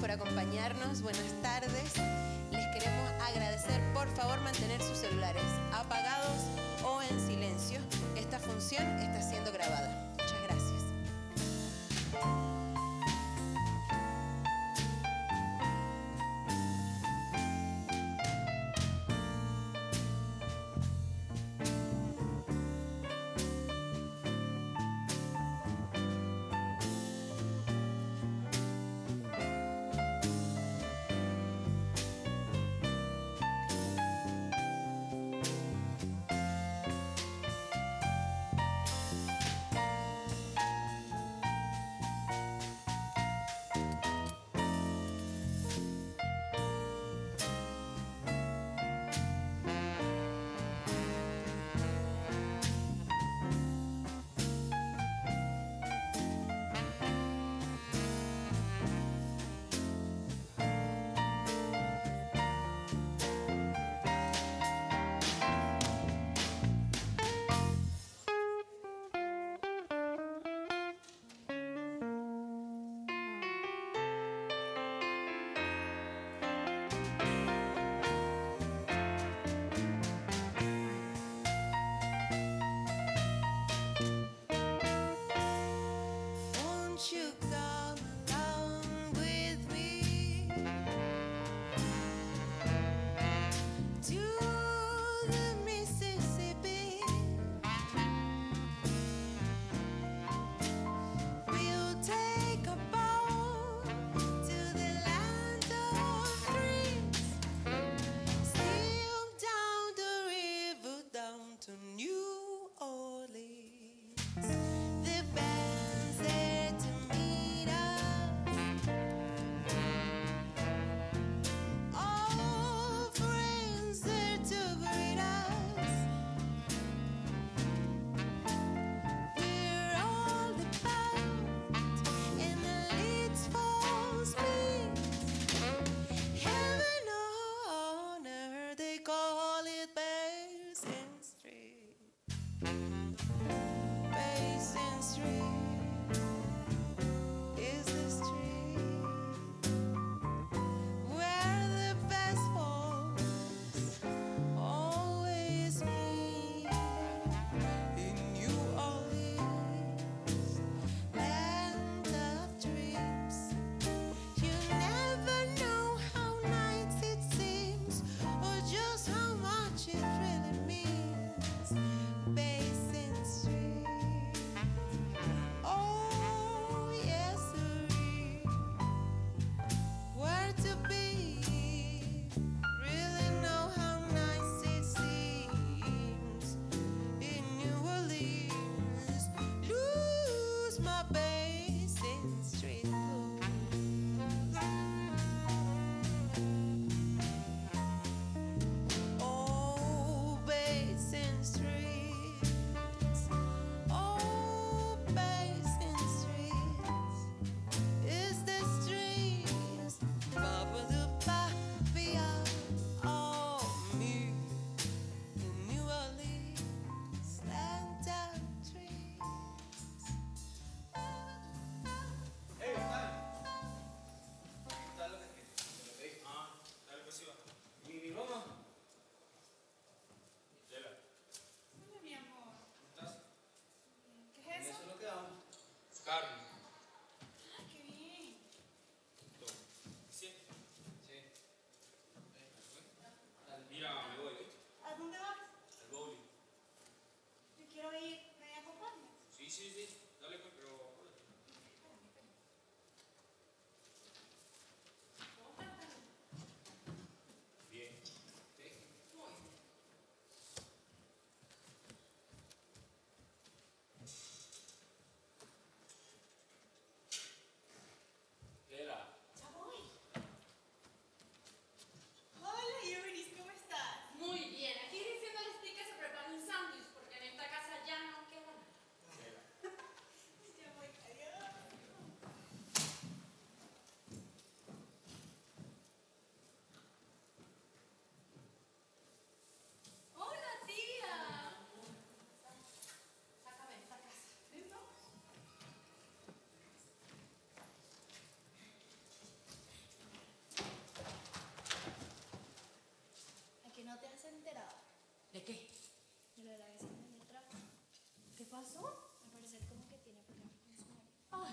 por acompañarnos. Buenas tardes. Les queremos agradecer. Por favor, mantener sus celulares apagados o en silencio. Esta función está siendo grabada. Muchas gracias.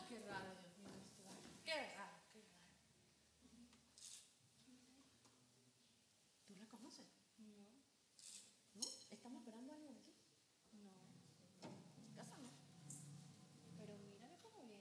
qué raro, Dios mío, esto. Qué raro, qué raro. ¿Tú la conoces? No. ¿No? ¿Estamos esperando a alguien aquí? No. Casa no. Pero mírame cómo viene.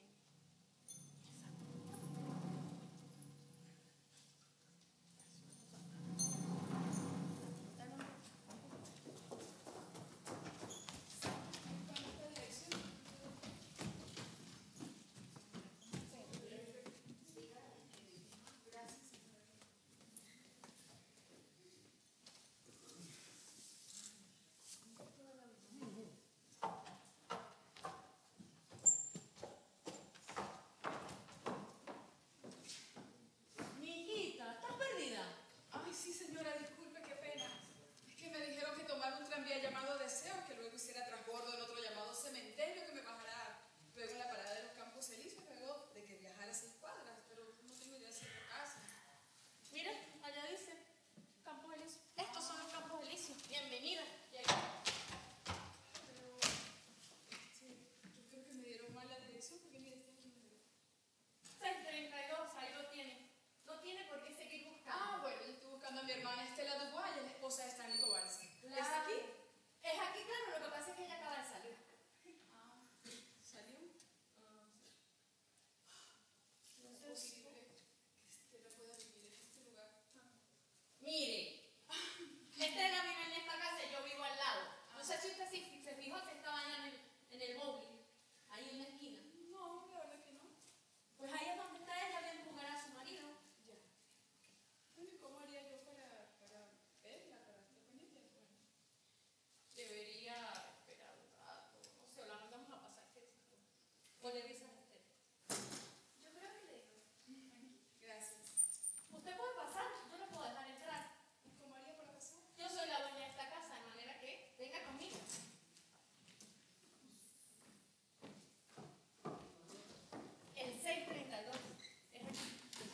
Mi hijita, ¿estás perdida? Ay, sí, señora, disculpe, qué pena. Es que me dijeron que tomara un tranvía llamado Deseo, que luego hiciera transbordo en otro llamado Cementerio, que me bajara luego en la parada de los Campos Elíseos, luego de que viajara 6 cuadras, pero no tengo idea si es la casa. Mira, allá dice Campos Elíseos. Estos son los Campos Elíseos. Bienvenida. Y ahí. Pero, yo creo que me dieron mal la dirección, porque mire, está aquí. 632, ahí lo tiene. No tiene por qué seguir buscando. Ah, bueno, yo estoy buscando a mi hermana Estela Dubois, ella es la esposa de Stanley Kowalski. Claro. ¿Es aquí? Es aquí, claro, lo que pasa es que ella acaba de salir. Ah, ¿salió? Ah, sí. No es posible que Estela pueda vivir en este lugar tan... Mire, Estela vive en esta casa y yo vivo al lado. No sé si usted se fijó que estaba allá en el móvil, ahí en la esquina. No, la verdad que no. Pues ahí es donde está ella viendo jugar a su marido. Ya. Bueno, ¿y cómo haría yo para verla, para estar con ella? Bueno, Debería esperar un rato, no sé, o la mandamos a pasar. O le dices a Estela. Yo creo que le digo. gracias. Usted puede pasar, yo le puedo dejar entrar. ¿Y cómo haría para pasar? Yo soy la dueña de esta casa, de manera que venga conmigo. El 632 es aquí.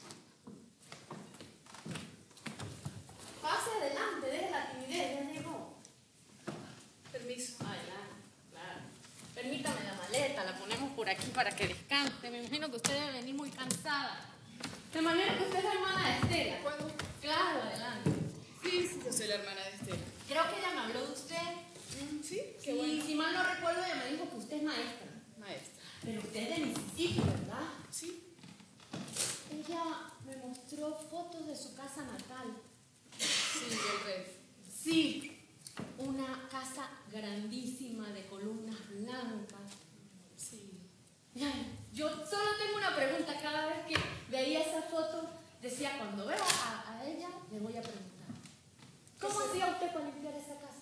Pase adelante, deje la timidez, ya llegó. Permiso. Adelante, claro. Permítame la maleta, la ponemos por aquí para que descanse. Me imagino que usted debe venir muy cansada. De manera que usted es la hermana de Estela. ¿Puedo? Claro, adelante. Sí, sí, yo soy la hermana de Estela. Creo que ella me habló de usted. Sí, qué Y bueno. si mal no recuerdo, ella me dijo que usted es maestra. Maestra. Pero usted es de Mississippi, ¿verdad? Sí. Ella me mostró fotos de su casa natal. Sí, del rey. Sí, una casa grandísima de columnas blancas. Sí. Ay, yo solo tengo una pregunta. Cada vez que veía esa foto, decía, cuando vea a ella, le voy a preguntar. ¿Cómo hacía usted para limpiar esa casa?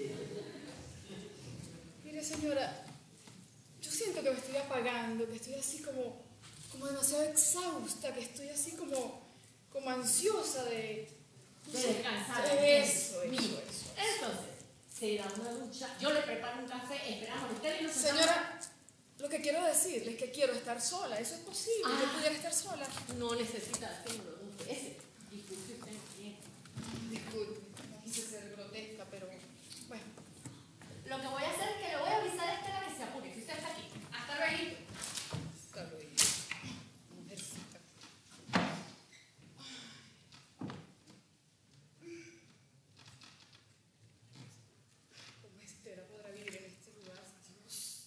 Mire, señora, yo siento que me estoy apagando, que estoy así como demasiado exhausta, que estoy así como ansiosa de descansar. Eso. Entonces, se da una ducha, yo le preparo un café, esperamos usted y nos sentamos. Señora, lo que quiero decirle es que quiero estar sola, eso es posible, yo pudiera estar sola. No necesita que me lo dude. Ese, disculpe usted bien. Disculpe, no quise ser grotesca, pero bueno. Lo que voy a hacer es que le voy a avisar a Estela que se apure, que usted está aquí. Hasta luego. Hasta luego, mujercita. ¿Cómo Estela podrá vivir en este lugar? Dios.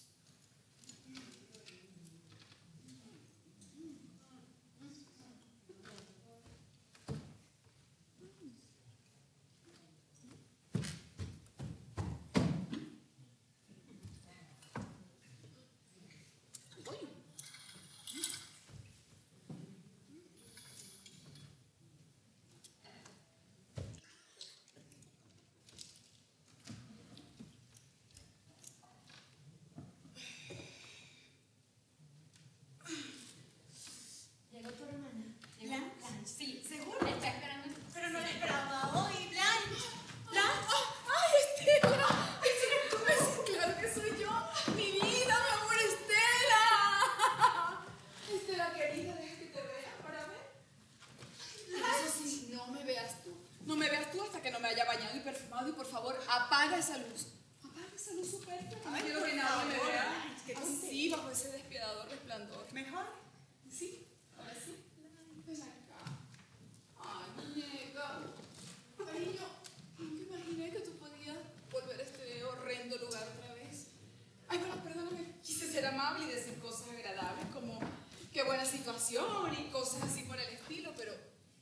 amable y decir cosas agradables como qué buena situación y cosas así por el estilo, pero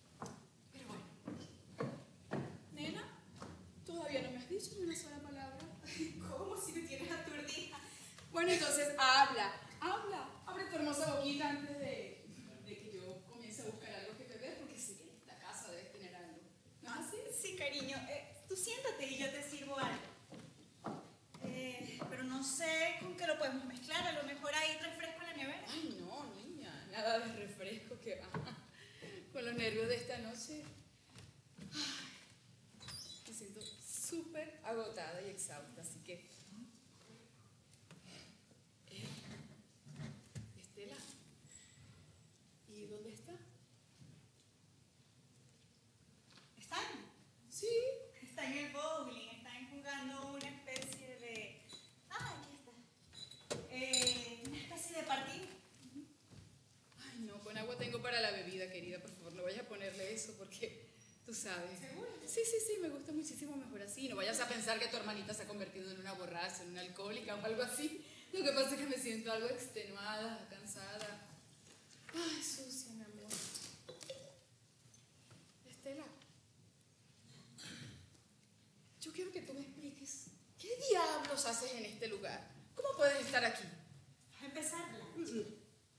bueno. Nena, todavía no me has dicho ni una sola palabra. ¿Cómo? Si me tienes aturdida. Bueno, entonces habla. Abre tu hermosa boquita antes de que yo comience a buscar algo que beber, porque sé que en esta casa debes tener algo. ¿No es así? Sí, cariño. Tú siéntate y yo te sirvo algo. Pero no sé con qué lo podemos mezclar. A lo mejor hay refresco en la nevera. Ay, no, niña. Nada de refresco que va. Con los nervios de esta noche. Ay, me siento súper agotada y exhausta, así que... Estela, ¿y dónde está? ¿Están? Sí. Está en el bowling. Están jugando una especie de... aquí está. Una especie de partido. Ay, no, con agua tengo para la bebida, querida. Por favor, no vayas a ponerle eso porque tú sabes. ¿Seguro? Sí, me gusta muchísimo mejor así. No vayas a pensar que tu hermanita se ha convertido en una borracha, en una alcohólica o algo así. Lo que pasa es que me siento algo extenuada, cansada. Ay, sucia, mi amor. Estela, yo quiero que tú me expliques qué diablos haces en este lugar. ¿Cómo puedes estar aquí? A empezar, Blanche.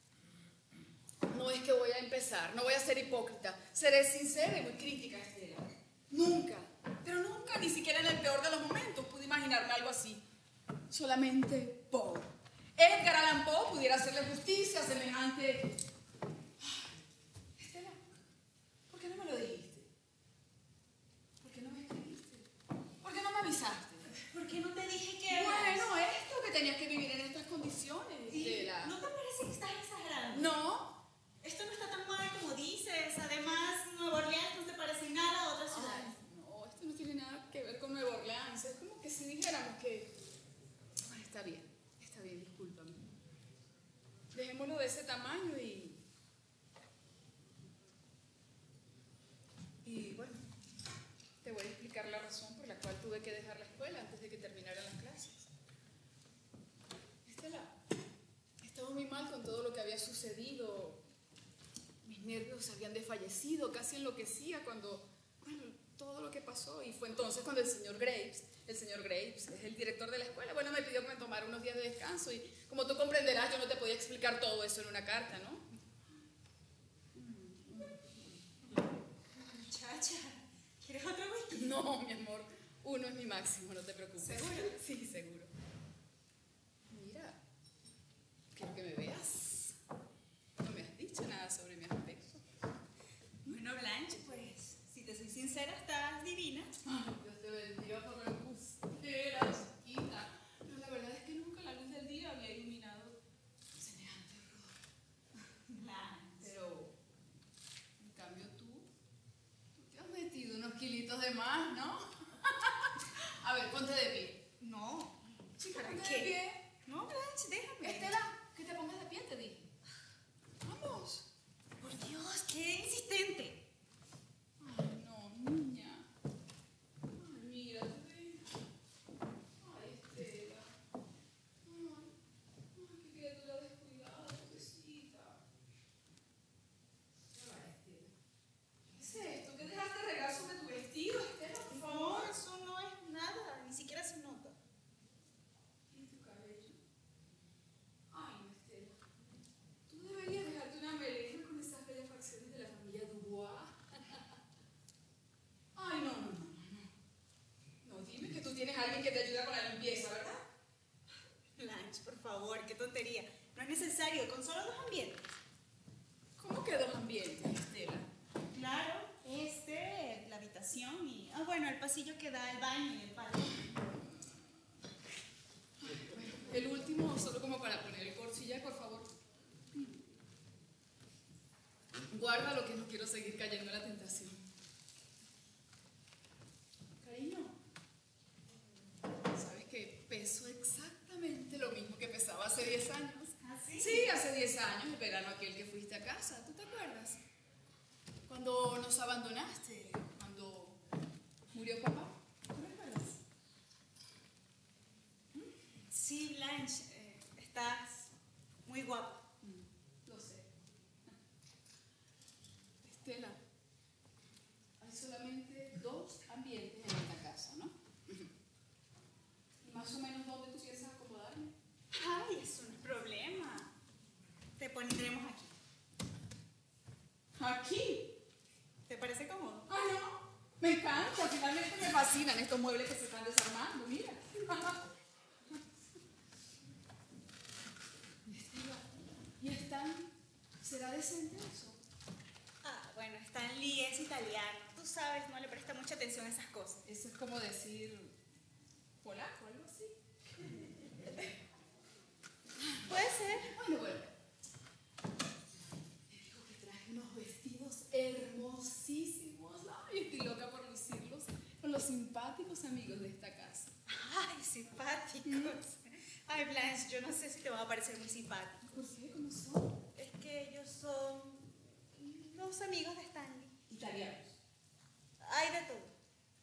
No es que voy a empezar, no voy a ser hipócrita. Seré sincera y muy crítica, Estela. Nunca, pero nunca, ni siquiera en el peor de los momentos, pude imaginarme algo así. Solamente Poe. Edgar Allan Poe pudiera hacerle justicia a semejante... Estela, ¿por qué no me lo dijiste? ¿Por qué no me escribiste? ¿Por qué no me avisaste? ¿Por qué no te dije que... Bueno, esto que tenías que vivir en estas condiciones, Estela. ¿No te parece que estás exagerando? No. Esto no está tan mal como dices. Además, Nueva Orleans no se parece en nada a otras ciudades. No, esto no tiene nada que ver con Nueva Orleans. Es como que si dijéramos que... Bueno, está bien, discúlpame. Dejémoslo de ese tamaño y bueno, te voy a explicar la razón por la cual tuve que dejar la escuela antes de que terminaran las clases. Estela, estaba muy mal con todo lo que había sucedido. Mis nervios habían desfallecido, casi enloquecía cuando, bueno, todo lo que pasó. Y fue entonces cuando el señor Graves es el director de la escuela, bueno, me pidió que me tomara unos días de descanso y como tú comprenderás, yo no te podía explicar todo eso en una carta, ¿no? Muchacha, ¿quieres otro whisky? No, mi amor, uno es mi máximo, no te preocupes. ¿Seguro? Sí, seguro. Mira, quiero que me veas. No me has dicho nada sobre mi aspecto. Bueno, Blanche, pues, si te soy sincera, estás divina. Ay, Dios te bendiga por la embustera, chiquita. Pero la verdad es que nunca la luz del día había iluminado semejante horror. Blanche. Pero, en cambio tú te has metido unos kilitos de más, ¿no? A ver, ponte de pie. No. Chica, ¿Para ponte qué? de pie. No, Blanche, déjame. Estela, que te pongas de pie, te dije. Vamos. Por Dios, qué insistente. Ay, no, niña. Ay, mírate. Ay, Estela. Ay, qué criatura descuidada, pobrecita. Ya va, Estela. ¿Qué es esto? ¿Qué dejaste regar sobre tu vestido, Estela? Por favor. No, eso no es nada, ni siquiera se nota. ¿Y tu cabello? Ay, no, Estela. Tú deberías dejarte una melena con esas bellas facciones de la familia Dubois. Ay, no. No, dime que tú tienes a alguien que te ayuda con la limpieza, ¿verdad? Blanche, por favor, qué tontería. No es necesario, con solo 2 ambientes. ¿Cómo que 2 ambientes, Estela? Claro, la habitación y... bueno, el pasillo que da al baño y el patio. El último, solo como para poner el corcho y ya, por favor. Guarda lo que no quiero seguir cayendo en la tentación. Cariño, ¿sabes que peso exactamente lo mismo que pesaba hace 10 años? ¿Ah, sí? Sí, hace 10 años, el verano aquel que fuiste a casa, ¿tú te acuerdas? Cuando nos abandonaste, cuando murió papá, ¿tú te acuerdas? Sí, Blanche, estás estos muebles que se están desarmando, mira. ¿Y Stan? ¿Será decente eso? Ah, bueno, Stan Lee es italiano. Tú sabes, no le presta mucha atención a esas cosas. Eso es como decir polaco, algo así. Puede ser. Bueno. Te digo que traje unos vestidos hermosísimos. Ay, estoy loca por lucirlos con los simpáticos amigos de esta casa. Ay, simpáticos. Ay, Blanche, yo no sé si te van a parecer muy simpáticos. ¿Por qué? ¿Cómo son? Es que ellos son los amigos de Stanley. Italianos. Hay de todo.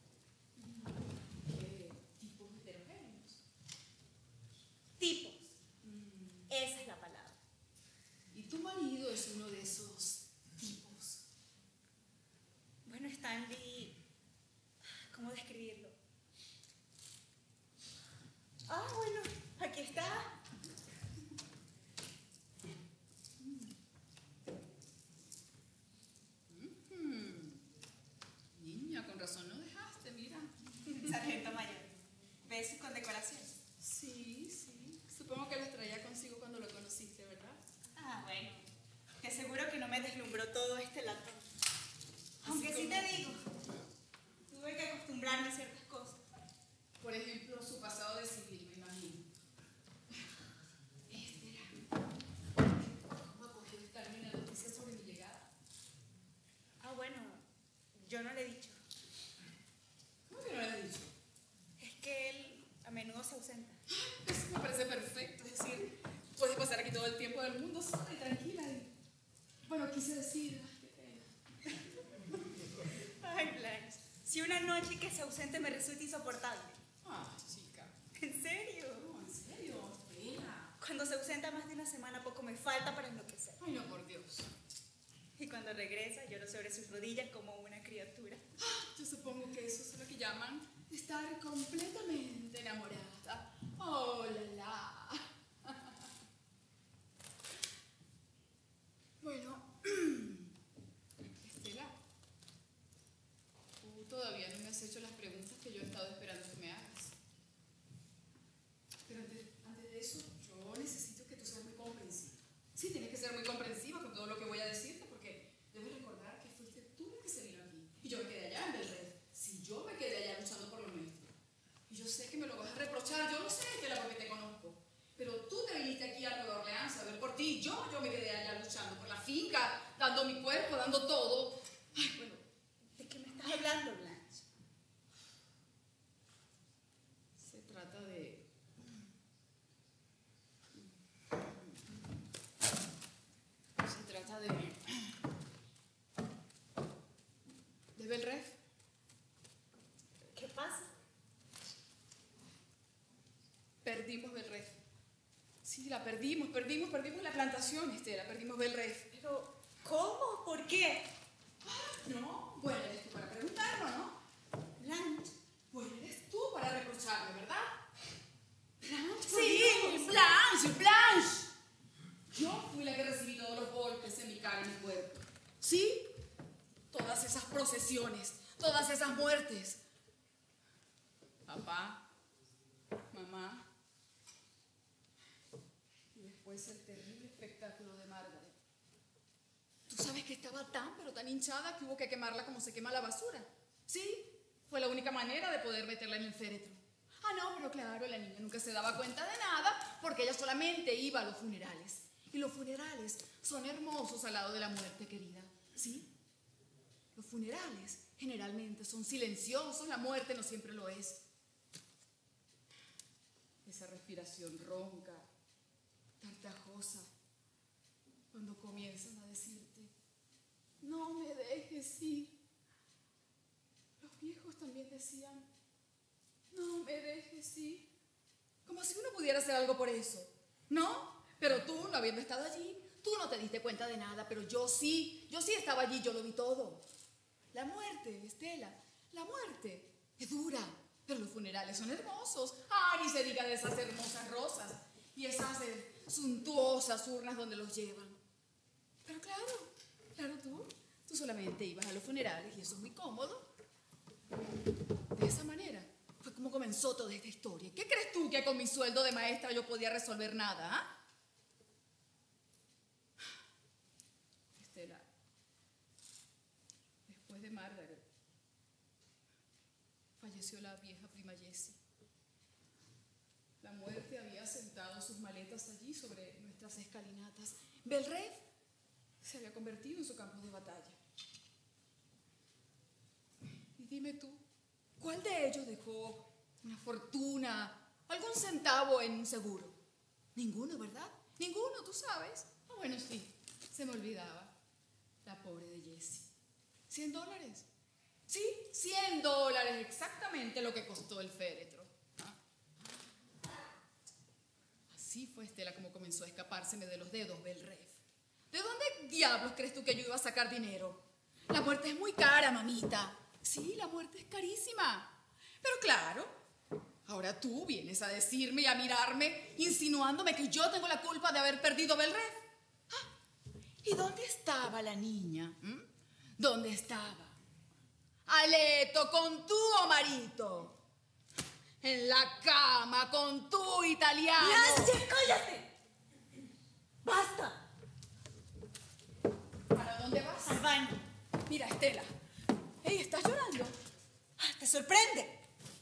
¿Qué tipos heterogéneos? Tipos. Esa es la palabra. Y tu marido es uno de esos tipos. Bueno, Stanley, ¿cómo describirlo? Ah, bueno, aquí está. Niña, con razón no dejaste, mira. Sargento mayor. ¿Ves sus condecoraciones? Sí. Supongo que las traía consigo cuando lo conociste, ¿verdad? Ah, bueno. Te aseguro que no me deslumbró todo este latón. Aunque Así sí como- te digo, tuve que acostumbrarme a ciertas cosas. Por ejemplo, su pasado de civil, me imagino. Espera. ¿Cómo acogió el Carmen la noticia sobre mi llegada? Ah, bueno, yo no le he dicho. ¿Cómo que no le has dicho? Es que él a menudo se ausenta. Eso me parece perfecto. Es decir, puedes pasar aquí todo el tiempo del mundo sola y tranquila. Bueno, quise decir... Ay, qué pena. Ay, Blanche, si una noche que se ausente me resulta insoportable. Ay, chica. ¿En serio? No, en serio. Espera. Cuando se ausenta más de una semana, poco me falta para enloquecer. Ay, no, por Dios. Y cuando regresa, lloro sobre sus rodillas como una criatura. Yo supongo que eso es lo que llaman estar completamente enamorada. Oh, la. Bueno, Estela, tú todavía no me has hecho las preguntas que yo he estado esperando que me hagas. Pero antes de eso, yo necesito que tú seas muy comprensiva. Sí, tienes que ser muy comprensiva con todo lo que voy a decirte, porque debes recordar que fuiste tú la que se vino aquí. Y yo me quedé allá en Belred. Si yo me quedé allá luchando por lo nuestro. Y yo sé que me lo vas a reprochar, yo lo sé, Estela, porque te conozco. Pero tú te viniste aquí a Nueva Orleans a ver por ti. Yo me quedé allá luchando por la finca, dando mi cuerpo, dando todo. Ay, bueno. ¿De qué me estás hablando, Blanche? Se trata de... Se trata de... ¿De Belref? ¿Qué pasa? Perdimos Belref. Sí, la perdimos la plantación, Estela, perdimos Belref. Pero, ¿cómo? ¿Por qué? No, bueno, eres tú para preguntarlo, ¿no? Blanche. Bueno, eres tú para reprocharme, ¿verdad? Blanche, Sí. Blanche. Yo fui la que recibí todos los golpes en mi cara y mi cuerpo. ¿Sí? Todas esas procesiones, todas esas muertes. Papá, mamá. Y después el terrible espectáculo de Margaret. Tú sabes que estaba tan, pero tan hinchada que hubo que quemarla como se quema la basura. ¿Sí? Fue la única manera de poder meterla en el féretro. Ah, no, pero claro, la niña nunca se daba cuenta de nada porque ella solamente iba a los funerales. Y los funerales son hermosos al lado de la muerte, querida. ¿Sí? Los funerales generalmente son silenciosos, la muerte no siempre lo es. Esa respiración ronca, tartajosa, cuando comienzan a decirte, no me dejes ir. Los viejos también decían, no me dejes ir. Como si uno pudiera hacer algo por eso, ¿no? Pero tú, no habiendo estado allí, tú no te diste cuenta de nada, pero yo sí estaba allí, yo lo vi todo. La muerte, Estela, la muerte es dura, pero los funerales son hermosos. Ah, ni se diga de esas hermosas rosas y esas suntuosas urnas donde los llevan. Pero claro, tú solamente ibas a los funerales y eso es muy cómodo. De esa manera, cómo comenzó toda esta historia. ¿Qué crees tú que con mi sueldo de maestra yo podía resolver nada, ah? Estela, después de Margaret, falleció la vieja prima Jessie. La muerte había sentado sus maletas allí sobre nuestras escalinatas. Belref se había convertido en su campo de batalla. Y dime tú, ¿cuál de ellos dejó una fortuna, algún centavo en un seguro? Ninguno, ¿verdad? Ninguno, tú sabes. Ah, bueno, sí, se me olvidaba. La pobre de Jessie. $100. Sí, $100, exactamente lo que costó el féretro. Así fue Estela como comenzó a escapárseme de los dedos Belref. ¿De dónde diablos crees tú que yo iba a sacar dinero? La muerte es muy cara, mamita. Sí, la muerte es carísima. Pero claro, ahora tú vienes a decirme y a mirarme, insinuándome que yo tengo la culpa de haber perdido Belref. Ah, ¿y dónde estaba la niña? ¿Dónde estaba? Aleto, con tu Omarito. En la cama, con tu italiano. ¡Nancy, cállate! ¡Basta! ¿Para dónde vas? Al baño. Mira, Estela. Ey, ¿estás llorando? ¿Te sorprende?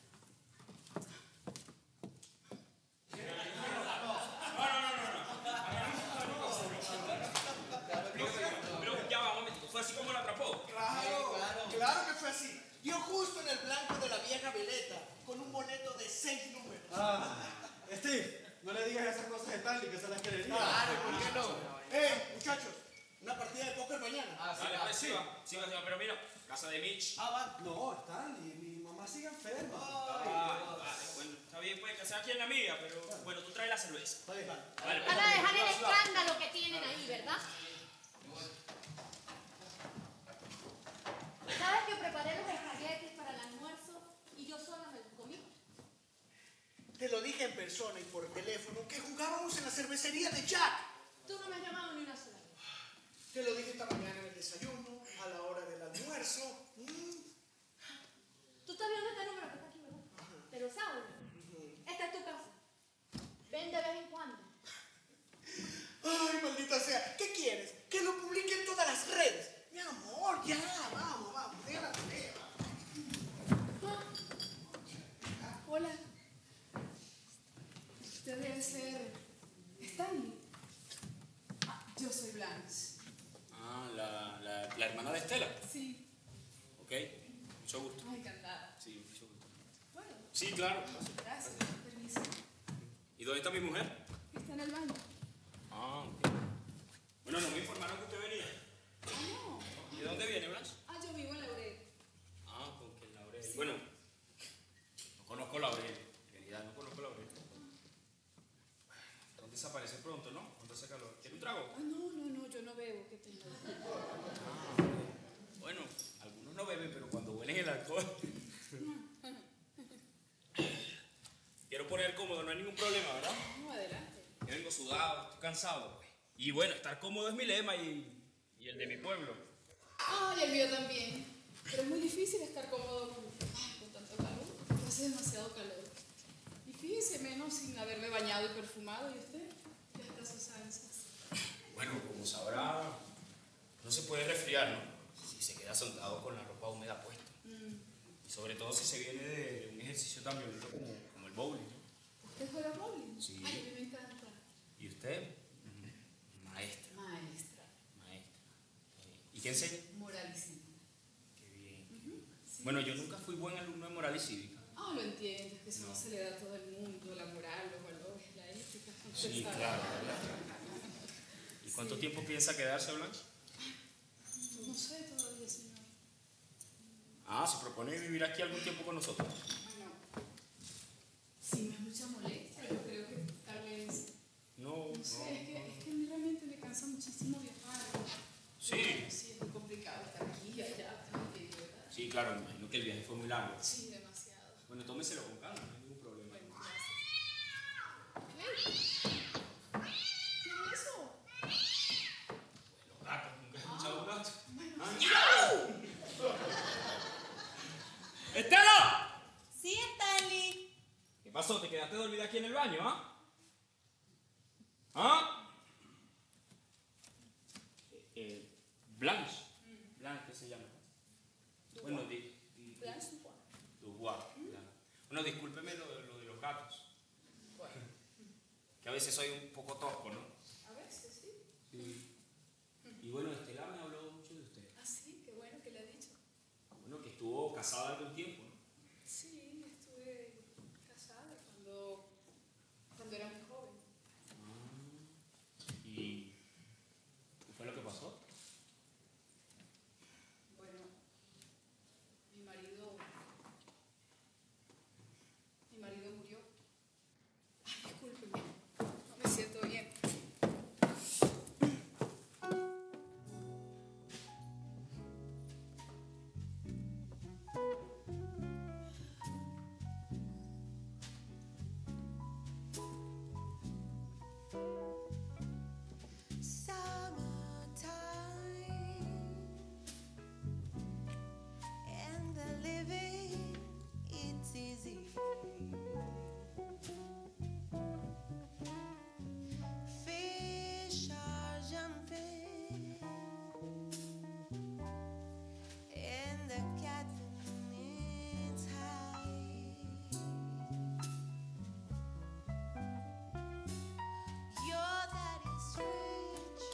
Pero ya va, un momentito. ¿Fue así como lo atrapó? Claro que fue así. Dio justo en el blanco de la vieja veleta, con un boleto de 6 números. Steve, no le digas esas cosas a Stanley, que se las querería. Claro, ¿por qué no? Muchachos, una partida de póker mañana. Dale, pues, sí va, pero mira, casa de Mitch. Va. No, Stanley, mi mamá sigue enferma. Vale, bueno, está bien, puede que sea aquí en la mía, pero bueno, tú traes la cerveza. Está bien. Vale, Van a dejar el escándalo que tienen ahí, ¿verdad? ¿Sabes que preparé los espaguetis para el almuerzo y yo sola me los comí? Te lo dije en persona y por teléfono que jugábamos en la cervecería de Jack. Tú no me has llamado ni una sola vez. Te lo dije esta mañana en el desayuno, a la hora del almuerzo. Tú estás viendo este número que está aquí, ¿verdad? Pero sabes, esta es tu casa. Ven de vez en cuando. Ay, maldita sea. ¿Qué quieres? Que lo publique en todas las redes. Mi amor, ya, vamos, deja la tarea. Hola. Usted debe ser Stanley. Yo soy Blanche. Ah, la hermana de Estela. Sí. Ok, mucho gusto. Ay, encantada. Sí, mucho gusto. Bueno, Sí, claro. gracias. Permiso. ¿Y dónde está mi mujer? Está en el baño. Ah, ok. Bueno, no me informaron que usted venía. Ah, no. ¿Y de dónde viene, Blanche? Ah, yo vivo en Laurel. Ah, con que Laurel. Bueno, no conozco Laurel. En realidad no conozco Laurel. ¿Dónde desaparece pronto, no? Cuando hace calor. ¿Quiere un trago? Ah, no, yo no bebo. ¿Qué tengo? Bueno, algunos no beben, pero cuando huelen el alcohol. Quiero poner cómodo, no hay ningún problema, ¿verdad? No, adelante. Yo vengo sudado, estoy cansado. Pues. Y bueno, estar cómodo es mi lema y el de mi pueblo. Ay, el mío también. Pero es muy difícil estar cómodo con tanto calor. Hace demasiado calor. Y fíjese, menos sin haberme bañado y perfumado. ¿Y usted? Ya está sus ansias. Bueno, como sabrá, no se puede resfriar, ¿no? Si se queda sentado con la ropa húmeda puesta. Y sobre todo si se viene de un ejercicio tan violento como el bowling, ¿no? ¿Usted juega bowling? Sí. Ay, a mí me encanta. ¿Y usted? Maestra. Maestra. ¿Y qué enseña? Moral y cívica. Qué bien. Sí. Bueno, yo nunca fui buen alumno de moral y cívica. Ah, lo entiendo. Es que eso no se le da a todo el mundo. La moral, los valores, la ética. usted Sí, sabe. claro, ¿verdad? ¿Y cuánto tiempo piensa quedarse, Blanche? No sé todavía, señor. Ah, ¿se propone vivir aquí algún tiempo con nosotros? Bueno, sí me es mucha molestia. Yo creo que tal vez... No, No sé, es que a mí realmente me cansa muchísimo viajar. Sí. Sí, es muy complicado estar aquí y allá, ¿verdad? Sí, claro, me imagino que el viaje fue muy largo. Sí, demasiado. Bueno, tómeselo con calma, no hay ningún problema. Bueno, gracias. ¿Qué es eso? Los gatos, nunca he escuchado un gato. ¡Sí, Stanley! dejaste dormir aquí en el baño, ¿ah? ¿Ah? Blanche. Blanche, ¿qué se llama? Bueno, Blanche Dubois. Dubois. Bueno, discúlpeme lo de los gatos. Que a veces soy un poco tosco, ¿no? A veces, sí. Sí. Y bueno, Estela me habló mucho de usted. Ah, sí, qué bueno que le ha dicho. Bueno, que estuvo casada algún tiempo, ¿no? Sí, estuve casada cuando era muy joven. ¿Y qué fue lo que pasó? Bueno, mi marido murió. Ay, discúlpeme, no me siento bien. And the living, it's easy. Fish are jumping, and the cat is high. Your daddy's rich,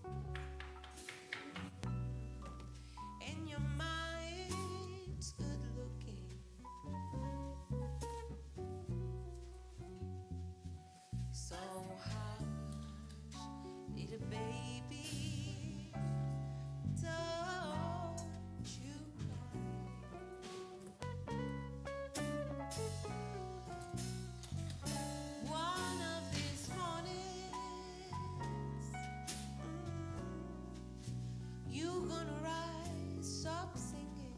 and your mind's good looking. So hush, little baby, don't you cry. One of these mornings, you gonna rise up singing.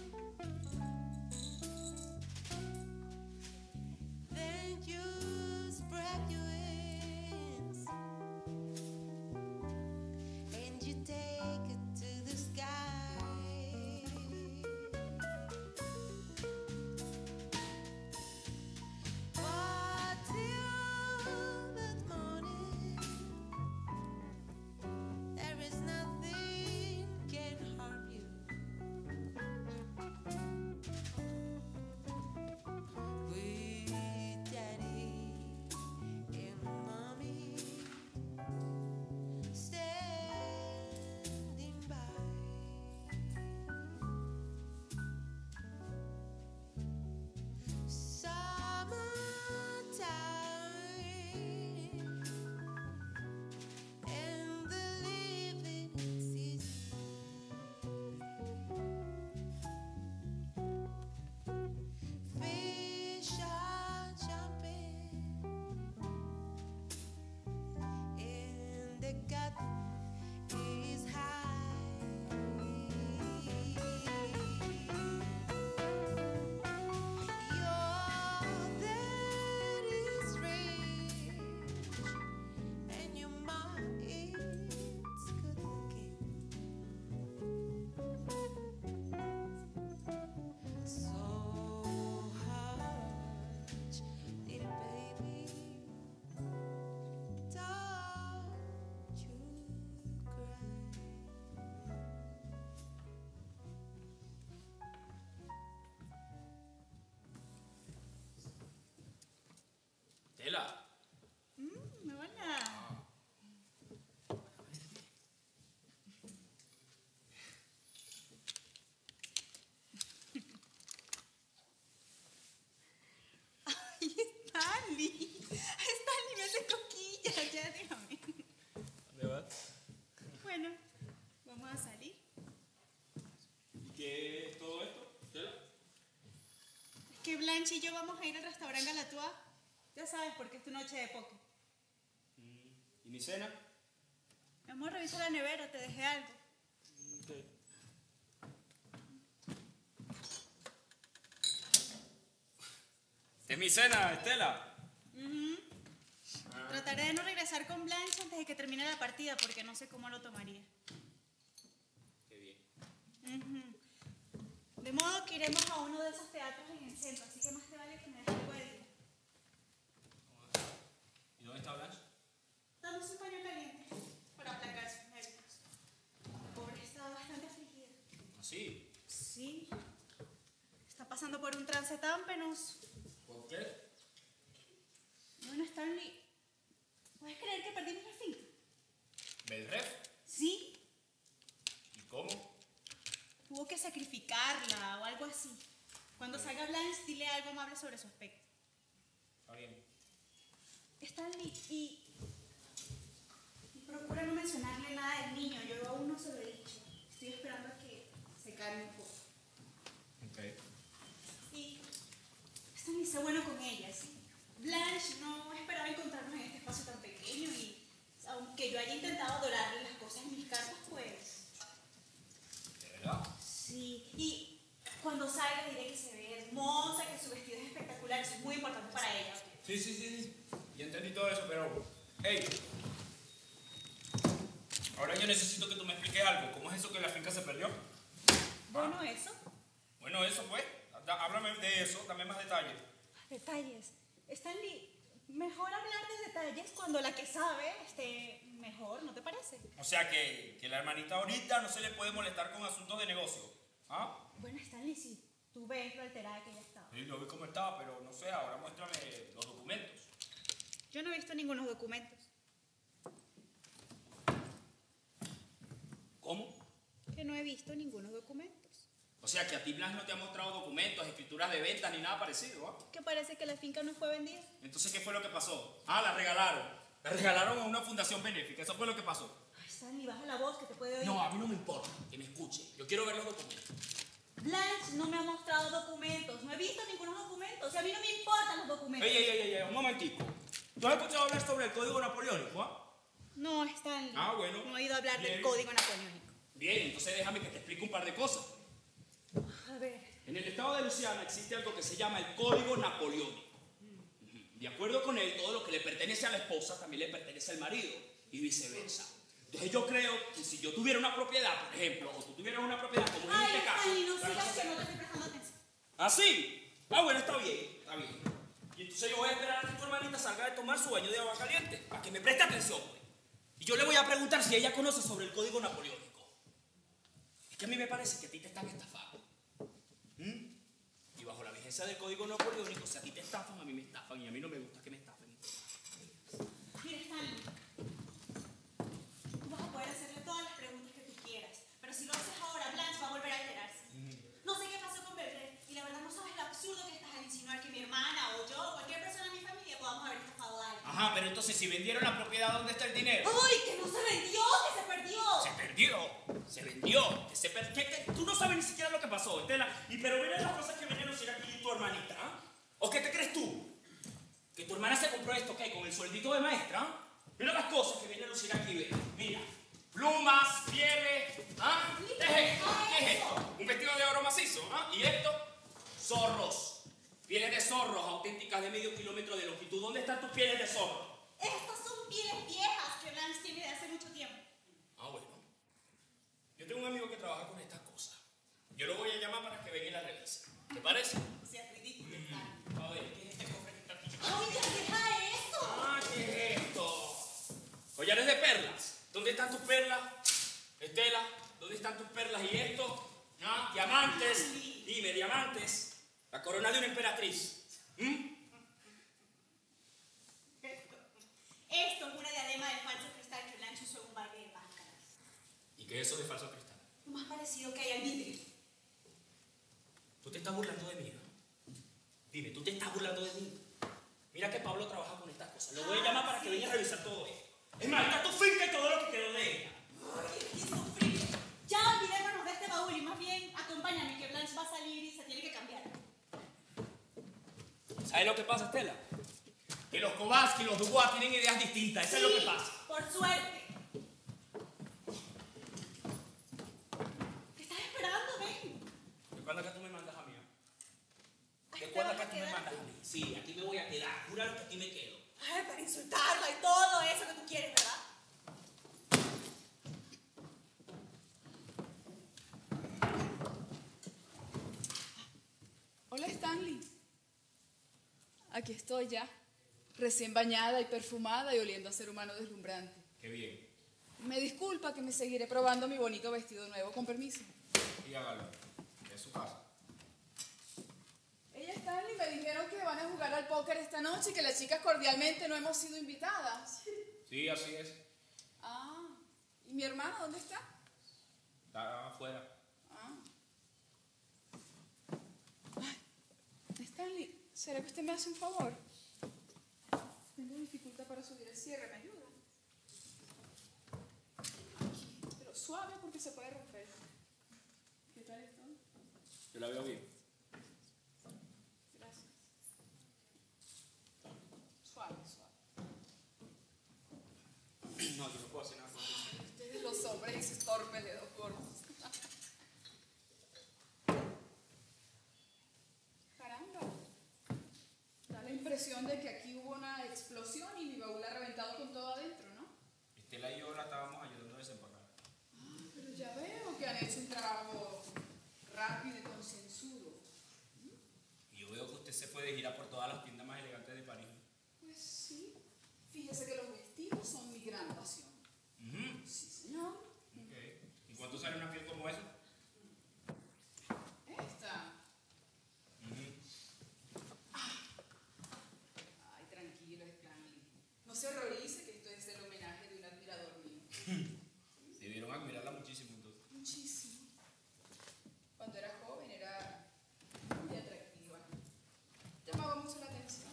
Then you spread your wings and you take it to the sky. But till that morning, there is nothing can harm you. With daddy and mommy standing by. Summertime, and the living is easy. Fish are jumping, and the gut is high. Your daddy's rich, and your mind's good looking. So hush, little baby, don't you cry. Estela. Hola. Ay, Stanley. Stanley me hace coquillas, ya déjame. ¿Dónde vas? Bueno, vamos a salir. ¿Y qué es todo esto, Estela? Que Blanche y yo vamos a ir al restaurante Galatúa. Ya sabes, porque es tu noche de póker. ¿Y mi cena? Mi amor, revisa la nevera, te dejé algo. ¿Es mi cena, Estela? Trataré de no regresar con Blanche antes de que termine la partida, porque no sé cómo lo tomaría. Qué bien. De modo que iremos a uno de esos teatros en el centro, así que más te vale que me dejes algo de día. penoso. ¿Por qué? Bueno, Stanley, ¿puedes creer que perdimos la finca? ¿Belref? Sí, ¿Y cómo? tuvo que sacrificarla o algo así. Cuando salga Blanche, dile algo amable sobre su aspecto. Está bien. Stanley, y procura no mencionarle nada del niño. Yo aún no se lo he dicho. Estoy esperando a que se calme un poco. Ok. Y Stanley, sé bueno con ella, ¿sí? Blanche no esperaba encontrarnos en este espacio tan pequeño y aunque yo haya intentado adorarle las cosas en mis cartas, pues... ¿De verdad? Sí, y cuando salga diré que se ve hermosa, que su vestido es espectacular, eso es muy importante para ella. Sí. Ya entendí todo eso, pero... ¡Hey! Ahora yo necesito que tú me expliques algo. ¿Cómo es eso que la finca se perdió? Bueno, eso. Bueno, eso pues. Háblame de eso, dame más detalles. Detalles. Stanley, mejor hablar de detalles cuando la que sabe esté mejor, ¿no te parece? O sea que la hermanita ahorita no se le puede molestar con asuntos de negocio. ¿Ah? Bueno, Stanley, sí. Tú ves lo alterada que ella estaba. Sí, yo vi cómo estaba, pero no sé, ahora muéstrame los documentos. Yo no he visto ningunos documentos. ¿Cómo? Que no he visto ningunos documentos. O sea que a ti Blanche no te ha mostrado documentos, escrituras de ventas ni nada parecido, ¿ah? Que parece que la finca no fue vendida. Entonces, ¿qué fue lo que pasó? Ah, la regalaron. La regalaron a una fundación benéfica, eso fue lo que pasó. Ay, Stanley, baja la voz que te puede oír. No, a mí no me importa, que me escuche. Yo quiero ver los documentos. Blanche no me ha mostrado documentos. No he visto ningunos documentos. Y a mí no me importan los documentos. Ey, un momentico. ¿Tú has escuchado hablar sobre el código napoleónico, ah? No, Stanley. Ah, bueno. No he oído hablar Bien. del código napoleónico. Bien, entonces déjame que te explique un par de cosas. A ver. En el estado de Luisiana existe algo que se llama el código napoleónico. De acuerdo con él, todo lo que le pertenece a la esposa también le pertenece al marido y viceversa. Entonces yo creo que si yo tuviera una propiedad, por ejemplo, o tú tuvieras una propiedad como en Ay, este caso... Stanley, no la sigas cosa- que no te estoy prestando atención. ¿Ah, sí? Ah, bueno, está bien. Y entonces yo voy a esperar a que tu hermanita salga de tomar su baño de agua caliente, para que me preste atención, pues. Y yo le voy a preguntar si ella conoce sobre el código napoleónico. Es que a mí me parece que a ti te están estafando. Y bajo la vigencia del código napoleónico, si a ti te estafan, a mí me estafan, y a mí no me gusta que me estafen. Mira, Stanley. Tú vas a poder hacerle todas las preguntas que tú quieras. Pero si lo haces ahora, Blanche va a volver a alterarse. No sé qué pasó con Belgrave. Y la verdad no sabes lo absurdo que estás al insinuar que mi hermana o yo o cualquier persona en mi familia podamos haber estafado a alguien. Ajá, pero entonces si vendieron la propiedad, ¿dónde está el dinero? ¡Ay, que no se vendió! ¡Que se perdió! Se perdió, se vendió, que se perdió. Tú no sabes ni siquiera lo que pasó, Estela. Pero mira las cosas que vinieron a decir aquí tu hermanita, ¿ah? ¿O qué te crees tú? Que tu hermana se compró esto, ¿qué? Con el sueldito de maestra, ¿ah? Mira las cosas que vienen a lucir aquí, ve. Mira, plumas, pieles, ¿ah? ¿Qué es esto? ¿Qué es esto? Un vestido de oro macizo, ¿ah? ¿Y esto? Zorros. Pieles de zorros auténticas de medio kilómetro de longitud. ¿Dónde están tus pieles de zorro? Estas son pieles viejas que Blanche tiene de hace mucho tiempo. Ah, bueno. Yo tengo un amigo que trabaja con estas cosas. Yo lo voy a llamar para que venga y la revise. ¿Te parece? O sea, ridículo. A ver, ¿qué es este cofre que está aquí? ¡Ay, ya deja eso! Ah, ¿qué es esto? Collares de perlas. ¿Dónde están tus perlas? Estela, ¿dónde están tus perlas? ¿Y esto? ¿Ah? Diamantes. Dime, diamantes. La corona de una emperatriz. Esto es una diadema de falso cristal que Blanche usó en un baile de máscaras. ¿Y qué es eso de falso cristal? Lo más parecido que hay al vidrio. Tú te estás burlando de mí, ¿no? Dime, ¿tú te estás burlando de mí? Mira que Pablo trabaja con estas cosas. Lo voy a llamar para que venga a revisar todo esto. Es más, está tu finca y todo lo que quedó de ella. ¡Ay, qué sufrir! Ya olvidémonos de este baúl y más bien acompáñame que Blanche va a salir y se tiene que cambiar. ¿Sabes lo que pasa, Estela? Que los Kowalski y los Dubois tienen ideas distintas. Eso es lo que pasa. Por suerte. ¿Qué estás esperando? Ven. ¿De cuándo acá tú me mandas a mí? Ay, ¿De ¿te cuándo vas a acá tú me quedar? mandas a mí? Sí, aquí me voy a quedar. Júralo que aquí me quedo. Ay, para insultarla y todo eso que tú quieres, ¿verdad? Hola, Stanley. Aquí estoy ya, recién bañada y perfumada y oliendo a ser humano deslumbrante. Qué bien. Me disculpa que me seguiré probando mi bonito vestido nuevo, con permiso. Y hágalo. Es su casa. Ella Stanley, me dijeron que van a jugar al póker esta noche y que las chicas cordialmente no hemos sido invitadas. Sí, así es. Ah, ¿y mi hermana dónde está? Está afuera. Ah. Ay, Stanley, ¿será que usted me hace un favor? Tengo dificultad para subir el cierre, ¿me ayuda? Aquí, pero suave porque se puede romper. ¿Qué tal esto? Yo la veo bien. Gracias. Suave, suave. No, yo no puedo hacer nada con eso. Ustedes los hombres y sus torpes dedos gordos. Caramba. Da la impresión de que aquí hubo una explosión y mi baúl ha reventado con todo adentro, ¿no? Estela y yo la estábamos ayudando a desempacar. Pero ya veo que han hecho un trabajo rápido y concienzudo. Y yo veo que usted se fue de gira por todas las tiendas más elegantes de París. Pues sí. Fíjese que los vestidos son mi gran pasión. Sí, señor. Ok. ¿Y cuánto sale una piel como esa? Esta. Ay, tranquilo, Stanley. No se horrorice que esto es el homenaje de un admirador mío. Debieron admirarla muchísimo entonces. Muchísimo. Cuando era joven era muy atractiva. Llamaba mucho la atención.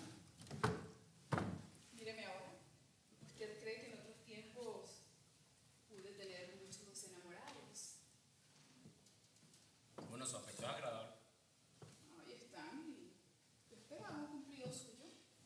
Míreme ahora. ¿Usted cree que en otros tiempos pude tener muchos enamorados? Bueno, su aspecto es agradable. Ahí están. Y yo esperaba un cumplido suyo.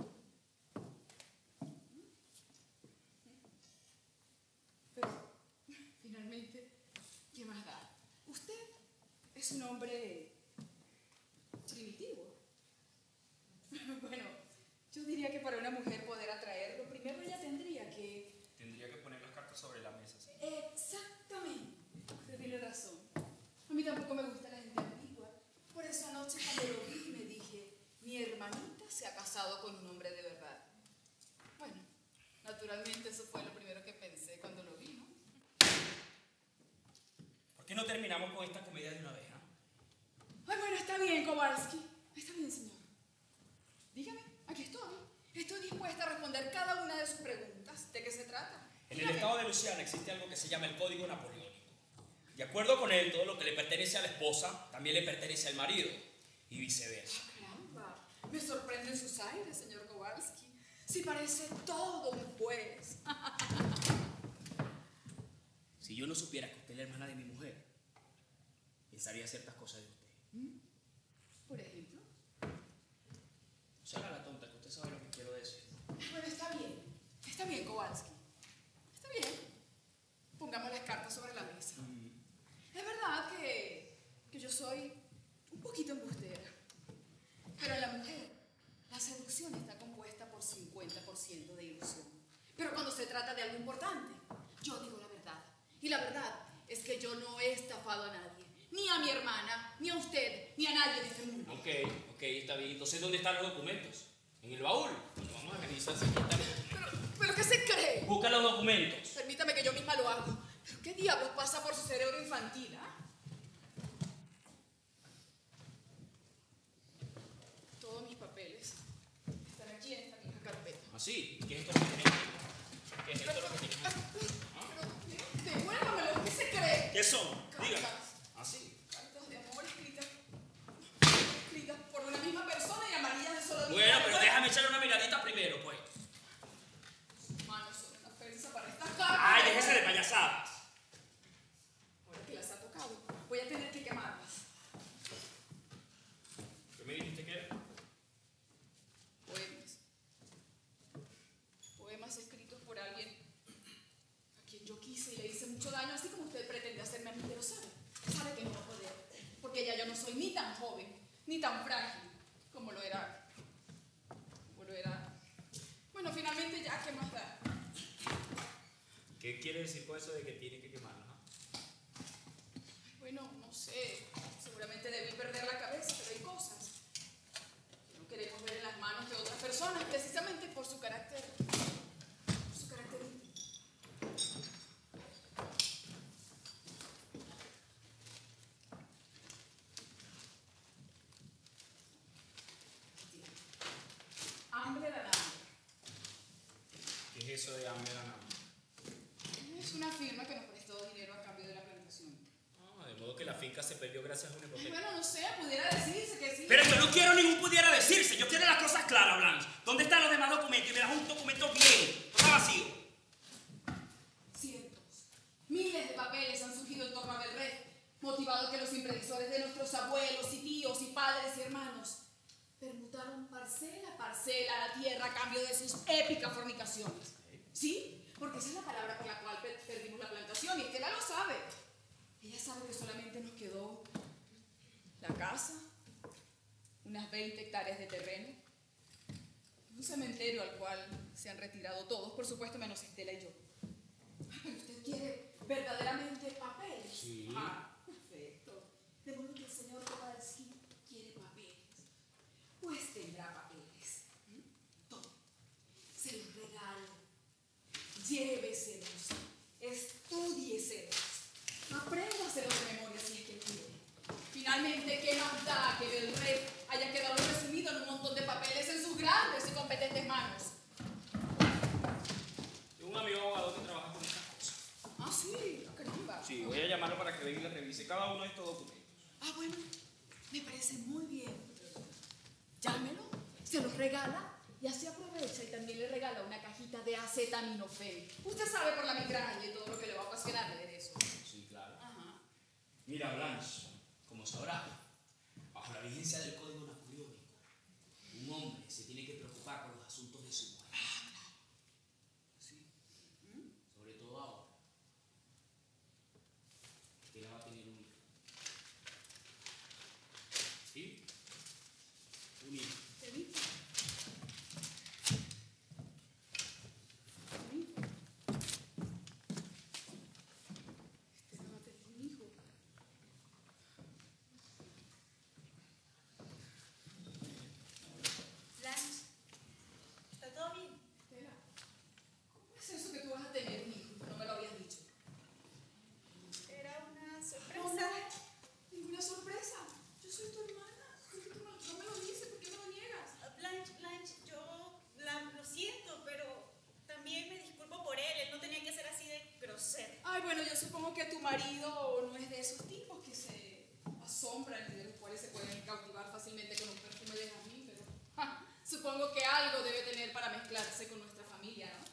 Pero, finalmente, ¿qué más da? Usted es un hombre primitivo. Bueno, yo diría que para una mujer poder atraerlo, primero ella tendría que... Tendría que poner las cartas sobre la mesa. ¿Sí? Exactamente. Usted tiene razón. A mí tampoco me gusta la gente antigua. Por eso anoche cuando lo vi me dije, mi hermanita se ha casado con un hombre de verdad. Bueno, naturalmente eso fue lo primero que pensé cuando lo vi, ¿no? ¿Por qué no terminamos con esta comedia de una vez, ah? Ay, bueno, está bien, Kowalski. Está bien, señor. Dígame, aquí estoy. Estoy dispuesta a responder cada una de sus preguntas. ¿De qué se trata? En el Dígame. estado de Luisiana existe algo que se llama el Código Napoleónico. De acuerdo con él, todo lo que le pertenece a la esposa también le pertenece al marido y viceversa. Caramba, me sorprenden sus aires, señor Kowalski. Sí parece todo un juez. Si yo no supiera que usted es la hermana de mi mujer, pensaría ciertas cosas de usted. Por ejemplo. No se haga la tonta, que usted sabe lo que quiero decir. Bueno, está bien, Kowalski. Está bien. Pongamos las cartas sobre la mesa. Es verdad que yo soy un poquito embustera. Pero en la mujer, la seducción está compuesta por 50% de ilusión. Pero cuando se trata de algo importante, yo digo la verdad. Y la verdad es que yo no he estafado a nadie. Ni a mi hermana, ni a usted, ni a nadie de este mundo. Ok, está bien. Entonces, ¿dónde están los documentos? ¿En el baúl? Bueno, vamos a revisar si ¿Pero qué se cree? busca los documentos. Permítame que yo misma lo hago. ¿Pero qué diablos pasa por su cerebro infantil, ah? Todos mis papeles están aquí en esta misma carpeta. ¿Ah, sí? ¿Qué es esto lo que tiene? ¿Qué es esto lo que tiene? Pero, devuélvamelo, ¿qué se cree? ¿Qué son? Dígame. Cartas. ¿Ah, sí? Cartas de amor escritas por una misma persona y amarillas de solo Bueno, pero déjame echarle una miradita primero, pues. Manos sobre una ofensa para estas cartas. ¡Ay, déjese de payasadas! Ahora que las ha tocado, voy a tener que quemarlas. ¿Qué me dijiste que era? Poemas. Poemas escritos por alguien a quien yo quise y le hice mucho daño, así como usted pretende hacerme a mí, pero sabe que no va a poder, porque ya yo no soy ni tan joven, ni tan frágil como lo era. Bueno, finalmente ya, ¿qué más da? ¿Qué quiere decir con eso de que tiene que quemarla? Bueno, no sé, seguramente debí perder la cabeza, pero hay cosas que no queremos ver en las manos de otras personas, precisamente por su carácter íntimo. eso de Amber and Amber? Es una firma que nos prestó dinero a cambio de la plantación. Ah, de modo que la finca se perdió gracias a una hipoteca. Bueno, no sé, pudiera decirse que sí. Pero yo no quiero ningún pudiera decirse. Yo quiero las cosas claras, Blanche. ¿Dónde están los demás documentos? Y me das un documento bien. No está vacío. Cientos, miles de papeles han surgido en torno a Belred, motivado que los imprevisores de nuestros abuelos y tíos y padres y hermanos permutaron parcela a parcela la tierra a cambio de sus épicas fornicaciones. ¿Sí? Porque esa es la palabra por la cual perdimos la plantación, y Estela lo sabe. Ella sabe que solamente nos quedó la casa, unas 20 hectáreas de terreno, un cementerio al cual se han retirado todos, por supuesto, menos Estela y yo. Pero usted quiere verdaderamente papeles. Sí. Ah, perfecto. De modo que el señor Kowalski quiere papeles. Pues tendrá papeles. Todo. Se los regalo. Lléveselos. Estúdieselos. Apréndaselos de memoria si es que quiere. Finalmente, ¿qué más da que Belred haya quedado resumido en un montón de papeles en sus grandes y competentes manos? Tengo un amigo abogado que trabaja con estas cosas. Ah, sí, caramba. Sí, voy a llamarlo para que venga y le revise cada uno de estos documentos. Ah, bueno, me parece muy bien. Llámelo, se los regala y así aprovecha y también le regala una cajita de acetaminofén. Usted sabe por la migraña y todo lo que le va a ocasionar leer eso. Sí, claro. Ajá. Mira, Blanche, como sabrás, bajo la vigencia del Código Napoleónico, un hombre se tiene que preocupar por los asuntos de su mujer. Sí. Sobre todo ahora, que ella va a tener un hijo. ¿Sí? Un hijo. ¿Te vi? Este no va a tener un hijo. Blanche, ¿está todo bien? Estela, ¿cómo es eso que tú vas a tener un hijo? No me lo habías dicho. Era una No, sorpresa. no, ninguna sorpresa. Yo soy tu hermana. ¿Por qué tú no me lo dices? ¿Por qué me lo niegas? Blanche, yo lo siento, pero también me disculpo por él. Él no tenía que ser así de grosero. Ay, bueno, yo supongo que tu marido no es de esos tipos que se asombran y de los cuales se pueden cautivar fácilmente con un perfume de jazmín, pero supongo que algo debe tener para mezclarse con nuestra familia, ¿no?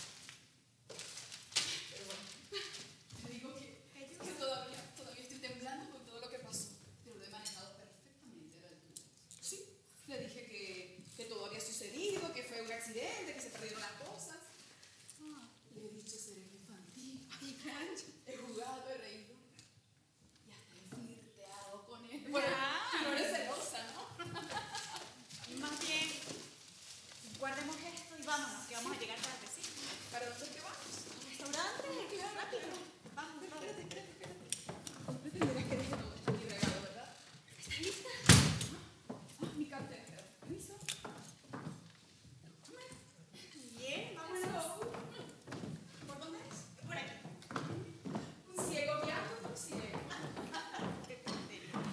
Pero bueno, te digo que todavía estoy temblando con todo lo que pasó, pero lo he manejado perfectamente a la altura. Sí, le dije que todo había sucedido, que fue un accidente, que se perdieron las cosas. Le he dicho ser infantil. He jugado, he reído. Y hasta he flirteado con él. Bueno, tú no eres celosa, ¿no? Más bien, guardemos esto y vámonos, que vamos a llegar tarde, ¿sí? ¿Para dónde es que vamos? Al restaurante, Claro, rápido. claro. Vamos, vamos. No tendrás que dejar todo esto aquí regalo, ¿verdad? ¿Estás lista? Ah, mi cartera. ¿Permiso? Bien, vámonos. ¿Por dónde es? Por aquí. Un ciego guiando a un ciego. Qué tontería.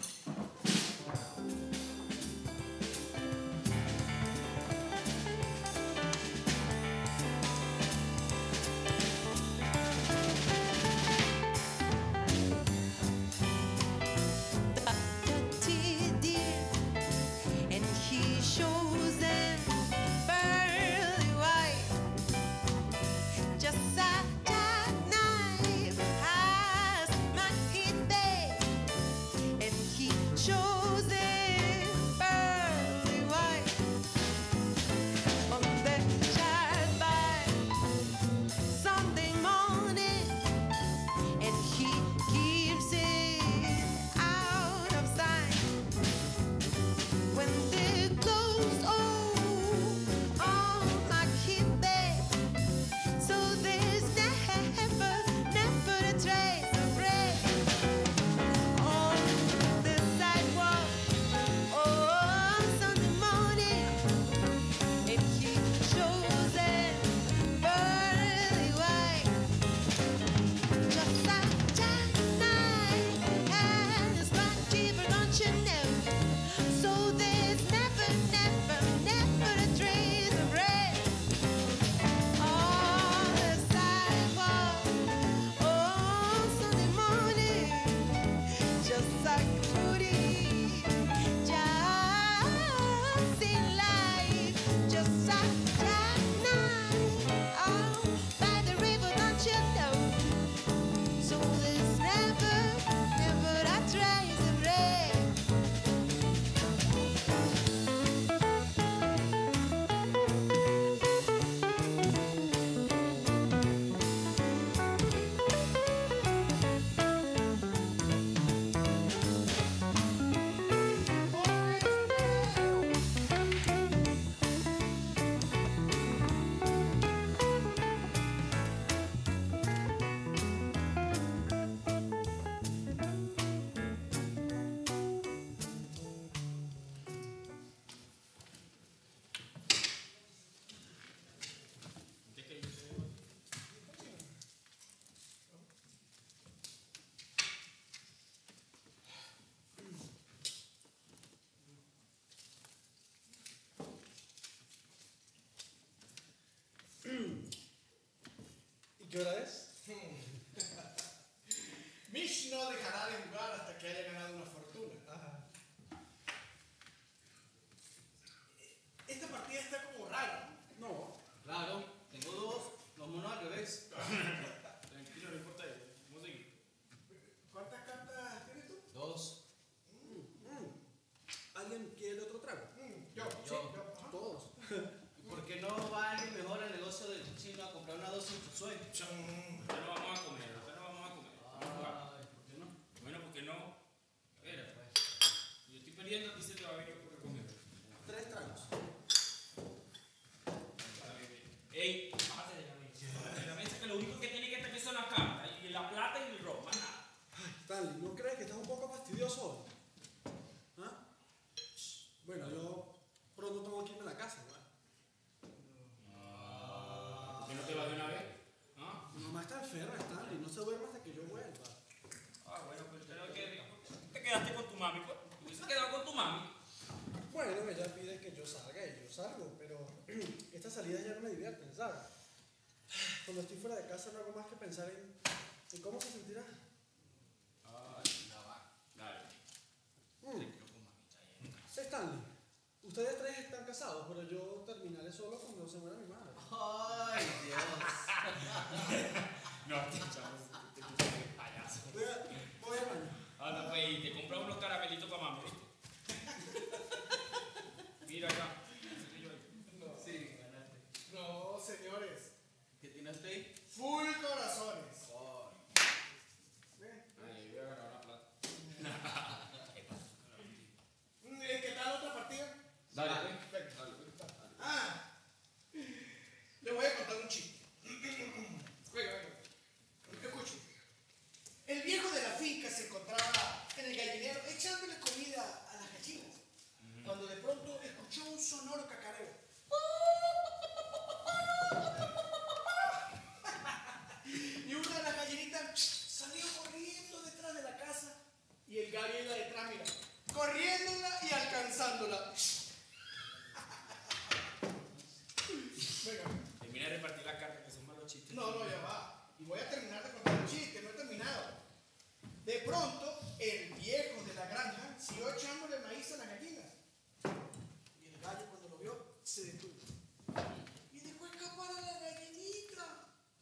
qué hora es? Mitch no dejará de jugar hasta que haya ganado una fortuna. Ajá. Esta partida está como rara. No, claro, tengo dos, los monos al revés. Tranquilo, no importa eso. Vamos a seguir. ¿Cuántas cartas tienes tú? Dos. ¿Alguien quiere otro trago? Yo. Ajá. Todos. ¿Por qué no va alguien mejor al negocio del chino a comprar una dosis de sueño? Ahorita no vamos a comer, ahorita no vamos a comer. Vamos a jugar. Ay, ¿por qué no? Bueno, ¿por qué no? A ver, yo estoy perdiendo, a ti se te va a venir por recoger. 3 tragos. Ey, bájate de la mesa, que lo único que tiene que estar aquí son las cartas, y la plata y el ropa, más nada. Stanley, ¿no crees que estás un poco fastidioso hoy? ¿Ah? Bueno, yo pronto tengo que irme a la casa, ¿verdad? ¿Por qué no te vas de una vez? ¿Ah? Mi mamá está enferma, Stanley, no se duerme hasta que yo vuelva. Ah, bueno, pues te quedaste con tu mami, pues. Te hubieses quedado con tu mami. Bueno, ella pide que yo salga y yo salgo, pero estas salidas ya no me divierten, ¿sabes? Cuando estoy fuera de casa no hago más que pensar en cómo se sentirá. Ah, ya va. Dale. Stanley, ustedes 3 están casados, pero yo terminaré solo cuando se muera mi madre. Ay, Dios. No, te echamos payaso. Voy al baño. Anda, pues, y te compras unos caramelitos para mami, ¿viste? Mira acá. Sí, ganaste. No, señores. ¿Qué tiene usted ahí? Full corazones. Ven. Ahí voy a ganar la plata. ¿Qué tal otra partida? Dale, Venga. Les voy a contar un chiste. Venga. Escuchen. El viejo de la finca se encontraba en el gallinero echándole comida a las gallinas, cuando de pronto escuchó un sonoro cacareo. Y una de las gallinitas salió corriendo detrás de la casa y el gallo iba detrás, mira, corriéndola y alcanzándola. Venga. Termina de repartir las cartas, que son malos chistes. No, ya va. Y voy a terminar de contar el chiste, no he terminado. De pronto, el viejo de la granja siguió echándole maíz a las gallinas. Y el gallo, cuando lo vio, se detuvo. Y dejó escapar a la gallinita.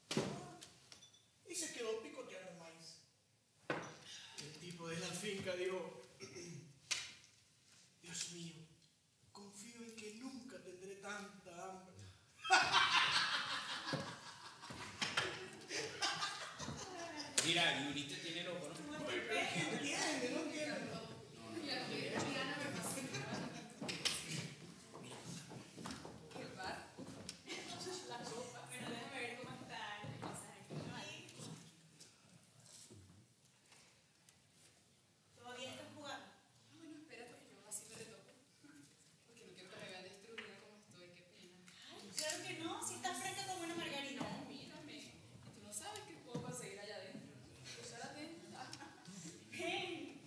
Y se quedó picoteando el maíz. El tipo de la finca dijo: Dios mío, confío en que nunca tendré tanta hambre. Mira, Yurite tiene loco, ¿no? No entiende, no entiende. Bueno, déjame ver cómo están las cosas aquí. ¿Todavía estás jugando? Bueno, espérate que yo así me retoco. Porque no quiero que me vean destruida como estoy, qué pena. Ay, claro que no, si estás fresca como una margarita. No, mírame. Tú no sabes qué puedo conseguir allá adentro. Estar atenta. Ven.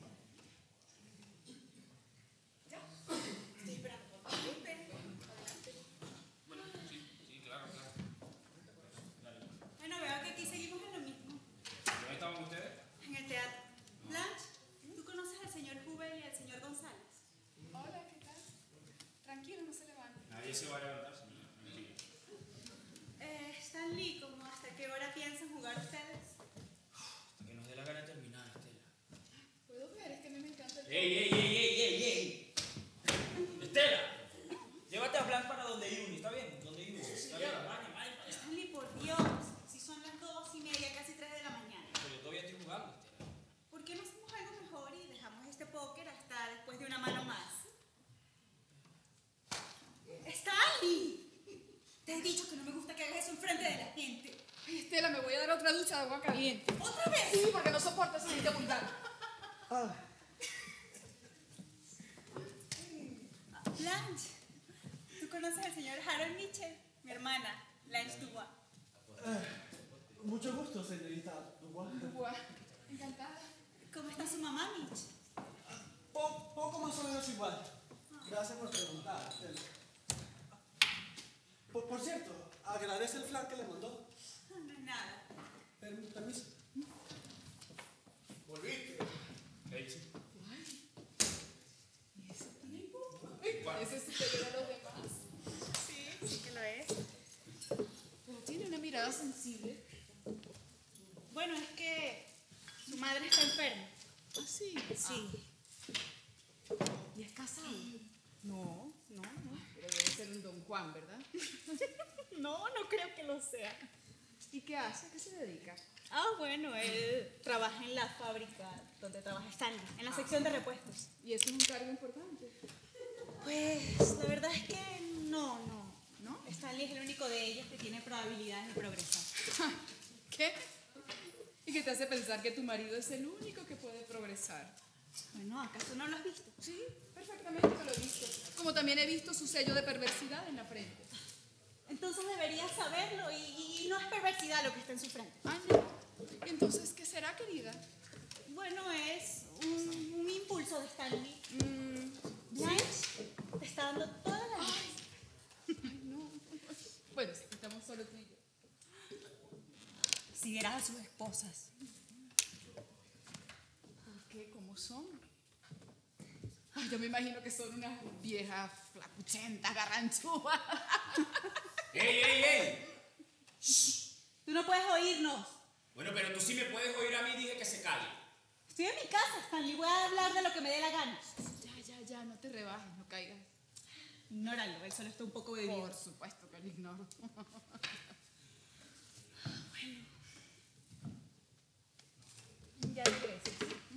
Ya. Estoy esperando. Ven. Bueno, sí, claro. Dale. Bueno, veo que aquí seguimos en lo mismo. ¿Dónde estaban ustedes? En el teatro. Blanche, ¿tú conoces al señor Hubel y al señor González? Hola, ¿qué tal? Tranquilo, no se levante. Nadie se va a levantar, señora. Tranquila. Stanley, ¿cómo hasta qué hora piensan jugar ustedes? Hasta que nos dé la gana de terminar, Estela. ¿Puedo ver? Es que a mí me encanta el ¡Ey! ¡Estela! Llévate a Blanc para donde Yuni, ¿está bien? Donde Yuni. Está bien, vaya. Stanley, por Dios, si son las 2:30, casi 3 de la mañana. Pero yo todavía estoy jugando, Estela. ¿Por qué no hacemos algo mejor y dejamos este póker hasta después de una mano más? ¡Stanley! Te he dicho que no me gusta que hagas eso enfrente de la gente. Ay, Estela, me voy a dar otra ducha de agua caliente. ¿Otra vez? Sí, porque no soporto esa gente vulgar. Blanche, ¿tú conoces al señor Harold Mitchell? Mi hermana, Blanche Dubois. Mucho gusto, señorita Dubois. Guau, encantada. ¿Cómo está su mamá, Mitch? Poco más o menos igual. Gracias por preguntar, Estela. Por cierto, agradece el flan que le mandó. No es nada. Juan está enfermo. ¿Ah, sí? Sí. ¿Y es casado? No. Pero debe ser un don Juan, ¿verdad? No creo que lo sea. ¿Y qué hace? ¿A qué se dedica? Ah, bueno, él trabaja en la fábrica donde trabaja Stanley, en la sección de repuestos. ¿Y eso es un cargo importante? Pues la verdad es que no. Stanley es el único de ellos que tiene probabilidades de progresar. ¿Qué? ¿Y qué te hace pensar que tu marido es el único que puede progresar? Bueno, ¿acaso no lo has visto? Sí, perfectamente que lo he visto. Como también he visto su sello de perversidad en la frente. Entonces deberías saberlo y no es perversidad lo que está en su frente. Ah, no. Entonces, ¿qué será, querida? Bueno, es un impulso de Stanley. Blanche te está dando toda la vida. Ay, no. Bueno, estamos solo tú y yo. Si vieras a sus esposas. ¿Por qué? ¿Cómo son? Ay, yo me imagino que son unas viejas flacuchentas, garranchudas. ¡Ey! Tú no puedes oírnos. Bueno, pero tú sí me puedes oír a mí, dije que se calle. Estoy en mi casa, Stanley. Voy a hablar de lo que me dé la gana. Ya, no te rebajes, no caigas. Ignóralo, él solo está un poco bebido. Por supuesto que lo ignoro. Ya regreses.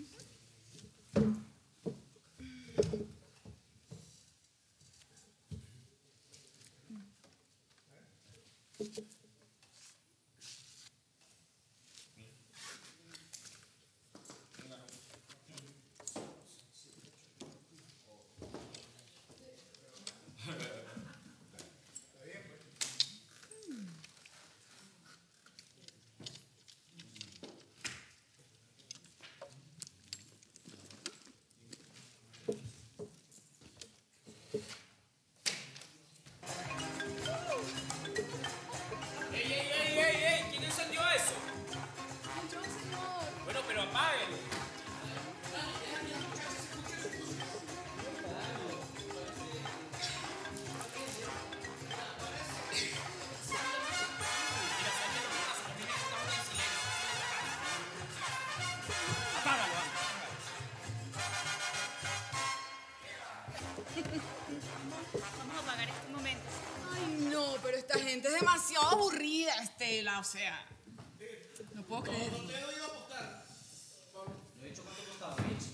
¡Ey! ¿Quién encendió eso? Entró un señor. Bueno, pero apáguenlo. Apágalo. Vamos a apagar este momento. Ay, no, pero esta gente es demasiado aburrida, Estela. O sea, no puedo creer. ¿Dónde lo iba a apostar? No he dicho cuánto costaba, Mitch.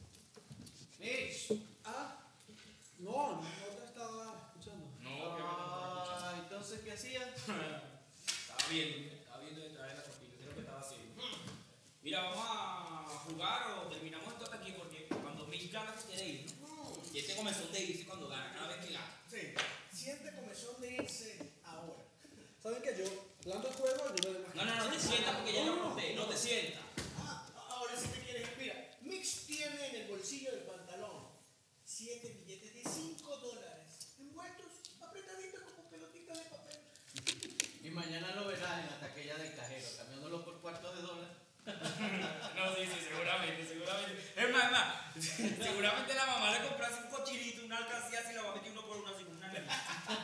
No te estaba escuchando. Entonces, ¿qué hacías? Estaba viendo detrás de la cortina, es lo que estaba haciendo. Mira, vamos a jugar o terminamos esto hasta aquí porque cuando Mitch gana se quiere ir, ¿no? Y este comenzó de irse cuando gana, cada vez que gana. Sí, siente comezón de irse ahora. ¿Saben que yo, hablando del juego, yo no le No te sientas porque ya lo conté, no te sientas. Ahora sí te quieres. Mira, Mix tiene en el bolsillo del pantalón 7 billetes de $5 envueltos, apretaditos como pelotitas de papel. Y mañana lo verás en la taquilla del cajero, cambiándolos por cuartos de dólar. No, sí, seguramente. Es más, seguramente la mamá le comprase un cochinito, una alcancía así, la va a meter uno por uno así con una nena.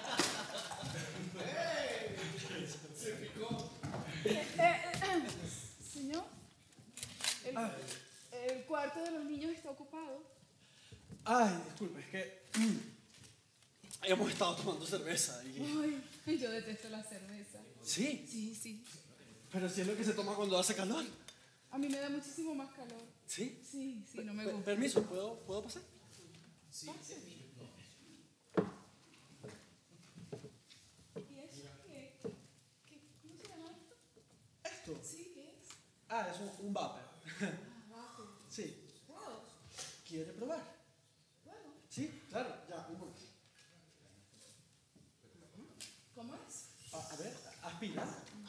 Se picó. Señor, el cuarto de los niños está ocupado. Ay, disculpe, es que hemos estado tomando cerveza y... Ay, yo detesto la cerveza. Sí, Sí. pero si es lo que se toma cuando hace calor. A mí me da muchísimo más calor. ¿Sí? Sí, no me gusta. Permiso, ¿puedo pasar? Pase. ¿Y eso qué? ¿Cómo se llama esto? ¿Esto? Sí, ¿qué es? Ah, es un vapor. Abajo. Sí. Wow. ¿Quiere probar? Bueno, Sí, claro, ya, un momento. ¿cómo es? A ver, aspira.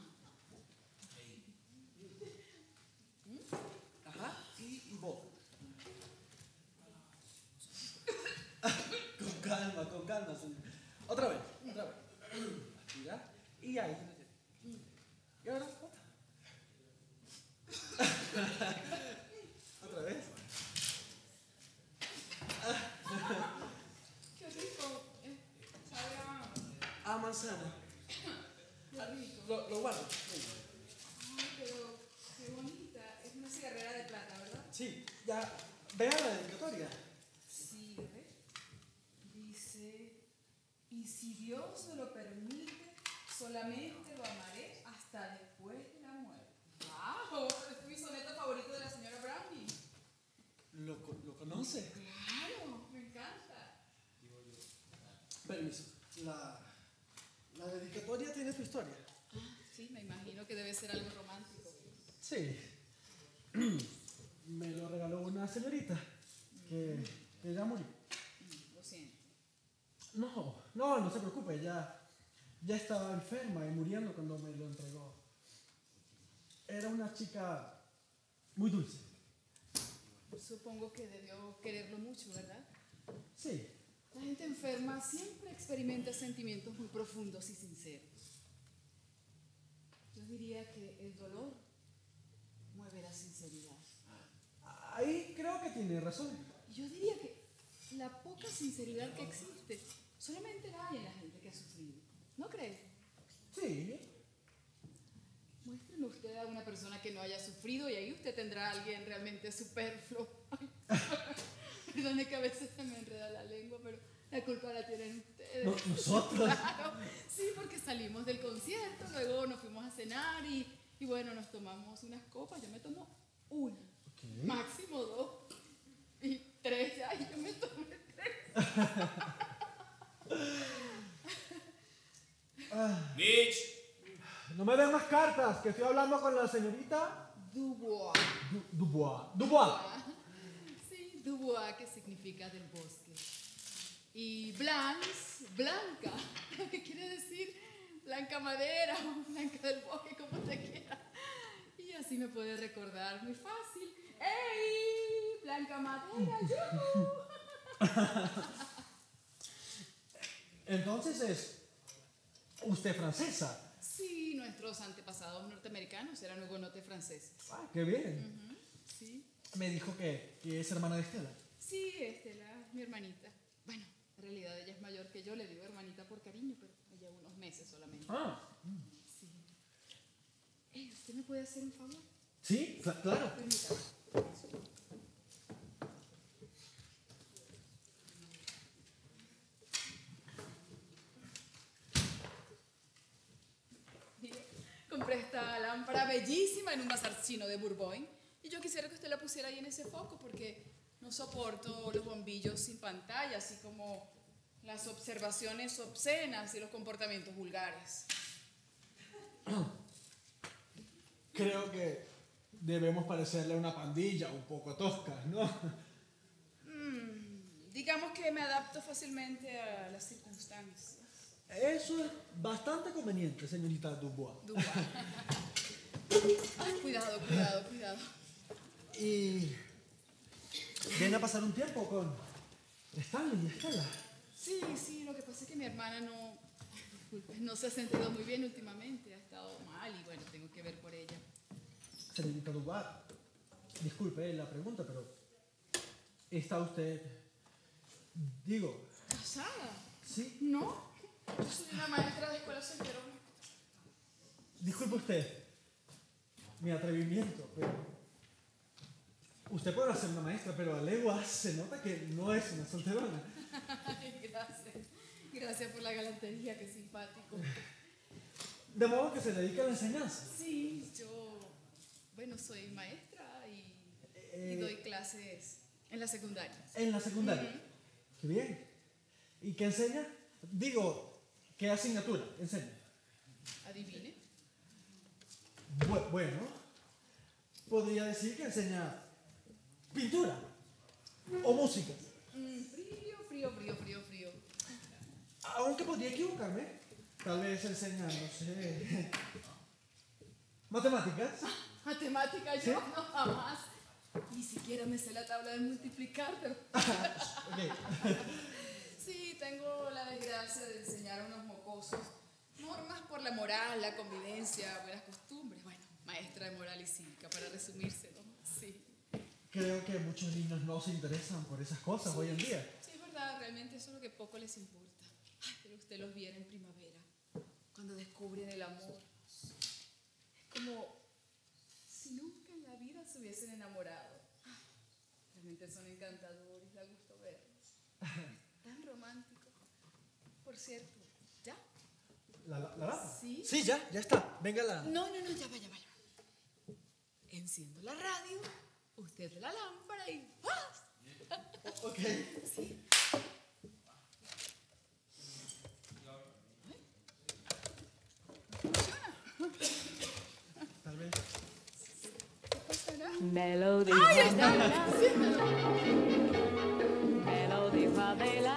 Ajá, y bota. Con calma, señor. Otra vez. Aspira. Y ahí. Y ahora, bota. Otra vez. Qué rico. Sabe A manzana. qué rico. Lo guardo. Ay, pero qué bonita. Es una cigarrera de plata, sí, ya. Vea la dedicatoria. Sí, a ver. Dice, y si Dios me lo permite, solamente lo amaré hasta después de la muerte. ¡Wow! Es mi soneto favorito de la señora Browning. ¿Lo conoce? Claro, me encanta. Permiso. La dedicatoria tiene tu historia. Sí, me imagino que debe ser algo romántico. Sí. Me lo regaló una señorita que ya murió. Lo siento. No se preocupe, ya estaba enferma y muriendo cuando me lo entregó. Era una chica muy dulce. Supongo que debió quererlo mucho, ¿verdad? Sí. La gente enferma siempre experimenta sentimientos muy profundos y sinceros. Yo diría que el dolor mueve la sinceridad. Ahí creo que tiene razón. Yo diría que la poca sinceridad que existe solamente la hay en la gente que ha sufrido. ¿No cree? Sí. Muéstreme usted a una persona que no haya sufrido y ahí usted tendrá a alguien realmente superfluo. Perdone que a veces se me enreda la lengua, pero la culpa la tienen ustedes. ¿Nosotros? Claro, sí, porque salimos del concierto, luego nos fuimos a cenar y bueno, nos tomamos unas copas. Yo me tomo una, máximo 2 y 3 ya, y yo me tomé 3. Mitch. No me den más cartas, que estoy hablando con la señorita Dubois. Dubois. Sí, Dubois, que significa del bosque. Y Blanche, blanca, lo que quiere decir blanca madera o blanca del bosque, como usted quiera. Y así me puede recordar muy fácil. ¡Ey! Blanca madera, yo. Entonces es usted francesa. Sí, nuestros antepasados norteamericanos eran hugonotes franceses. Ah, qué bien. Sí. Me dijo que es hermana de Estela. Sí, Estela, mi hermanita. Bueno, en realidad ella es mayor que yo, le digo hermanita por cariño, pero lleva unos meses solamente. Ah. Sí. ¿Usted me puede hacer un favor? Sí, claro. Permítame. Mire, compré esta lámpara bellísima en un bazar chino de Bourgogne y yo quisiera que usted la pusiera ahí en ese foco porque no soporto los bombillos sin pantalla, así como las observaciones obscenas y los comportamientos vulgares. Creo que debemos parecerle a una pandilla un poco tosca, ¿no? Digamos que me adapto fácilmente a las circunstancias. Eso es bastante conveniente, señorita Dubois. Ay, cuidado, cuidado, cuidado. Y viene a pasar un tiempo con Stanley y Estela. Sí, lo que pasa es que mi hermana no se ha sentido muy bien últimamente, ha estado mal y bueno, tengo que ver por ella. Señorita Dubois, disculpe la pregunta, pero ¿está usted, digo... ¿Casada? Sí. ¿No? Yo soy una maestra de escuela solterona. Disculpe usted mi atrevimiento, pero... Usted podrá ser una maestra, pero a leguas se nota que no es una solterona. Gracias. Gracias por la galantería, qué simpático. De modo que se dedica a la enseñanza. Sí, yo, bueno, soy maestra y doy clases en la secundaria. En la secundaria. Qué bien. ¿Y qué enseña? Digo, ¿qué asignatura enseña? Adivine. Bueno, podría decir que enseña pintura o música. Frío. Aunque podría equivocarme. Tal vez enseña, no sé, matemáticas. Matemáticas, yo no, jamás. Ni siquiera me sé la tabla de multiplicar, pero... Okay. Sí, tengo la desgracia de enseñar a unos mocosos normas por la moral, la convivencia, buenas costumbres. Bueno, maestra de moral y cívica, para resumírselo. Sí. Creo que muchos niños no se interesan por esas cosas hoy en día. Sí, es verdad, realmente eso es lo que poco les importa. Ay, pero usted los viera en primavera, cuando descubren el amor. Es como si nunca en la vida se hubiesen enamorado. Realmente son encantadores, da gusto verlos. Tan románticos. Por cierto, ¿ya? ¿La? Sí. Sí, ya está. Venga la. No, ya vaya. Enciendo la radio, usted la lámpara y ¡ah! Ok. Sí. Tal vez. ¿Qué pasará? Melody. ¡Ay, está! Melody Adela.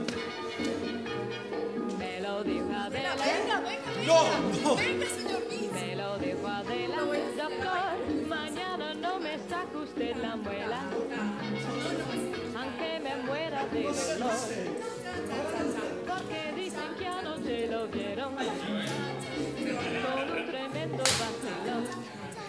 Melody Adela. Venga. No. Venga, señor Luis. Melody Adela. Doctor, mañana no me saca usted la muela. Aunque me muera de dolor. Porque dicen que anoche lo vieron con un tremendo vacilón.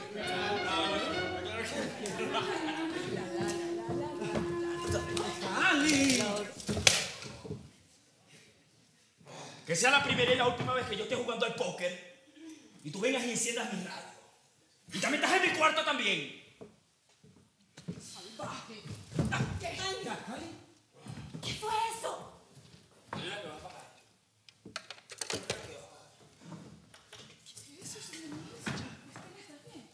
Que sea la primera y la última vez que yo esté jugando al póker y tú vengas y enciendas mi radio. Y también estás en mi cuarto también. Salvaje. ¿Qué fue eso? Mira que va a pagar. ¿Qué es eso, señor Luis? ¿Está bien?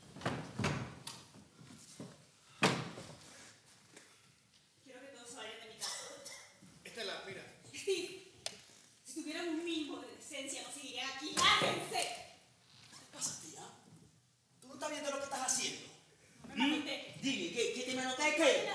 Quiero que todos se vayan de mi casa. Esta es la, mira. Steve, si tuvieran un mínimo de decencia, no seguirían aquí. ¡Lárguense! ¿Qué pasa, tía? ¿Tú no estás viendo lo que estás haciendo? No me manotees. Dime, ¿qué te manotees qué?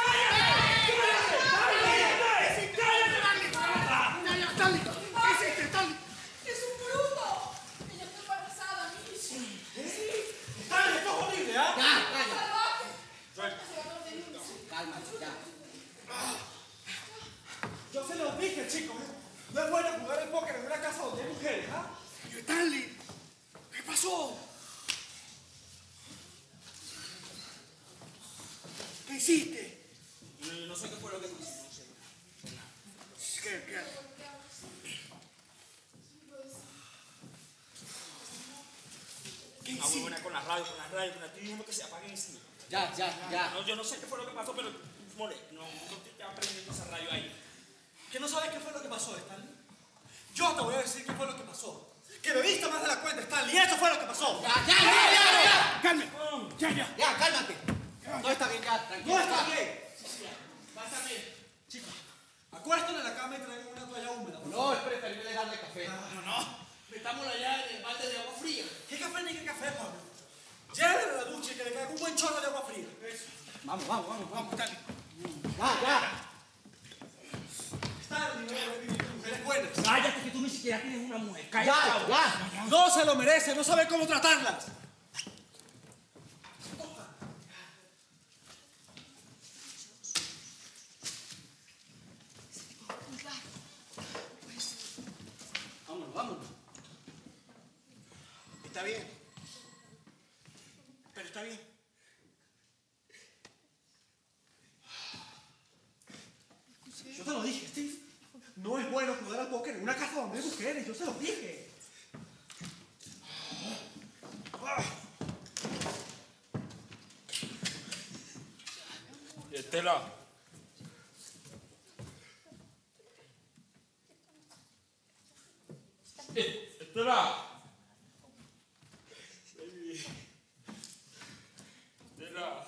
¡Es un bruto! Ella está embarazada, Michi. ¡Dale, esto es horrible, ¿ah? ¡Salvaje! Cálmate, ya. Yo se los dije, chicos. No es bueno jugar al póker en una casa donde hay mujeres, ¿ah? Yo, Stanley, ¿qué pasó? ¿Qué hiciste? No sé qué fue lo que tú hiciste. ¿Qué? Ah, muy buena con la radio. Estoy diciendo que se apaguen encima. Ya. No, yo no sé qué fue lo que pasó, pero more, no te estaba prendiendo esa radio ahí. ¿Que no sabes qué fue lo que pasó, Stanley? Yo te voy a decir qué fue lo que pasó. Que bebiste más de la cuenta, Stanley. Eso fue lo que pasó. Ya. Calme. Ya, cálmate. No está bien, ya, tranquilo. No está bien. Pásame. Chicos, acuéstenle en la cama y traigan una toalla húmeda. por No, favor. es preferible darle café. No. Metámosla allá en el balde de agua fría. ¿Qué café ni qué café, Pablo? Llévenle a la ducha y que le caiga un buen chorro de agua fría. Vamos. Vamos, Stanley. Ya. Stanley, no debe vivir con mujeres buenas. Cállate que tú ni siquiera tienes una mujer. Cállate. Ya. No se lo merece, no sabe cómo tratarlas. Vámonos. Está bien. Pero está bien. Yo te lo dije, Steve. No es bueno jugar al póker en una casa donde hay mujeres. Yo se lo dije. Estela. Estela. Estela.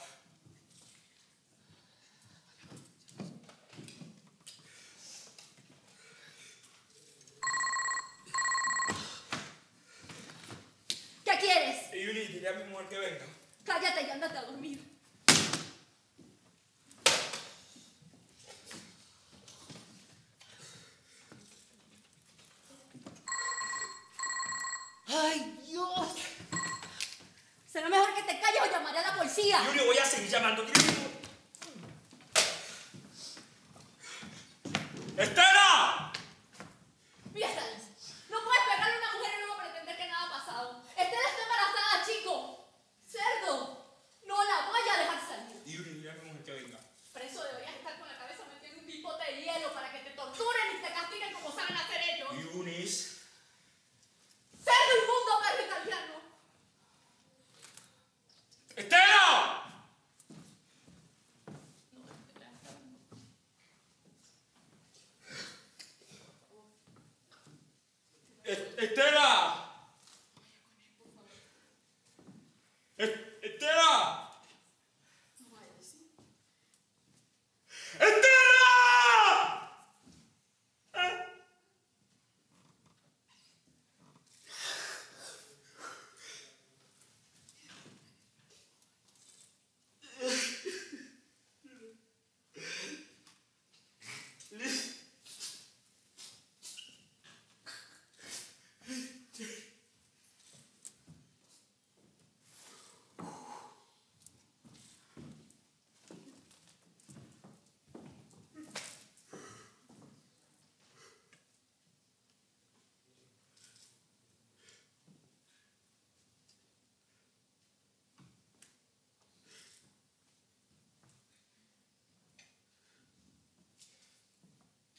¿Qué quieres? Y Yuli, dile a mi mujer que venga. Cállate y ándate a dormir. ¡Ay, Dios! Será mejor que te calles o llamaré a la policía. Yuli, voy a seguir llamando. ¡Estela! Mira, Stanley, no puedes pegarle a una mujer y luego pretender que nada ha pasado. Estela está embarazada, chico. Cerdo. No la voy a dejar salir. Y Yuli, dile a mi mujer que venga. Por eso deberías estar con la cabeza metida en un pipote de hielo para que te torturen y te castiguen como saben hacer ellos. Yunis. Cerdo inmundo, perro italiano. ¡Estela!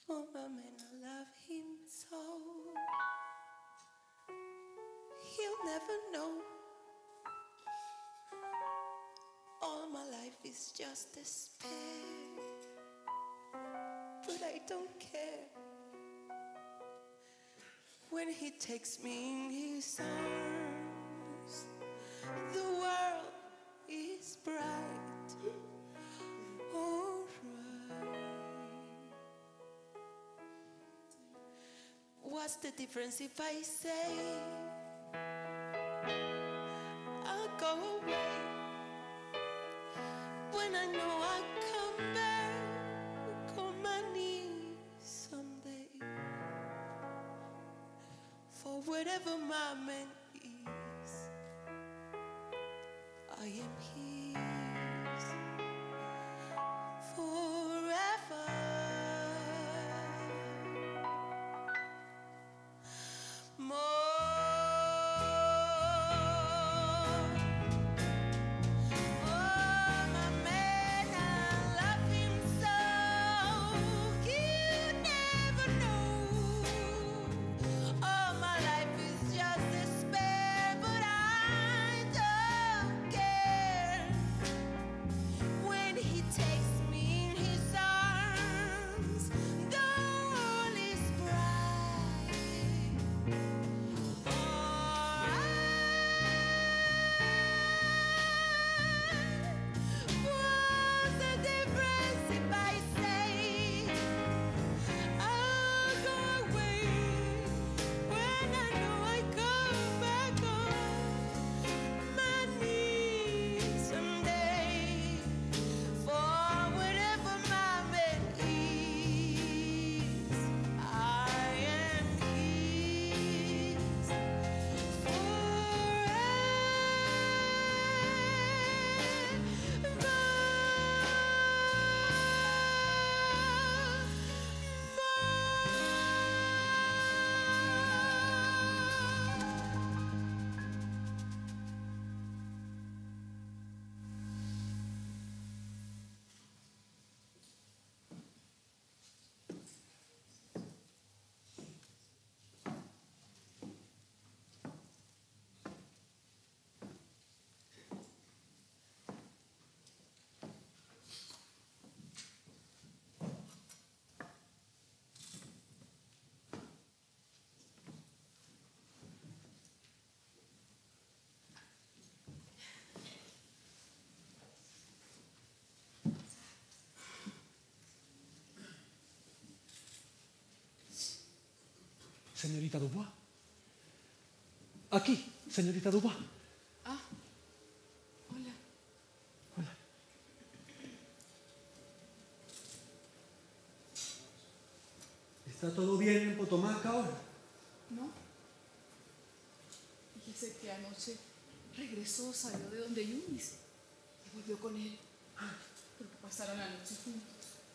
For my man, I love him so. He'll never know. All my life is just despair. But I don't care. When he takes me in his arms, the world is bright. Alright. What's the difference if I say I'll go away when I know I'll come back on my knees someday? For whatever my man is, I am his forever. More. Oh, my man, I love him so. You never know. All my life is just despair, but I don't care. When he takes me in his arms, the world is bright. What's the difference if I say I'll go away when I know I come back on my knees someday? For whatever my man is, I am his Señorita Dubois. Aquí, señorita Dubois. Ah, hola. Hola. ¿Está todo bien en Potomac ahora? ¿No? Fíjese que anoche regresó, salió de donde Yunis y volvió con él. Porque pasaron la noche juntos.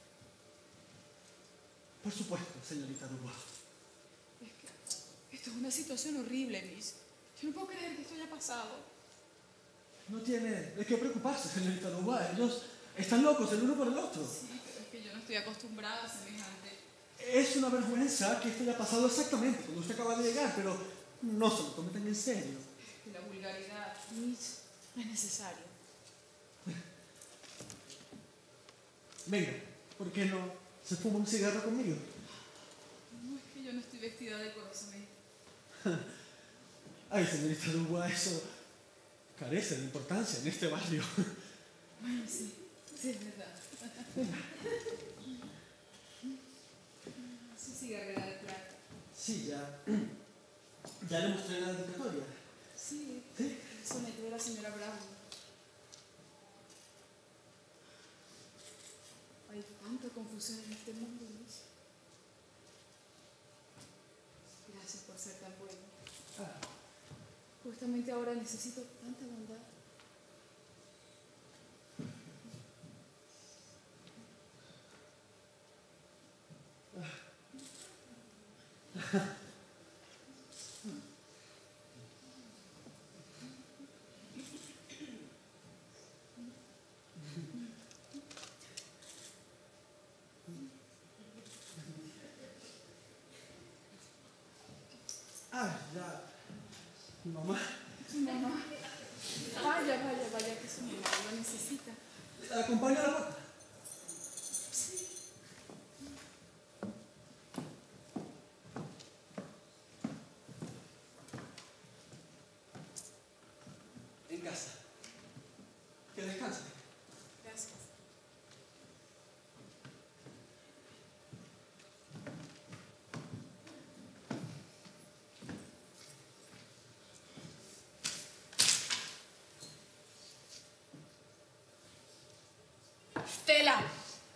Por supuesto, señorita Dubois. Es que esto es una situación horrible, Miss. Yo no puedo creer que esto haya pasado. No tiene de qué preocuparse, señorita Dubois. Ellos están locos el uno por el otro. Sí, pero es que yo no estoy acostumbrada a semejante. Es una vergüenza que esto haya pasado exactamente cuando usted acaba de llegar, pero no se lo tome tan en serio. Que la vulgaridad, Miss, no es necesario. Venga, ¿por qué no se fuma un cigarro conmigo? No, es que yo no estoy vestida decorosamente. Ay, señorita Dubois, eso carece de importancia en este barrio. Bueno, sí, sí es verdad. Su cigarrera de plata. Sí, ya le mostré la dedicatoria. Sí, ¿Sí? el soneto de la señora Bravo. Hay tanta confusión en este mundo, Luis. Gracias por ser tan bueno. Justamente ahora necesito tanta bondad. ¿La acompaño a la puerta? En casa. Que descanse. Gracias. Estela.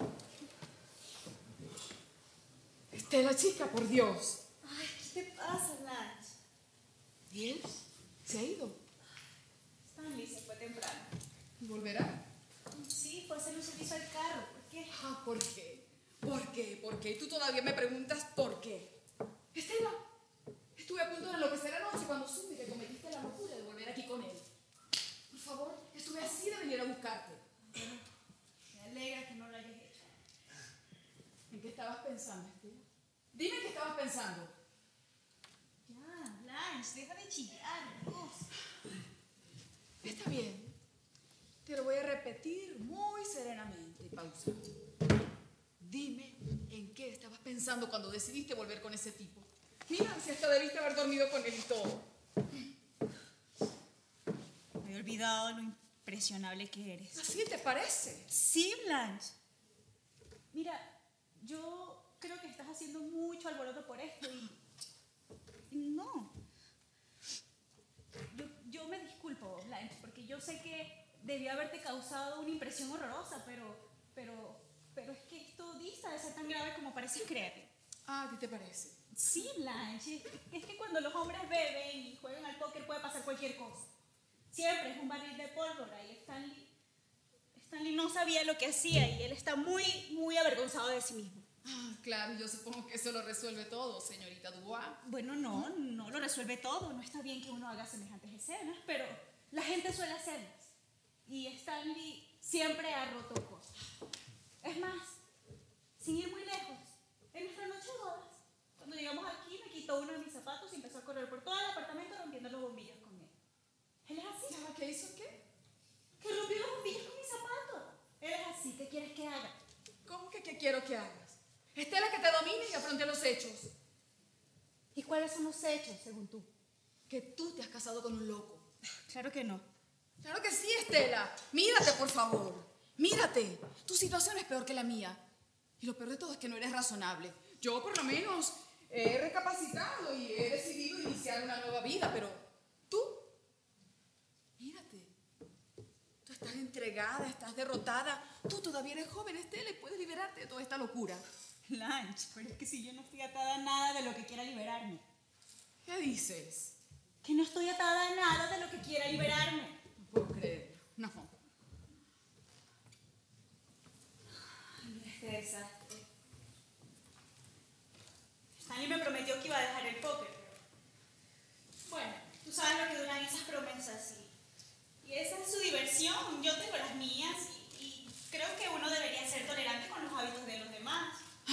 Estela, chica, por Dios. Ay, ¿qué te pasa, Blanche? ¿Y él? ¿Se ha ido? Stanley se fue temprano. ¿Volverá? Sí, fue a hacer un servicio al carro. ¿Por qué? Ah, ¿por qué? ¿Por qué? ¿Por qué? Y tú todavía me preguntas por qué. Estela, estuve a punto de enloquecer anoche cuando supe que cometiste la locura de volver aquí con él. Por favor, estuve así de venir a buscarte. Me alegra que no lo hayas hecho. ¿En qué estabas pensando, Estela? Dime qué estabas pensando. Ya, Blanche, deja de chillar, Dios. Está bien. Te lo voy a repetir muy serenamente y pausado. Dime en qué estabas pensando cuando decidiste volver con ese tipo. Mira, si hasta debiste haber dormido con él y todo. Me he olvidado lo impresionable que eres. ¿Así te parece? Sí, Blanche. Mira, yo creo que estás haciendo mucho alboroto por esto y no. Yo me disculpo, Blanche, porque yo sé que debí haberte causado una impresión horrorosa, pero es que esto dista de ser tan grave como pareces creer. Ah, ¿qué te parece? Sí, Blanche, es que cuando los hombres beben y juegan al póker puede pasar cualquier cosa. Siempre es un barril de pólvora y Stanley no sabía lo que hacía y él está muy, muy avergonzado de sí mismo. Ah, claro, yo supongo que eso lo resuelve todo, señorita Dubois. Bueno, no lo resuelve todo. No está bien que uno haga semejantes escenas, pero la gente suele hacerlas. Y Stanley siempre ha roto cosas. Es más, sin ir muy lejos, en nuestra noche de bodas, cuando llegamos aquí me quitó uno de mis zapatos y empezó a correr por todo el apartamento rompiendo los bombillos con él. Él es así. ¿Qué hizo qué? Que rompió los bombillos con mis zapatos. Él es así. ¿Qué quieres que haga? ¿Cómo que qué quiero que hagas? Estela, que te domine y afronte los hechos. ¿Y cuáles son los hechos, según tú? Que tú te has casado con un loco. Claro que no. Claro que sí, Estela. Mírate, por favor. Mírate. Tu situación es peor que la mía. Y lo peor de todo es que no eres razonable. Yo, por lo menos, he recapacitado y he decidido iniciar una nueva vida, pero tú, mírate. Tú estás entregada, estás derrotada. Tú todavía eres joven, Estela, y puedes liberarte de toda esta locura. Blanche, pero es que si yo no estoy atada a nada de lo que quiera liberarme. ¿Qué dices? Que no estoy atada a nada de lo que quiera liberarme. No puedo creerlo. No. Este desastre. Stanley me prometió que iba a dejar el póker, pero... Bueno, tú sabes lo que duran esas promesas y esa es su diversión. Yo tengo las mías y creo que uno debería ser tolerante con los hábitos de los demás.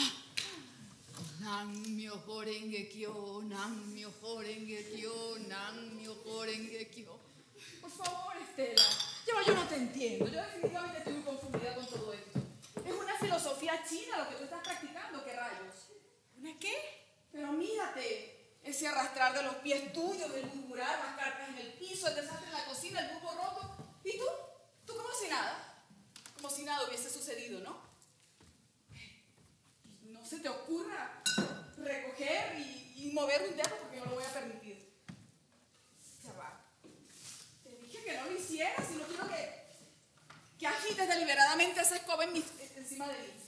Namyo Horengekyo, Namyo Horengekyo, Namyo Horengekyo. Por favor, Estela. Yo no te entiendo. Yo definitivamente estoy muy confundida con todo esto. Es una filosofía china lo que tú estás practicando, ¿qué rayos? ¿Una qué? Pero mírate, ese arrastrar de los pies tuyos, el murmurar, las cartas en el piso, el desastre en la cocina, el bulbo roto. ¿Y tú? ¿Tú como si nada? Como si nada hubiese sucedido, ¿no? No se te ocurra recoger y mover un dedo porque no lo voy a permitir. Chaval, te dije que no lo hicieras y no quiero que agites deliberadamente esa escoba encima de mí.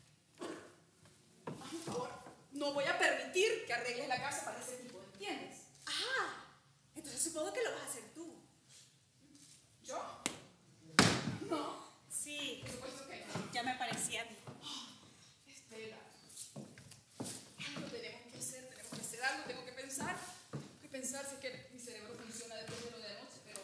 Por favor, no voy a permitir que arregles la casa para ese tipo, ¿entiendes? Ah, entonces supongo que lo vas a hacer tú. ¿Yo? No. Sí, Por supuesto que no. ya me parecía a mí. Estela, algo tenemos que hacer algo, tengo que pensar si es que mi cerebro funciona después de lo de anoche, pero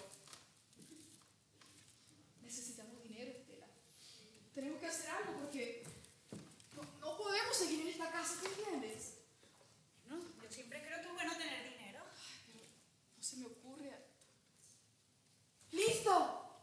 necesitamos dinero, Estela. Tenemos que hacer algo porque no podemos seguir en esta casa, ¿qué entiendes? No, yo siempre creo que es bueno tener dinero. Pero no se me ocurre. ¡Listo!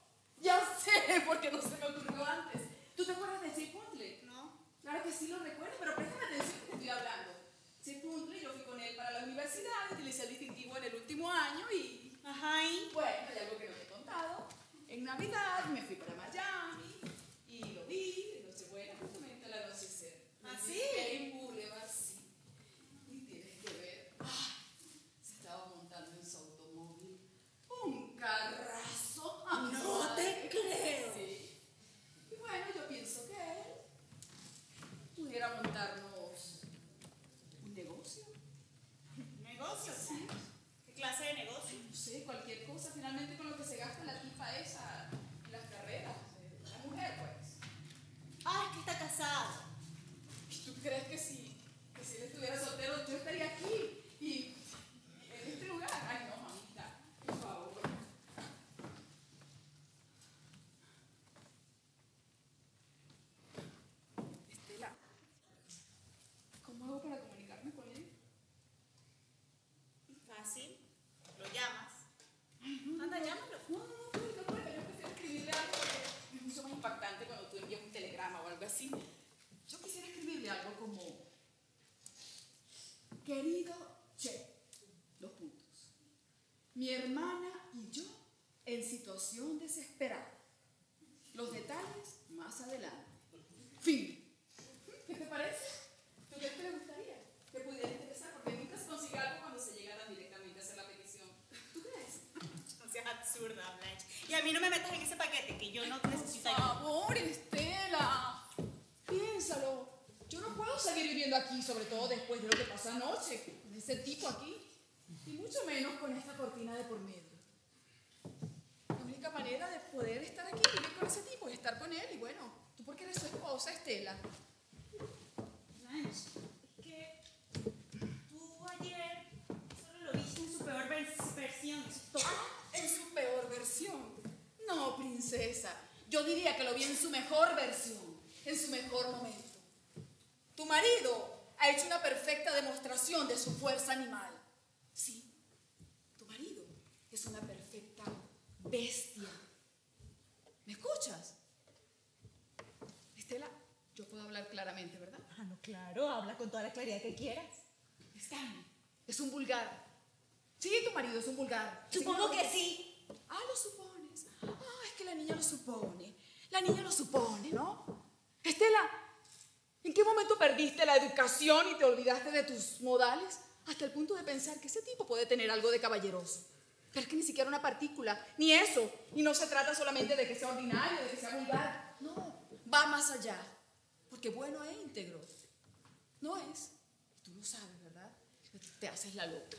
explosión desesperada. Los detalles más adelante. Fin. ¿Qué te parece? ¿Tú qué te gustaría? ¿Te pudiera interesar? Porque nunca se consigue algo cuando se llegara directamente a hacer la petición. ¿Tú crees? No seas absurda, Blanche. Y a mí no me metas en ese paquete que yo no necesito. Por favor, Estela. Piénsalo. Yo no puedo seguir viviendo aquí, sobre todo después de lo que pasó anoche, con ese tipo aquí. Y mucho menos con esta cortina de por medio. La única manera de poder estar aquí y vivir con ese tipo es estar con él. Y bueno, tú porque eres su esposa, Estela. Blanche, es que tú ayer solo lo viste en su peor versión. Eso es todo. En su peor versión. No, princesa. Yo diría que lo vi en su mejor versión, en su mejor momento. Tu marido ha hecho una perfecta demostración de su fuerza animal. Sí, tu marido es una perfecta bestia. ¿Me escuchas? Estela, yo puedo hablar claramente, ¿verdad? Ah, no, claro, habla con toda la claridad que quieras. Stanley es un vulgar. Sí, tu marido es un vulgar. Supongo que sí. Ah, lo supones. Ah, es que la niña lo supone. La niña lo supone, ¿no? Estela, ¿en qué momento perdiste la educación y te olvidaste de tus modales? Hasta el punto de pensar que ese tipo puede tener algo de caballeroso. Pero es que ni siquiera una partícula, ni eso. Y no se trata solamente de que sea ordinario, de que sea vulgar. No, va más allá. Porque bueno e íntegro. No es. Tú lo sabes, ¿verdad? Te haces la loca.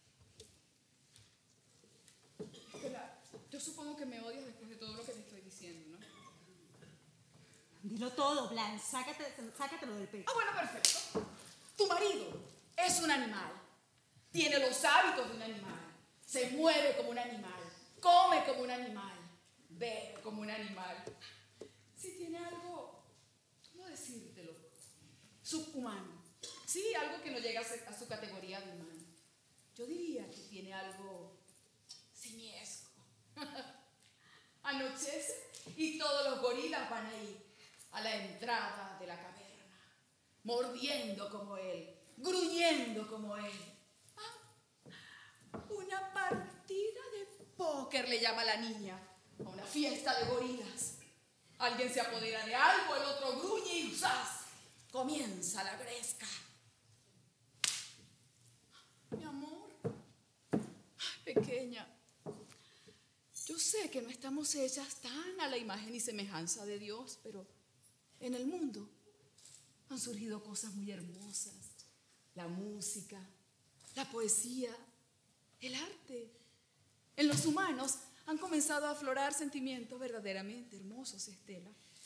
Estela, yo supongo que me odias después de todo lo que te estoy diciendo, ¿no? Dilo todo, Blanche. Sácatelo del pecho. Ah, bueno, perfecto. Tu marido es un animal. Tiene los hábitos de un animal. Se mueve como un animal. Come como un animal. Bebe como un animal. Si tiene algo, ¿cómo decírtelo? Subhumano. Sí, algo que no llega a su categoría de humano. Yo diría que tiene algo simiesco. Anochece y todos los gorilas van a ir a la entrada de la caverna, mordiendo como él, gruñendo como él. Ah, una partida de póker le llama la niña, a una fiesta de gorilas. Alguien se apodera de algo, el otro gruñe y ¡zas! Comienza la gresca. Mi amor, pequeña, yo sé que no estamos hechas tan a la imagen y semejanza de Dios, pero en el mundo han surgido cosas muy hermosas. La música, la poesía, el arte. En los humanos han comenzado a aflorar sentimientos verdaderamente hermosos, Estela.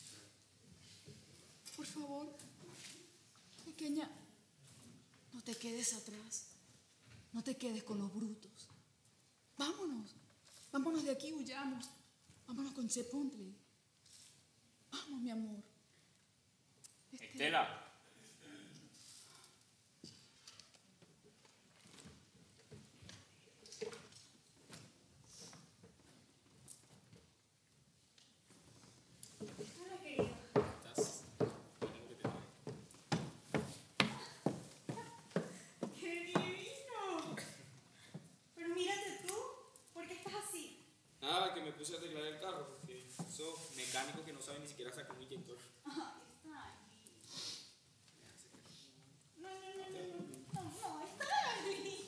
Por favor, pequeña, no te quedes atrás. No te quedes con los brutos. Vámonos. Vámonos de aquí, huyamos. Vámonos con Chipotle. Vamos, mi amor. Estela. Hola, querido. ¿Estás? ¡Qué divino! Pero mírate tú. ¿Por qué estás así? Nada, que me puse a arreglar el carro porque esos mecánicos que no saben ni siquiera sacar un inyector. Ay, está ahí. No, está ahí.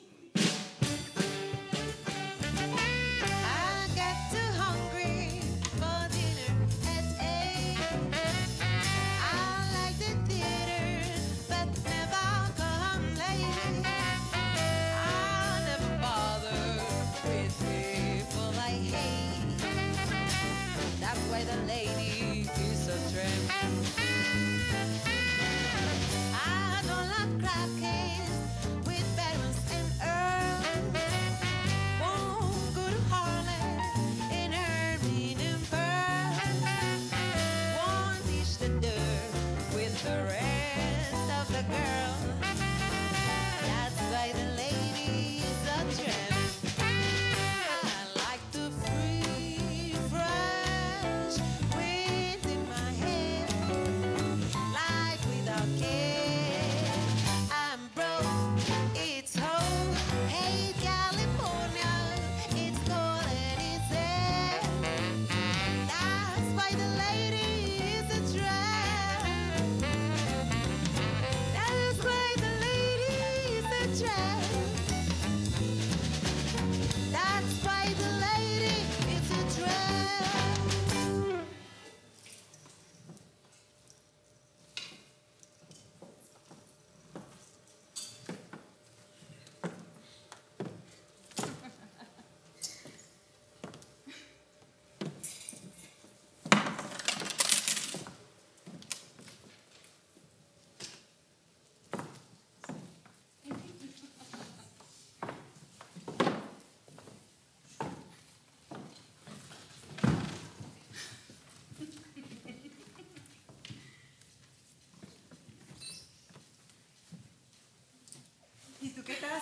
I get too hungry for dinner at 8. I like the theater, but never come late. I never bother with people I hate. That's why the lady is a tramp.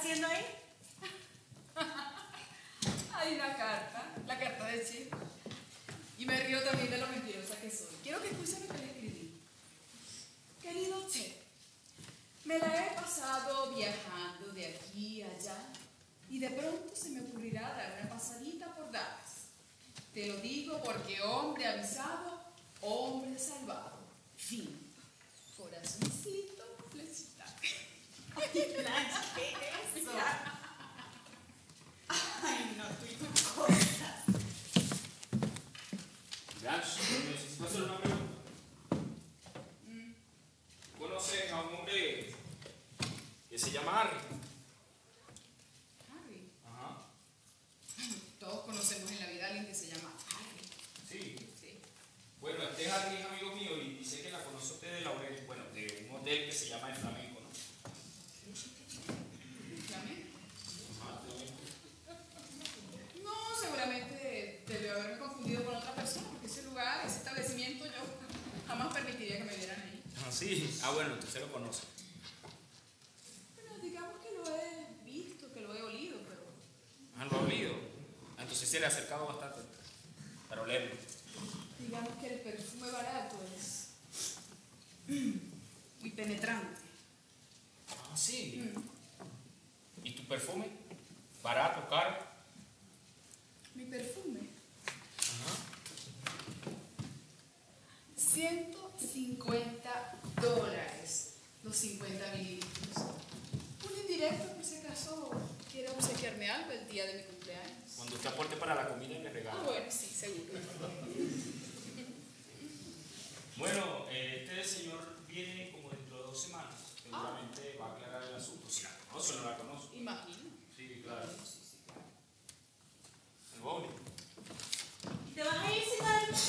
haciendo ahí? Hay una carta, la carta de Che. Y me río también de lo mentirosa que soy. Quiero que escuchen lo que le escribí. Querido Che, me la he pasado viajando de aquí a allá y de pronto se me ocurrirá dar una pasadita por Dallas. Te lo digo porque hombre avisado, hombre salvado. Fin. Corazoncito, flechita. Ay, Blanche, ¿qué es eso? Ay, no, tú y tus cosas. Blanche, necesito hacer una pregunta. ¿Conocen a un hombre que se llama Harry? Harry. Ajá. Todos conocemos en la vida a alguien que se llama Harry. Sí. Sí. Bueno, este Harry es amigo mío y dice que la conoce usted de Laurel, bueno, de un hotel que se llama El Flamenco, ¿no? ¿Flamenco? Ajá, Flamenco. No, seguramente debió haberme confundido con otra persona, porque ese lugar, ese establecimiento, yo jamás permitiría que me vieran ahí. Ah, sí. Ah, bueno, usted lo conoce. Bueno, digamos que lo he visto, que lo he olido, pero Ah, lo ha olido. Entonces se le ha acercado bastante para olerlo. digamos que el perfume barato es muy penetrante. Ah, sí. ¿Y tu perfume? ¿Barato, caro? Mi perfume, Ajá. $150, los 50 mililitros. Un indirecto, por si acaso quiere obsequiarme algo el día de mi cumpleaños. Cuando usted aporte para la comida le Ah, regalo. bueno, sí, seguro. Bueno, este señor viene como dentro de 2 semanas. Seguramente va a aclarar el asunto. Si la conoce o no la conoce. Imagino. Sí, claro. Sí, claro. El bowling. ¿Te vas a ir sin dar el beso?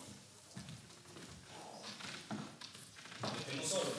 Estemos solos.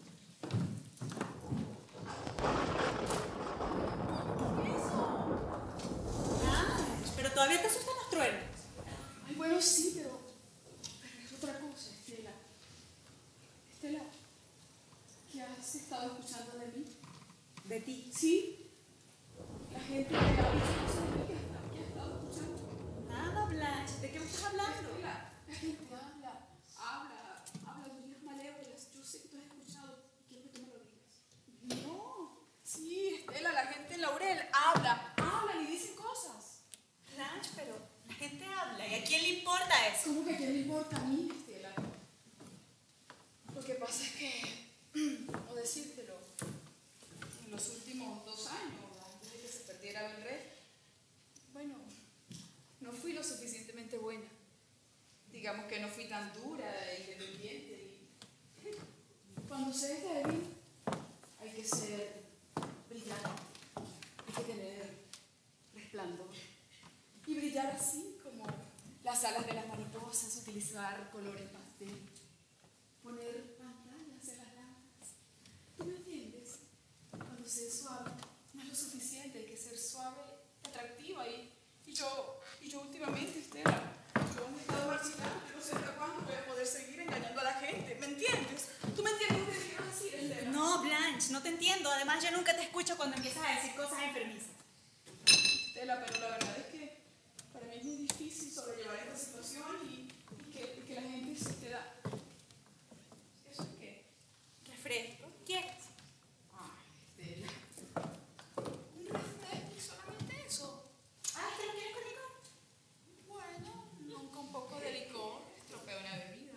Blanche, pero todavía te asustan los truenos. Ay, bueno, sí, pero es otra cosa, Estela. Estela, ¿qué has estado escuchando de mí? De ti. Sí. La gente me ha dicho cosas de mí que ha estado escuchando. Nada, Blanche. ¿De qué me estás hablando? Estela, la gente habla de ideas malévolas. Yo sé que tú has escuchado y quiero que tú me lo digas. No. Sí, Estela, la gente en Laurel hablan y dicen cosas. Blanche, pero la gente habla. ¿Y a quién le importa eso? ¿Cómo que a quién le importa a mí, Estela? Lo que pasa es que, no decírtelo, en los últimos 2 años, antes de que se perdiera Belred, bueno, no fui lo suficientemente buena. Digamos que no fui tan dura e independiente. Y cuando se es débil, hay que ser brillante, hay que tener resplandor. Y brillar así como las alas de las mariposas, utilizar colores pastel, poner pantallas en las lámparas. ¿Tú me entiendes? Cuando se es suave, no es lo suficiente, hay que ser suave, atractiva. Y yo últimamente, Estela, yo me he estado marchitando, yo no sé hasta cuándo voy a poder seguir engañando a la gente. ¿Me entiendes? ¿Tú me entiendes lo que quiero decir, Estela? No, Blanche, no te entiendo. Además, yo nunca te escucho cuando empiezas a decir cosas enfermizas. Estela, pero la verdad es que para mí es muy difícil sobrellevar esta situación y que la gente se te da. ¿Eso es qué? Refresco. ¿Quieres? Ay, Estela. Un refresco y solamente eso. Ah, ¿te lo quieres con licor? Bueno, nunca un poco de licor estropea una bebida.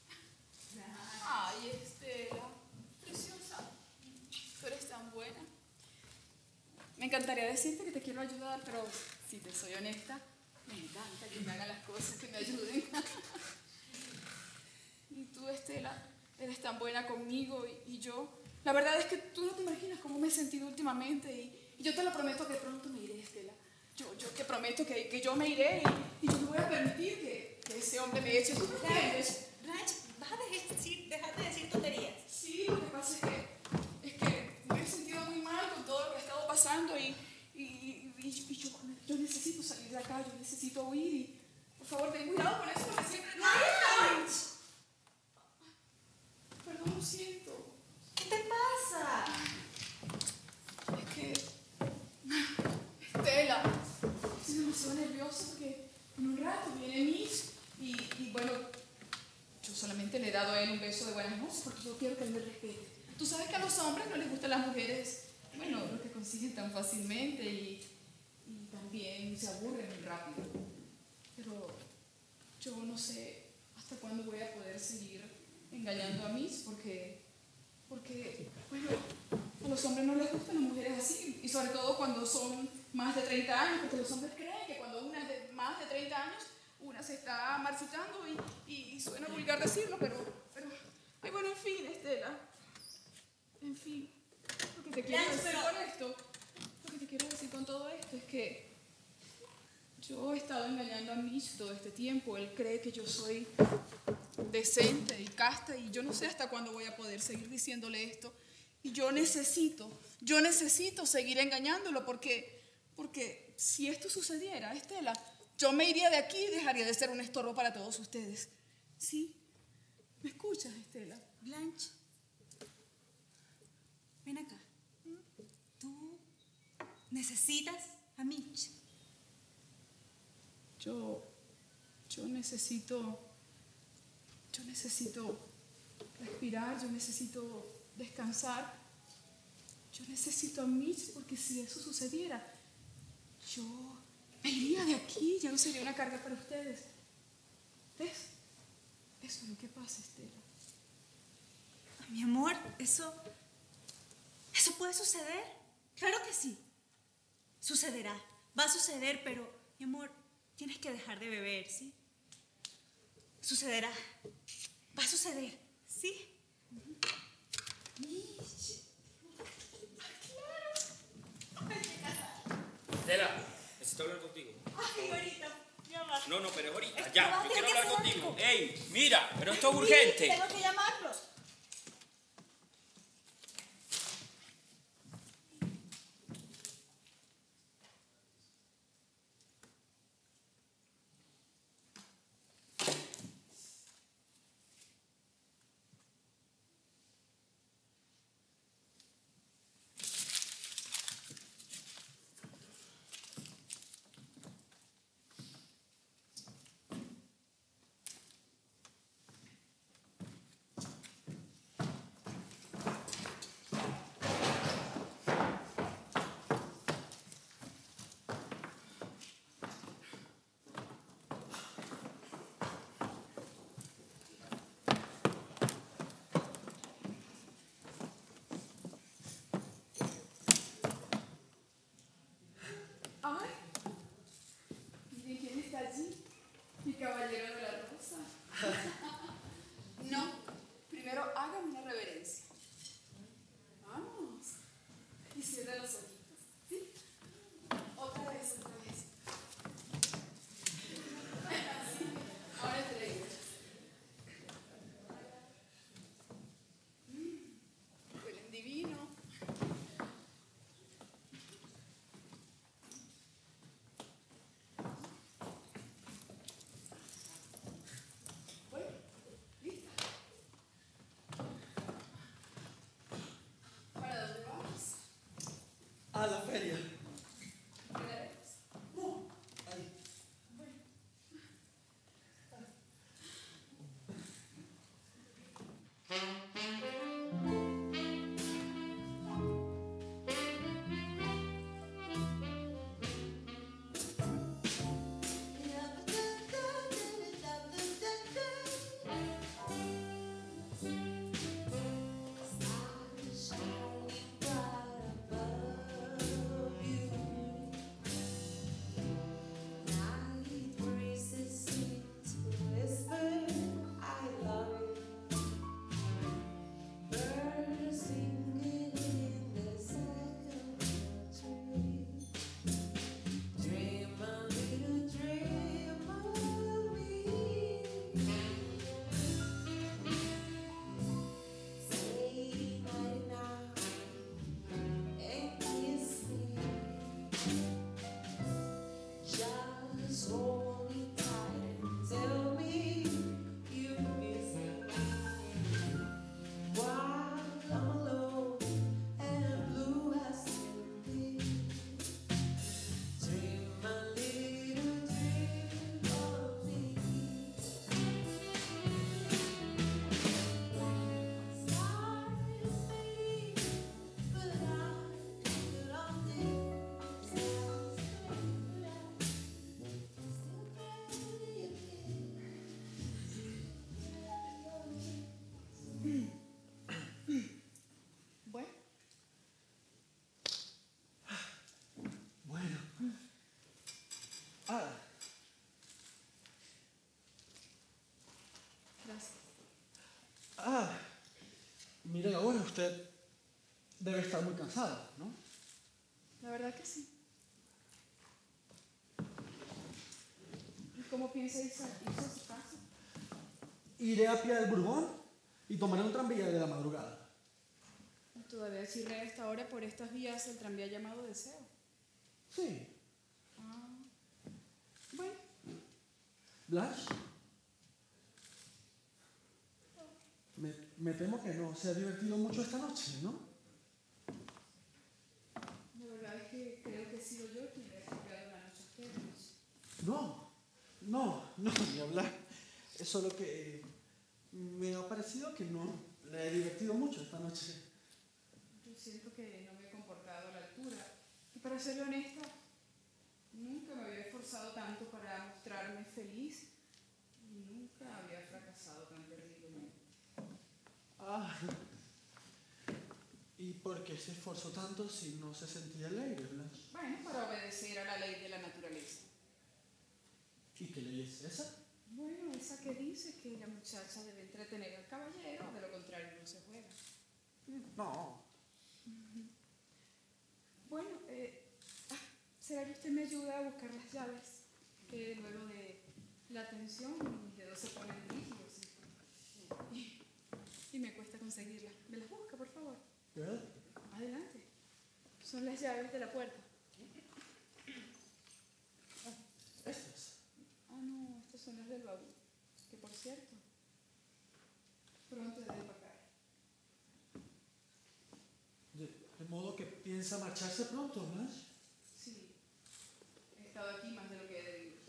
Ay, Estela, preciosa. Tú eres tan buena. Me encantaría decirte que te quiero ayudar, pero si te soy honesta, me encanta que me hagan las cosas que me ayuden. Y tú, Estela, eres tan buena conmigo y yo. La verdad es que tú no te imaginas cómo me he sentido últimamente y yo te lo prometo que pronto me iré, Estela. Yo te prometo que yo me iré y yo no voy a permitir que ese hombre me eche. ¿Tú me entiendes? Blanche, deja de decir tonterías. Sí, lo que pasa es que me he sentido muy mal con todo lo que ha estado pasando y yo necesito salir de acá, yo necesito huir y por favor ten cuidado con eso porque siempre... Blanche, Perdón, lo siento. ¿qué te pasa? Es que solamente le he dado a él un beso de buenas noches porque yo quiero que él me respete. Tú sabes que a los hombres no les gustan las mujeres, bueno, lo que consiguen tan fácilmente y también se aburren muy rápido. Pero yo no sé hasta cuándo voy a poder seguir engañando a Miss porque, bueno, a los hombres no les gustan las mujeres así, y sobre todo cuando son más de 30 años, porque los hombres creen que cuando una es de más de 30 años, una se está marchitando y suena vulgar decirlo, pero, ay, bueno, en fin, Estela, en fin, lo que te quiero decir con esto, lo que te quiero decir con todo esto es que yo he estado engañando a Mitch todo este tiempo. Él cree que yo soy decente y casta y yo no sé hasta cuándo voy a poder seguir diciéndole esto. Y yo necesito seguir engañándolo porque si esto sucediera, Estela, yo me iría de aquí y dejaría de ser un estorbo para todos ustedes. ¿Sí? ¿Me escuchas, Estela? Blanche, ven acá. ¿Tú necesitas a Mitch? Yo necesito respirar, yo necesito descansar, yo necesito a Mitch porque si eso sucediera, yo me iría de aquí, ya no sería una carga para ustedes. ¿Ves? Eso es lo que pasa, Estela. Mi amor, ¿eso puede suceder? Claro que sí. Sucederá, va a suceder, pero, mi amor, tienes que dejar de beber, ¿sí? Sucederá, va a suceder, ¿sí? Estela, necesito hablar contigo. Ay, ahorita, ya va. No, pero es ahorita, Es que ya, va, yo tengo quiero que hablar hacer contigo. algo. Ey, mira, pero esto es Sí, urgente. tengo que llamarlos. Mire, ahora usted debe estar muy cansada, ¿no? La verdad que sí. ¿Y cómo piensa irse a su casa? Iré a pie del Borbón y tomaré un tranvía de la madrugada. Todavía chirrea a esta hora por estas vías el tranvía llamado Deseo. Sí. Ah. Bueno, Blanche, me temo que no se ha divertido mucho esta noche, ¿no? la verdad es que creo que he sido yo quien le ha copiado la noche a ustedes. No, ni hablar. Es solo que me ha parecido que no le he divertido mucho esta noche. Yo siento que no me he comportado a la altura. Y para serle honesta, nunca me había esforzado tanto para mostrarme feliz y nunca había fracasado tan terriblemente. Ah, ¿y por qué se esforzó tanto si no se sentía alegre, Blanche? Bueno, para obedecer a la ley de la naturaleza. ¿Y qué ley es esa? Bueno, esa que dice que la muchacha debe entretener al caballero, de lo contrario no se juega. No. Bueno, ¿será que usted me ayuda a buscar las llaves? Que luego de la tensión mis dedos se ponen rígidos y me cuesta conseguirlas. ¿Me las busca, por favor? ¿Verdad? Adelante. Son las llaves de la puerta. Estas. Ah, no, estas son las del baúl. Que por cierto, pronto he de pagar. De modo que piensa marcharse pronto, Blanche. Sí, he estado aquí más de lo que he debido.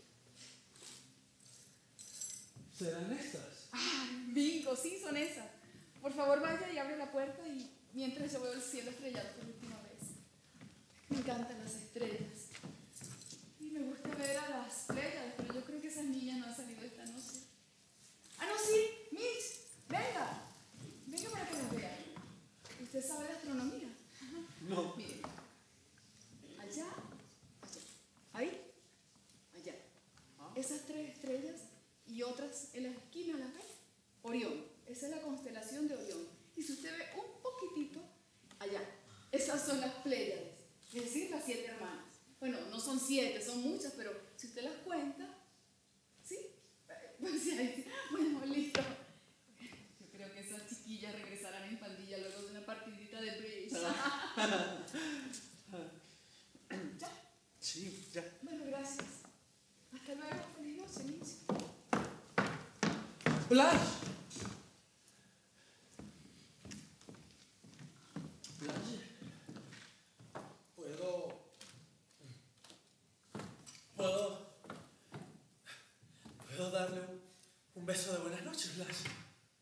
¿Serán estas? ¡Ah, bingo! Sí, son esas. Por favor, vaya y abre la puerta y mientras yo veo el cielo estrellado por última vez. Me encantan las estrellas. Y me gusta ver a las pléyades, pero yo creo que esas niñas no han salido esta noche. ¡Ah, no, sí! ¡Mitch! ¡Venga! Venga para que las vea. ¿Usted sabe de astronomía? No. Mire. Allá. Ahí. Allá. Esas tres estrellas y otras en la esquina, ¿las ve? Orión. Esa es la constelación de Orión. Y si usted ve un poquitito allá, esas son las Pléyades, es decir, las 7 hermanas. Bueno, no son 7, son muchas, pero si usted las cuenta, ¿sí? Pues sí, ahí sí. Bueno, listo. Yo creo que esas chiquillas regresarán en pandilla luego de una partidita de bridge. ¿Ya? Sí, ya. Bueno, gracias. Hasta luego. Feliz noche, Mitch. Blanche. Blanche. ¿Puedo darle un beso de buenas noches, Blanche?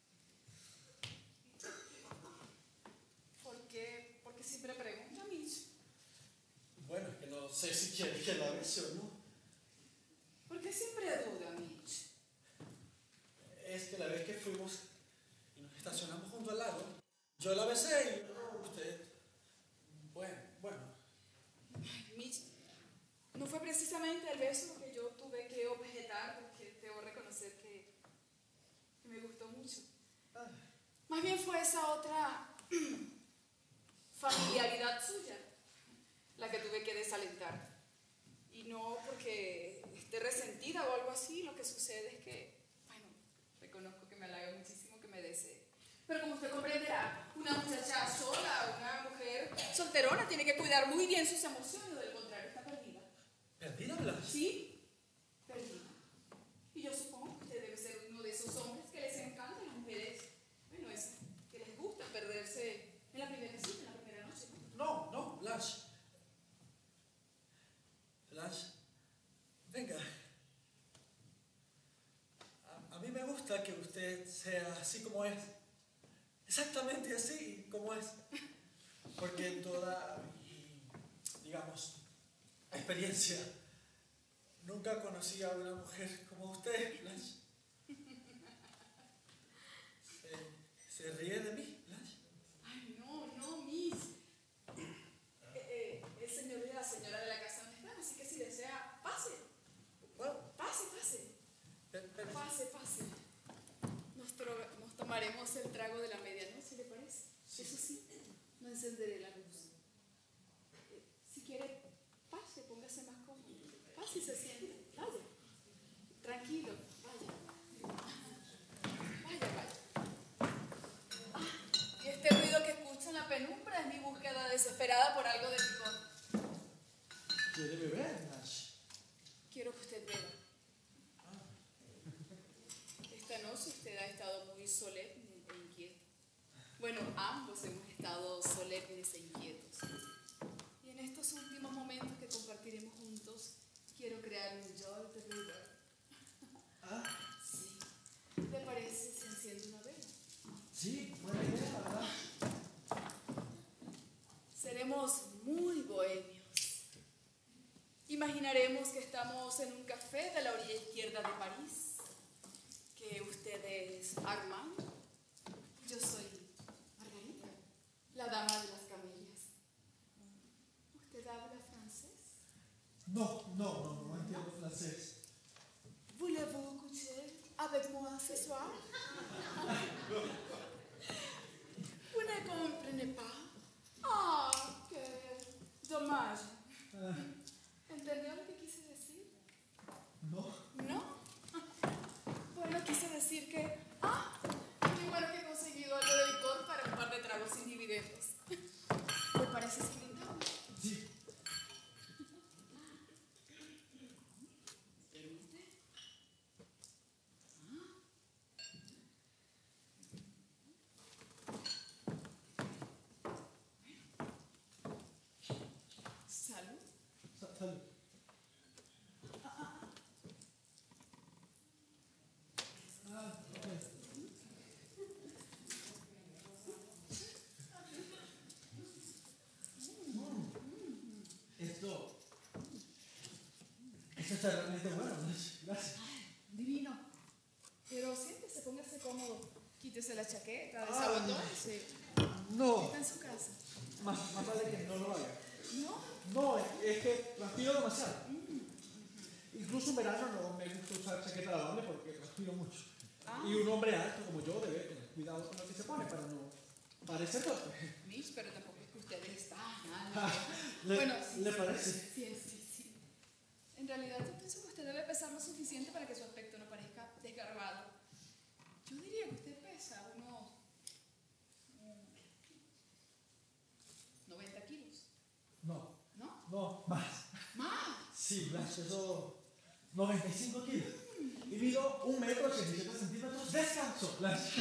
¿Por qué siempre pregunta, Mitch? Bueno, es que no sé si quiere que la bese o no. ¿Por qué siempre duda, Mitch? Es que la vez que fuimos y nos estacionamos junto al lago, yo la besé y usted... Bueno. Mitch, no fue precisamente el beso que yo tuve que objetar, porque debo reconocer que me gustó mucho. Más bien fue esa otra familiaridad suya la que tuve que desalentar. Y no porque esté resentida o algo así, lo que sucede es que, bueno, reconozco que me halaga muchísimo que me desee. Pero como usted comprenderá, una muchacha sola, una mujer solterona, tiene que cuidar muy bien sus emociones, o del contrario está perdida. ¿Perdida, Blanche? ¿Sí? Perdida. Y yo supongo que usted debe ser uno de esos hombres que les encantan las mujeres. Bueno, es que les gusta perderse en la primera cita, en la primera noche, ¿no? No, Blanche. Blanche, venga. A mí me gusta que usted sea así como es. Exactamente así como es. Porque en toda, digamos, experiencia, nunca conocí a una mujer como usted, Blanche. ¿Se ríe de mí, Blanche? Ay, no, Miss. El señor y la señora de la casa no están, así que si desea, pase. Bueno, Pase. Pase. Nos tomaremos el trago de la medianoche, ¿le parece? Eso sí, no encenderé la luz. Si quiere, pase, póngase más cómodo. Pase y se siente. Vaya. Tranquilo, vaya. Vaya, vaya. Y este ruido que escucho en la penumbra es mi búsqueda desesperada por algo de licor. ¿Quiere beber, Nash? Quiero que usted beba. Esta noche usted ha estado muy solemne e inquieto. Bueno, ambos hemos estado solemnes e inquietos. Y en estos últimos momentos que compartiremos juntos, quiero crear un George River. Ah, Sí. ¿Te parece si enciendo una vela? sí, buena idea, ¿verdad? Seremos muy bohemios. Imaginaremos que estamos en un café de la orilla izquierda de París, que usted es Armand, yo soy Margarita, la dama de las camelias. ¿Usted habla francés? No entiendo francés. Voulez-vous coucher avec moi ce soir? Vous ne comprenez pas? Ah, qué dommage. ¿Entendió lo que quise decir? No. ¿No? Bueno, quise decir que... qué bueno que he conseguido algo de licor para un par de tragos individuos. ¿Te parece si brindamos? Sí. ¿Permite? Salud. Salud. Esto está realmente bueno. Gracias. Divino. Pero siéntese, póngase cómodo. Quítese la chaqueta, desabotone. No, Está en su casa. más vale que no lo haga. ¿No? No, es que transpiro demasiado. Incluso en verano no me gusta usar chaqueta lavable porque transpiro mucho. Y un hombre alto como yo debe tener cuidado con lo que se pone para no parecer torpe. Miss, pero tampoco es que ustedes están. ¿Le parece? Sí. En realidad, yo pienso que usted debe pesar lo suficiente para que su aspecto no parezca desgarbado. Yo diría que usted pesa unos 90 kilos. No. ¿No? No, más. ¿Más? Sí, peso 95 kilos. Y mido 1,87 m descanso.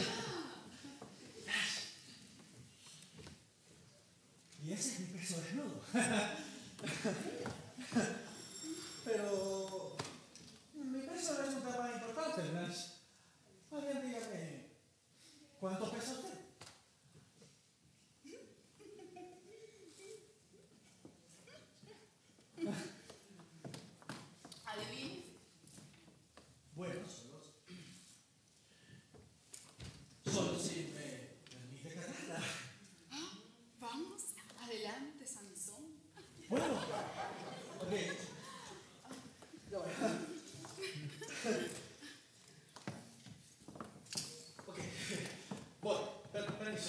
Y ese es mi peso desnudo. Pero mi peso no es un tema importante, ¿verdad? Más bien dígame, ¿cuánto pesa usted? Adivine. Bueno, solo si me permite cargarla. Vamos, adelante, Sansón. Bueno, ok. Ya voy. Ok, voy, permiso.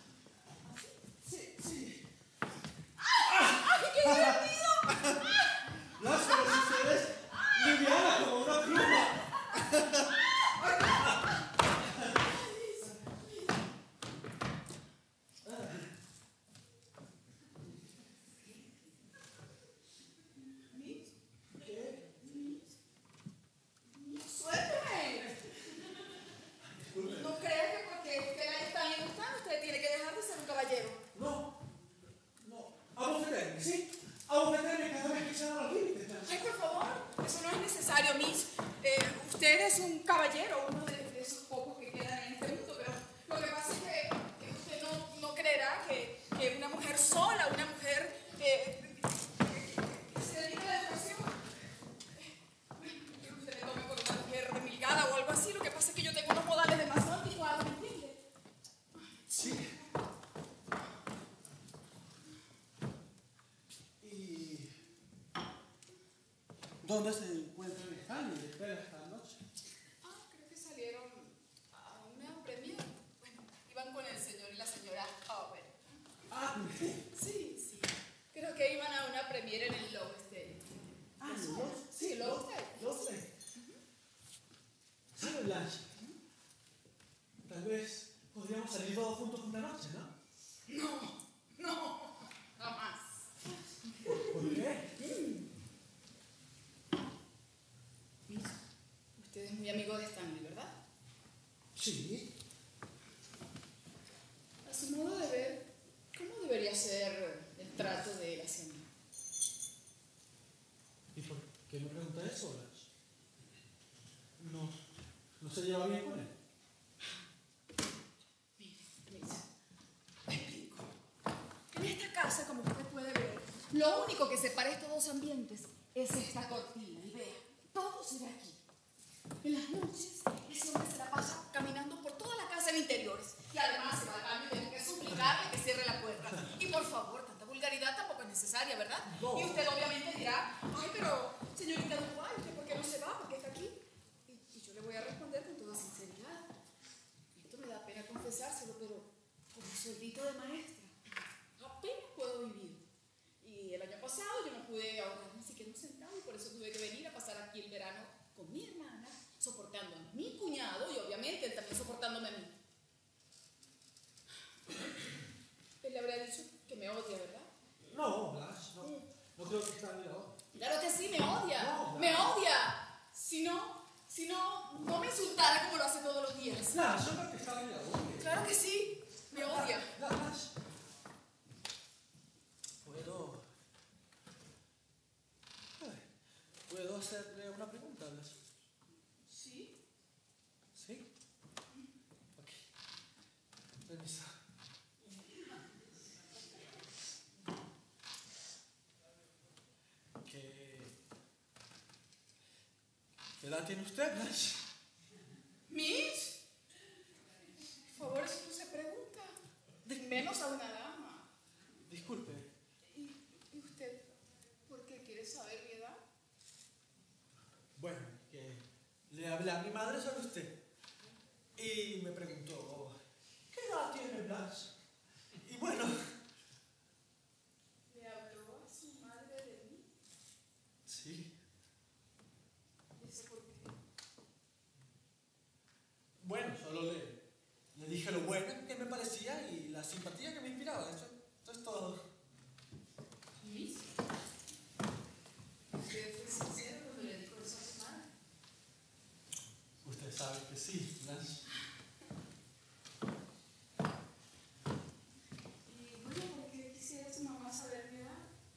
Sí. ¡Ay, qué divertido! Las ustedes liviana como una pluma. ¡Suélteme! No crea que porque usted la está bien gustando, usted tiene que dejar de ser un caballero. No. Abofeterme, ¿sí? Abofeterme cada vez que se dan los límites. Ay, por favor, eso no es necesario, Miss. Usted es un caballero, uno de esos pocos que quedan en este mundo, pero lo que pasa es que usted no creerá que una mujer sola, una mujer que se dedica a la educación, que usted me tome por una mujer remilgada o algo así. Lo que pasa es que yo tengo unos modales demasiado anticuados, ¿me entiende? Sí. ¿Y dónde se encuentran Stanley y Estela esta noche? Creo que salieron a una premiere. Bueno, iban con el señor y la señora Howard. vez podríamos salir todos juntos una noche, ¿no? No, jamás. ¿Por qué? Mira, usted es muy amigo de Stanley, ¿verdad? Sí. A su modo de ver, ¿cómo debería ser el trato de él hacia mí? ¿Y por qué me pregunta eso, Blanche? ¿No se lleva bien con él? Mire, me explico. En esta casa, como usted puede ver, lo único que separa estos dos ambientes es esta cortina. Y vea, todo se ve aquí. En las noches, ese hombre se la pasa caminando por toda la casa en interiores. Y además se va al baño y tiene que suplicarle que cierre la puerta. Y por favor, tanta vulgaridad tampoco es necesaria, ¿verdad? No. Y usted obviamente dirá, ay, pero señorita Duval, ¿usted por qué no se va? ¿Por qué está aquí? Y yo le voy a responder con toda sinceridad. Esto me da pena confesárselo, pero con un sueldito de maestra apenas puedo vivir. Y el año pasado yo no pude ahorrar ni siquiera un centavo y por eso tuve que venir a pasar aquí el verano con mi hermana, soportando a mi cuñado y obviamente él también soportándome a mí. Él le habría dicho que me odia, ¿verdad? No, Blanche, no creo que está bien ahora. Claro que sí, me odia. No, Me odia. Si no me insultara como lo hace todos los días. Blanche, yo creo que está bien ahora. Claro que sí, me odia. Blanche. ¿Puedo hacerle una pregunta, Blanche? ¿Sí? ¿Sí? Ok. Permiso. ¿Qué edad tiene usted, Blanche? ¿Mitch? Por favor, eso no se pregunta. Menos a una dama. Disculpe. ¿Y usted por qué quiere saber mi edad? Bueno, que le hablé a mi madre sobre usted. Y me preguntó, ¿qué edad tiene Blanche? Y bueno, ¿Le habló a su madre de mí? sí. ¿Y eso por qué? Bueno, solo le dije lo bueno que me parecía y la simpatía que me inspiraba. Eso es todo. ¿Mitch? ¿Usted fue sincero cuando le dijo eso a su madre? Usted sabe que sí, Blanche. Y bueno, ¿por qué quisiera su mamá saber mi edad?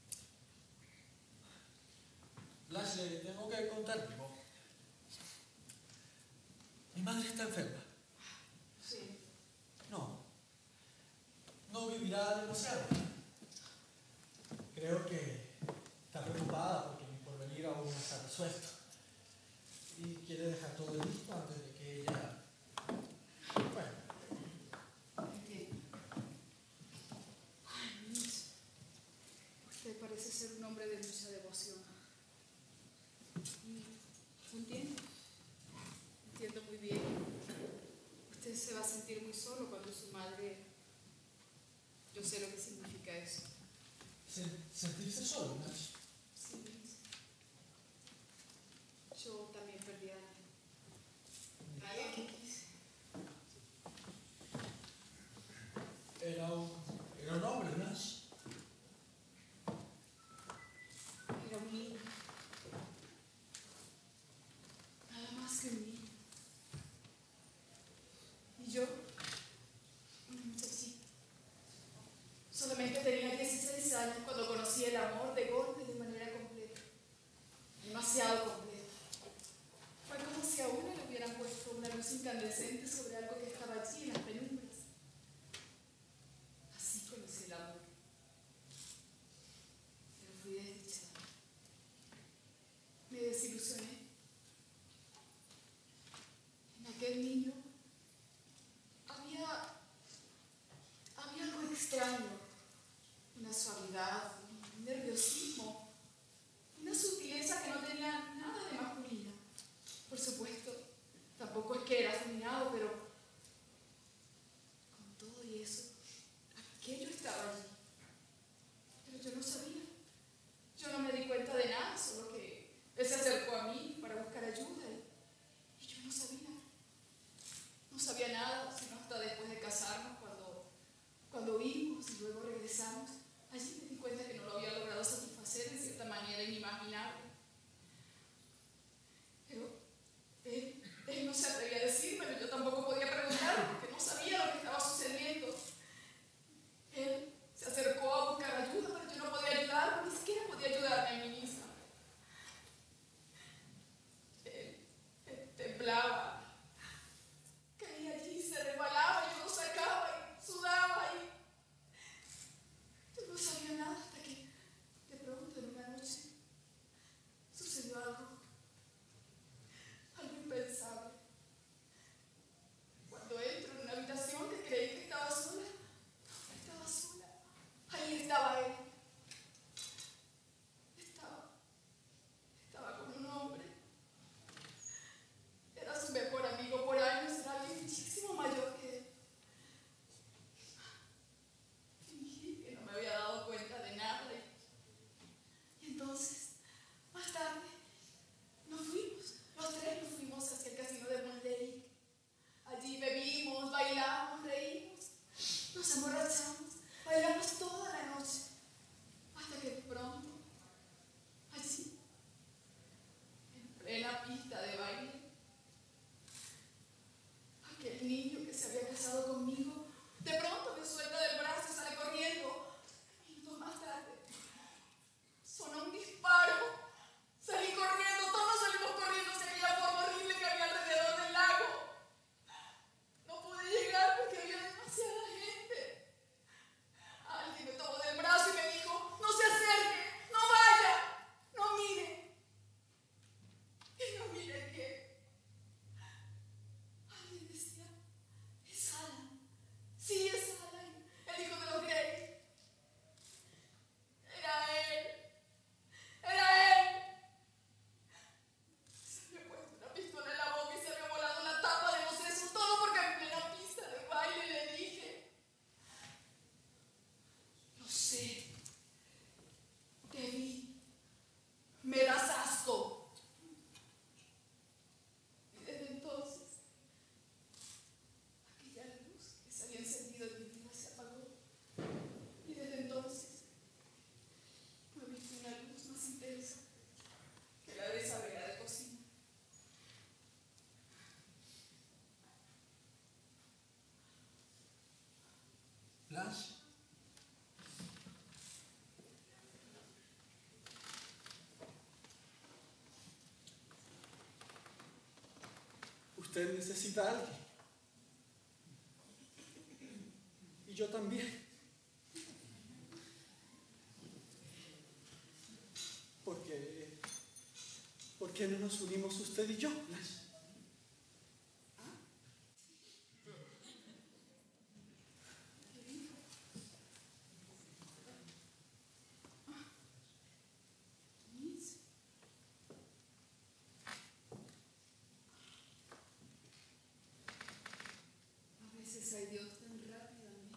Blanche, le tengo que contar algo. Mi madre está enferma. Sí. No vivirá demasiado. Creo que está preocupada porque mi porvenir aún no está resuelto. Y quiere dejar todo listo antes de que ella... Bueno, Entiendo. Ay, Mitch. Usted parece ser un hombre de mucha devoción. Y entiendo. Entiendo muy bien. Usted se va a sentir muy solo cuando su madre... Yo sé lo que significa eso. sentirse solo, Blanche. Sí, Mitch. Yo también perdí a alguien. Alguien que quise. Era un hombre, Blanche. Era un niño. Nada más que un niño. Y yo, una muchachita. Solamente tenía 16 años cuando conocí el amor de golpe de manera completa. Demasiado completa. Fue como si a uno le hubieran puesto una luz incandescente casado conmigo, de pronto me suelta del brazo y sale corriendo. Minutos más tarde, sonó un disparo. Salí corriendo, todos salimos corriendo hacia aquella forma horrible que había alrededor del lago. No pude llegar porque había demasiada gente. Alguien me tomó del brazo y me dijo, no se acerque, no vaya, no mire. ¿Y no mire qué? Alguien decía, es Alan. Sí, es Alan, el hijo de los Grey. Era él. Era él. Se me había puesto una pistola en la boca y se había volado la tapa de los sesos, todo porque en plena pista de baile le dije, lo sé, te vi, me das asco. Y desde entonces, aquella luz que se había encendido en mi vida se apagó. Y desde entonces, no he visto una luz más intensa que la de esa vela de cocina. Blanche. Usted necesita a alguien. Y yo también. ¿Por qué no nos unimos usted y yo, Blanche? A veces hay Dios tan rápidamente.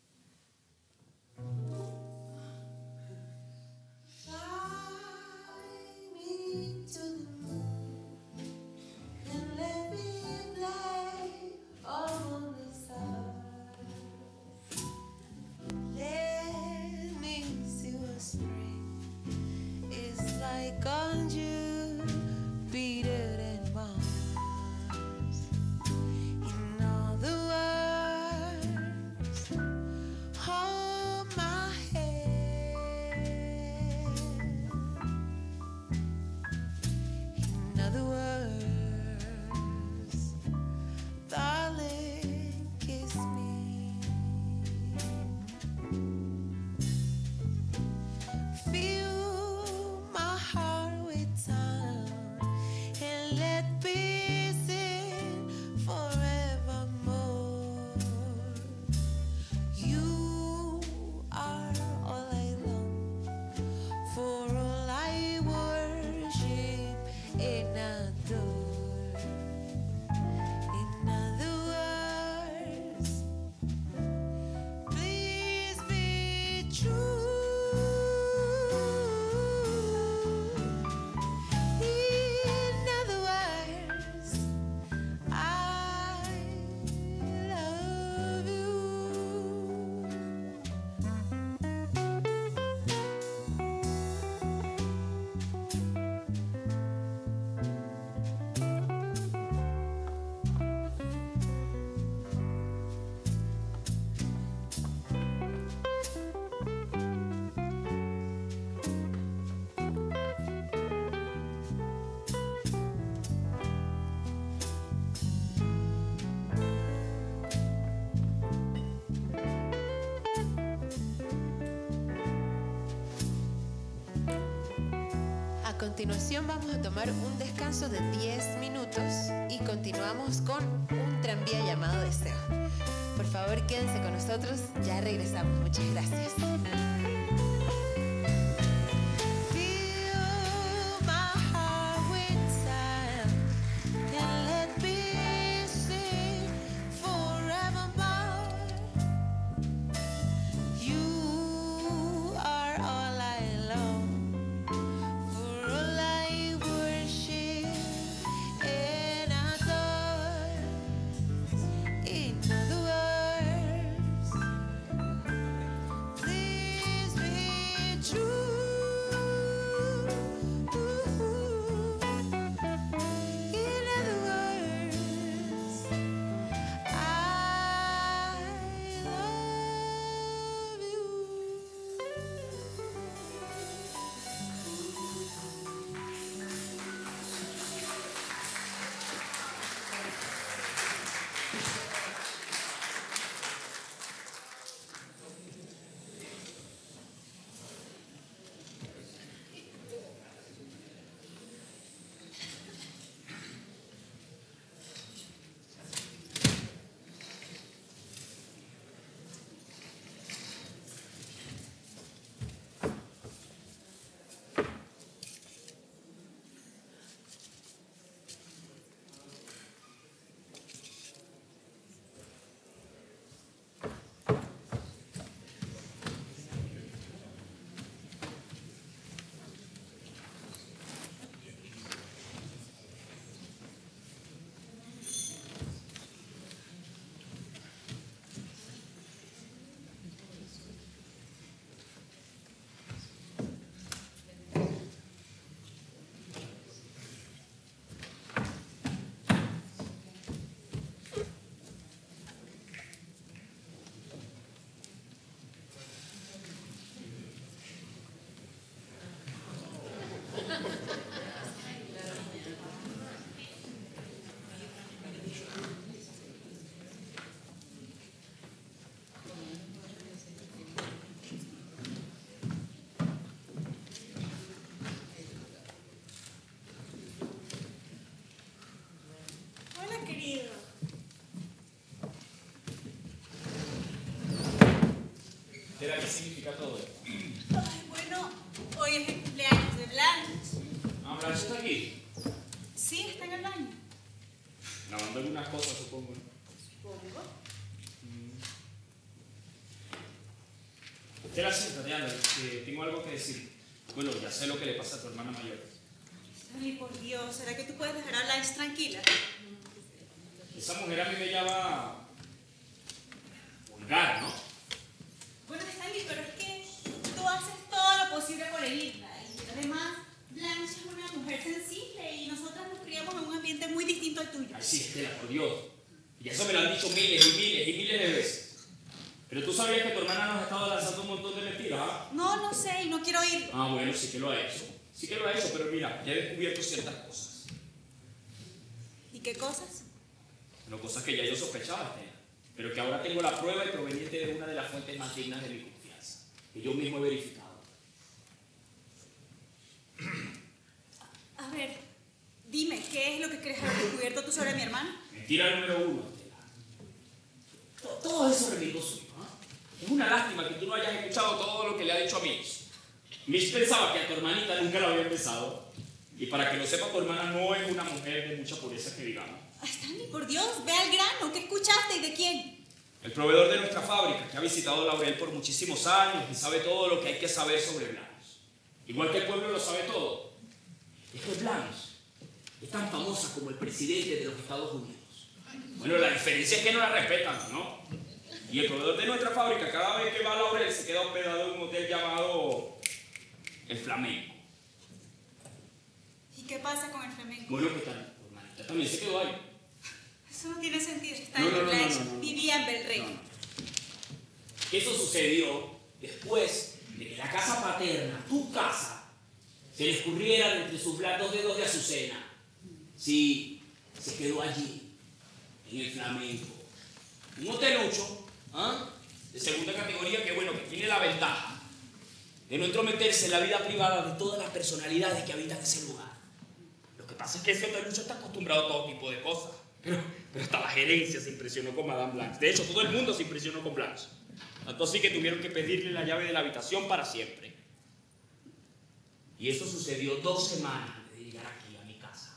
A continuación vamos a tomar un descanso de 10 minutos y continuamos con un tranvía llamado Deseo. Por favor, quédense con nosotros, ya regresamos. Muchas gracias. In other words, please be Estela, ¿qué significa todo esto? Ay, bueno, hoy es el cumpleaños de Blanche. Ah, Blanche está aquí. Sí, está en el baño. Lavando algunas cosas, supongo. Supongo. Estela, siéntate, anda, que tengo algo que decir. Bueno, ya sé lo que le pasa a tu hermana mayor. Ay, por Dios, ¿será que tú puedes dejar a Blanche tranquila? Esa mujer a mí me llama vulgar, ¿no? Bueno, Stanley, pero es que tú haces todo lo posible por herirla. Y además, Blanche es una mujer sensible y nosotras nos criamos en un ambiente muy distinto al tuyo. Ay, sí, Estela, por Dios. Y eso me lo han dicho miles y miles y miles de veces. Pero tú sabías que tu hermana nos ha estado lanzando un montón de mentiras, ¿ah? No, no sé y no quiero oírlo. Ah, bueno, sí que lo ha hecho. Sí que lo ha hecho, pero mira, ya he descubierto ciertas cosas. ¿Y qué cosas? No, cosas que ya yo sospechaba, Estela. Pero que ahora tengo la prueba y proveniente de una de las fuentes más dignas de mi confianza. Que yo mismo he verificado. A ver, dime, ¿qué es lo que crees haber descubierto tú sobre mi hermana? Mentira número 1, Estela. Todo eso repito suyo, ¿ah? Es una lástima que tú no hayas escuchado todo lo que le ha dicho a Mitch. Mitch pensaba que a tu hermanita nunca la había besado. Y para que lo sepa, tu hermana no es una mujer de mucha pureza, que digamos. Ay, Stanley, por Dios, ve al grano. ¿Qué escuchaste y de quién? El proveedor de nuestra fábrica, que ha visitado a Laurel por muchísimos años y sabe todo lo que hay que saber sobre Blanche. Igual que el pueblo lo sabe todo. Es que Blanche es tan famosa como el presidente de los Estados Unidos. Bueno, la diferencia es que no la respetan, ¿no? Y el proveedor de nuestra fábrica, cada vez que va a Laurel, se queda hospedado en un hotel llamado El Flamenco. ¿Y qué pasa con el flamenco? Bueno, pues tu hermanita también se quedó ahí. Eso no tiene sentido. Stanley, Blanche vivía en Belrey. No. Eso sucedió después de que la casa paterna, tu casa, se le escurriera entre sus blancos dedos de azucena. Sí, se quedó allí, en el Flamenco. Un hotelucho, ¿ah? De segunda categoría que, bueno, que tiene la ventaja de no entrometerse en la vida privada de todas las personalidades que habitan ese lugar. Lo que pasa es que ese hotelucho está acostumbrado a todo tipo de cosas. Pero hasta la gerencia se impresionó con Madame Blanche. De hecho, todo el mundo se impresionó con Blanche. Tanto así que tuvieron que pedirle la llave de la habitación para siempre. Y eso sucedió 2 semanas antes de llegar aquí a mi casa.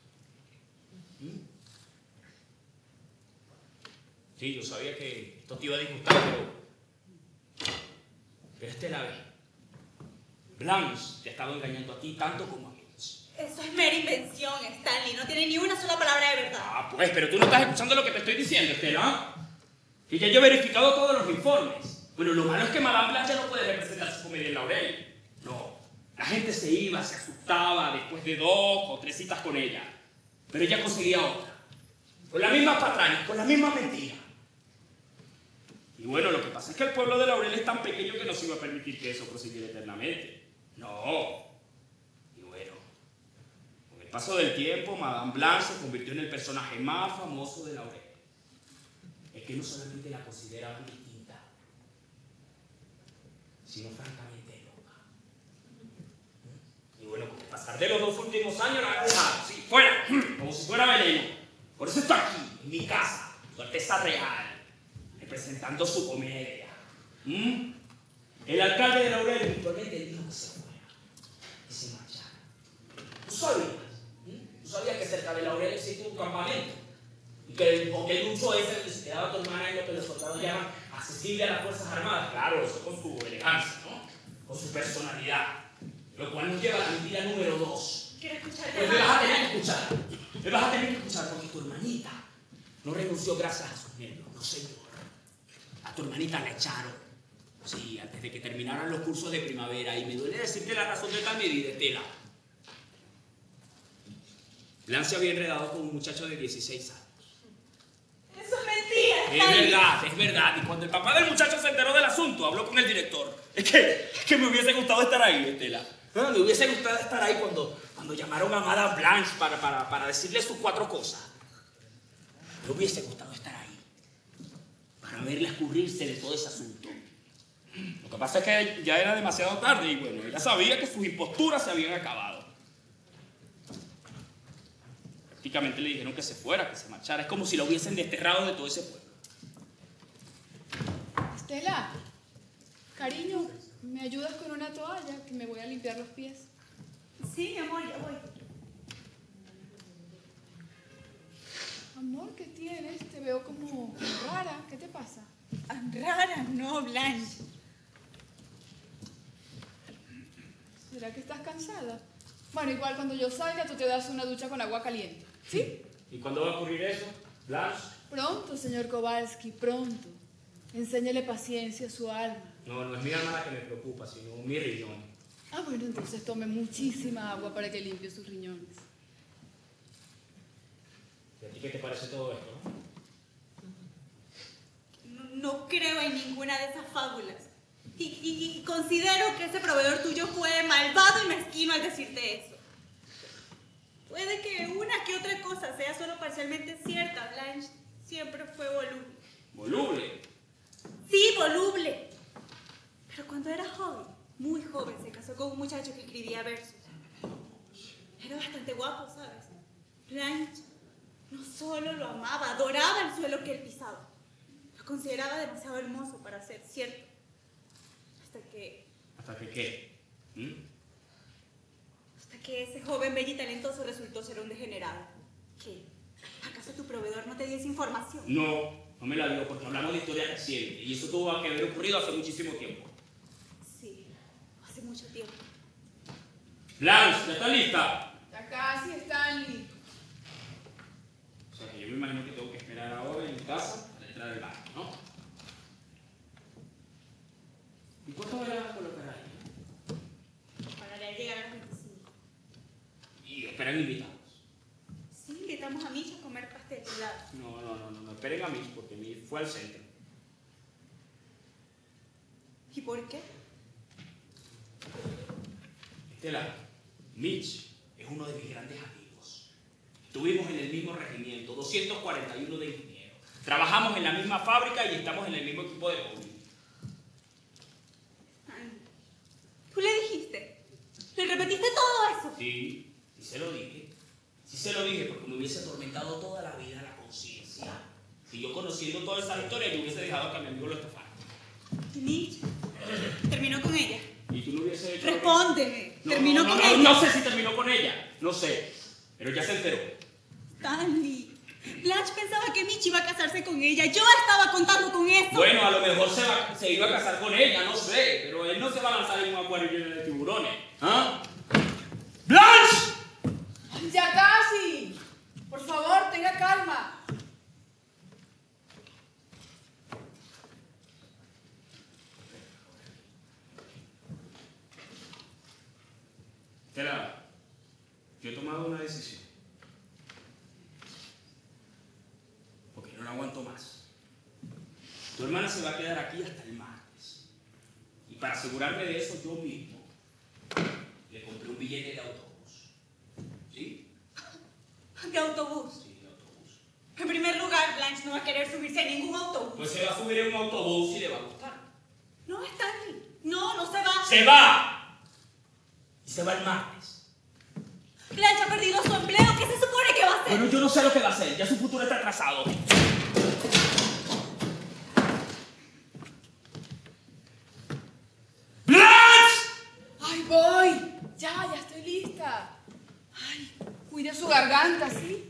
Sí, yo sabía que esto te iba a disgustar, pero esta es la vez. Blanche te ha estado engañando a ti tanto como a mí. Eso es mera invención, Stanley. No tiene ni una sola palabra de verdad. Ah, pues, pero tú no estás escuchando lo que te estoy diciendo, Estela. Que ya yo he verificado todos los informes. Bueno, lo malo es que Madame Blanche no puede representar su comedia en Laurel. No. La gente se iba, se asustaba después de 2 o 3 citas con ella. Pero ella conseguía otra. Con las mismas patrañas, con las mismas mentiras. Y bueno, lo que pasa es que el pueblo de Laurel es tan pequeño que no se iba a permitir que eso prosiguiera eternamente. No. Y bueno, con el paso del tiempo, Madame Blanche se convirtió en el personaje más famoso de Laurel. Es que no solamente la consideraban distinta, sino francamente loca. Y bueno, con el pasar de los 2 últimos años, la han dejado, sí, fuera, como si fuera veneno. Por eso está aquí, en mi casa, Su Alteza Real, representando su comedia. El alcalde de Laurel eventualmente dijo que se fuera, que se marchara. ¿Tú sabías? ¿Tú sabías que cerca de Laurel existe un campamento? Y que el hotel lucho ese donde se quedaba tu hermana es lo que los soldados llaman accesible a las Fuerzas Armadas. Claro, eso con su elegancia, ¿no? Con su personalidad. Lo cual nos lleva a la mentira número 2. Quiero escuchar. Pues me vas a tener que escuchar. Me vas a tener que escuchar porque tu hermanita no renunció gracias a sus nervios, no señor. A tu hermanita la echaron. Sí, antes de que terminaran los cursos de primavera. Y me duele decirte la razón de tal medida, Estela. Blanche se había enredado con un muchacho de 16 años. Eso es mentira. Es verdad. Y cuando el papá del muchacho se enteró del asunto, habló con el director. Es que me hubiese gustado estar ahí, Estela. No, me hubiese gustado estar ahí cuando llamaron a Madame Blanche para decirle sus 4 cosas. Me hubiese gustado estar ahí. Para verla escurrirse de todo ese asunto. Lo que pasa es que ya era demasiado tarde y bueno, ella sabía que sus imposturas se habían acabado. Prácticamente le dijeron que se fuera, que se marchara. Es como si lo hubiesen desterrado de todo ese pueblo. Estela, Cariño, ¿me ayudas con una toalla? Que me voy a limpiar los pies. Sí, mi amor, ya voy. Amor, ¿qué tienes? Te veo como rara. ¿Qué te pasa? Rara, no, Blanche. ¿Será que estás cansada? Bueno, igual cuando yo salga tú te das una ducha con agua caliente. ¿Sí? ¿Y cuándo va a ocurrir eso? ¿Blanche? Pronto, señor Kowalski, pronto. Enséñale paciencia a su alma. No, no es mi alma la que me preocupa, sino mi riñón. Ah, bueno, entonces tome muchísima agua para que limpie sus riñones. ¿Y a ti qué te parece todo esto, no? No creo en ninguna de esas fábulas. Y considero que ese proveedor tuyo fue malvado y mezquino al decirte eso. Puede que una que otra cosa sea solo parcialmente cierta. Blanche siempre fue voluble. ¿Voluble? Sí, voluble. Pero cuando era joven, muy joven, se casó con un muchacho que escribía versos. Era bastante guapo, ¿sabes? Blanche no solo lo amaba, adoraba el suelo que él pisaba. Lo consideraba demasiado hermoso para ser cierto. ¿Hasta que qué? Hasta que ese joven bello y talentoso resultó ser un degenerado. ¿Qué? ¿Acaso tu proveedor no te dio esa información? No, no me la dio porque hablamos de historia reciente y eso tuvo que haber ocurrido hace muchísimo tiempo. Sí, hace mucho tiempo. Blanche, ¿ya está lista? Ya casi, Stanley. O sea que yo me imagino que tengo que esperar ahora en mi casa a la entrada del baño, ¿no? ¿Y cuánto me vas a colocar ahí? Pagaré al llegar a los 25. Y esperan invitados. Sí, invitamos a Micha a comer pastel helado. No, esperen a Mitch porque Mitch fue al centro. ¿Y por qué? Estela, Mitch es uno de mis grandes amigos. Estuvimos en el mismo regimiento, 241 de ingenieros. Trabajamos en la misma fábrica y estamos en el mismo equipo de bowling. ¿Tú le dijiste? ¿Le repetiste todo eso? Sí, sí se lo dije. Sí se lo dije porque me hubiese atormentado toda la vida la conciencia. Si yo conociendo toda esa historia, yo hubiese dejado que a mi amigo lo estafara. ¿Y Mitch? ¿Terminó con ella? Y tú no hubiese hecho... Respóndeme. No, ¿Terminó no, con no, ella? No sé si terminó con ella. No sé. Pero ya se enteró. Stanley. Blanche pensaba que Mitch iba a casarse con ella. Yo estaba contando con eso. Bueno, a lo mejor se iba a casar con ella, no sé. Pero él no se va a lanzar en un acuario lleno de tiburones. ¿Ah? ¡Blanche! ¡Ya casi! Por favor, tenga calma. Estela, yo he tomado una decisión. Porque no la aguanto más. Tu hermana se va a quedar aquí hasta el martes. Y para asegurarme de eso, yo mismo le compré un billete de autobús. ¿Sí? ¿De autobús? Sí, de autobús. En primer lugar, Blanche no va a querer subirse a ningún autobús. Pues se va a subir en un autobús y le va a gustar. No, Stanley. No se va. ¡Se va! Y se va el martes. Blanche ha perdido su empleo. ¿Qué se supone que va a hacer? Bueno, yo no sé lo que va a hacer. Ya su futuro está atrasado. ¡Blanche! ¡Ay, voy! Ya estoy lista. Ay, cuide su garganta, ¿sí?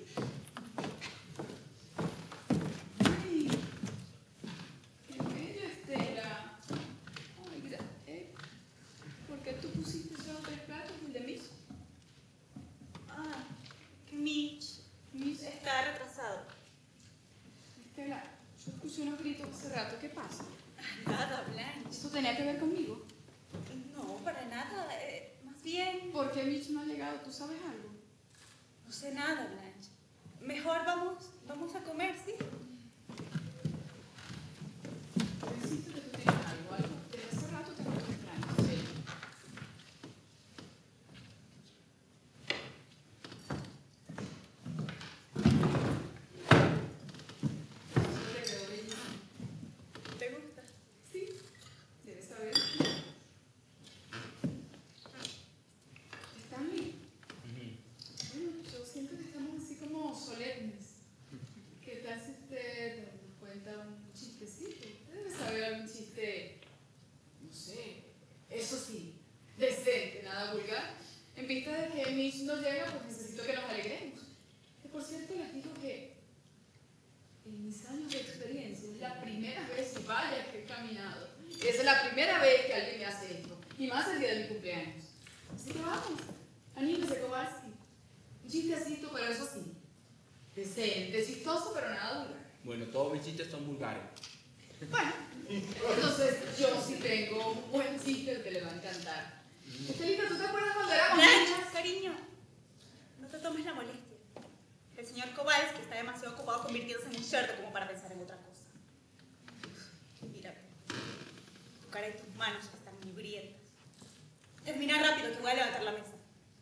Ay, qué bello, Estela. Ay, ¿por qué tú pusiste solo 3 platos y el de Mitch? Que Mitch está retrasado. Estela, yo escuché unos gritos hace rato. ¿Qué pasa? Nada, Blanche. ¿Eso tenía que ver conmigo? No, para nada. Más bien, ¿Por qué Mitch no ha llegado? ¿Tú sabes algo? no sé nada, Blanche. Mejor vamos a comer, ¿sí? Necesito que tú tienes algo. Desde hace rato te noto extraño, ¿sí? ¿Te gusta? Sí, debes saber. Stanley. Bueno, yo siento que estamos así como solemnes. ¿Qué tal si usted nos cuenta un chistecito? Usted debe saber algún chiste, no sé, En vista de que Mish no llega, pues necesito que nos alegremos. Que por cierto les digo que en mis años de experiencia es la primera vez, y vaya que he caminado, y esa es la primera vez que alguien me hace esto, y más el día de mi cumpleaños. Así que vamos, anímese, Kowalski. Un chistecito, pero eso sí, decente, chistoso, pero nada vulgar. Bueno, todos mis chistes son vulgares. Bueno, entonces yo sí tengo un buen chiste que le va a encantar. Estelita, ¿tú te acuerdas cuando éramos niñas? Cariño, no te tomes la molestia. El señor Kowalski está demasiado ocupado convirtiéndose en un cerdo como para pensar en otra cosa. Mira, tu cara y tus manos están muy grietas. Termina rápido, que voy a levantar la mesa.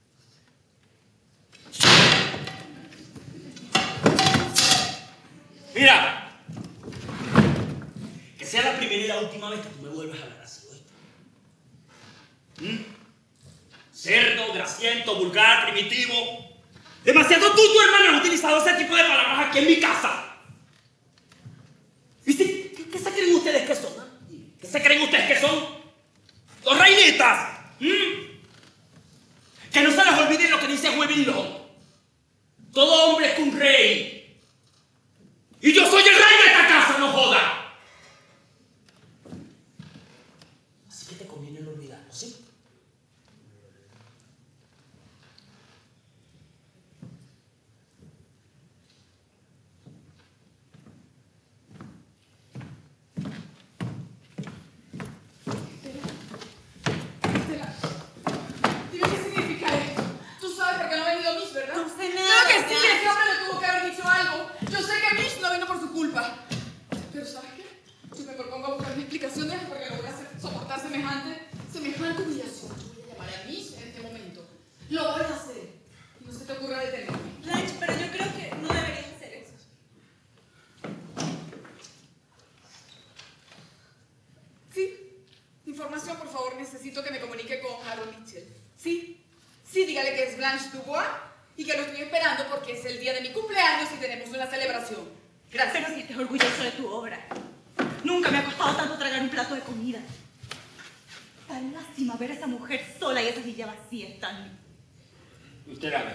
Mira, que sea la primera y la última vez que tú me vuelvas a hablar así, ¿oíste? Cerdo, grasiento, vulgar, primitivo. Demasiado tú y tu hermana han utilizado ese tipo de palabras aquí en mi casa. ¿Viste? ¿Qué se creen ustedes que son? ¿Qué se creen ustedes que son? ¡Dos reinitas! Que no se les olvide lo que dice Huevilón. Todo hombre es un rey. Y yo soy el rey de esta casa, no joda. Así que te conviene no olvidarlo, ¿sí? Estela, dime qué significa esto. Tú sabes por qué no ha venido Mish, ¿verdad? No sé nada. Claro que sí, ese hombre le tuvo que haber dicho algo. Yo sé que Mish no vino por su culpa. Pero ¿sabes qué? Yo me propongo a buscarme explicaciones porque no voy a hacer soportar semejante humillación. Yo voy a llamar a Mish en este momento. Lo voy a hacer. Y no se te ocurra detenerme. Blanche, pero yo creo que no deberías hacer eso. Sí. Información, por favor, necesito que me comunique con Harold Mitchell. Sí. Sí, dígale que es Blanche Dubois y que lo estoy esperando porque es el día de mi cumpleaños y tenemos una celebración. Gracias. Pero si estés orgulloso de tu obra. Nunca me ha costado tanto tragar un plato de comida. Tan lástima ver a esa mujer sola y esa silla vacía, Stanley. Usted la ve.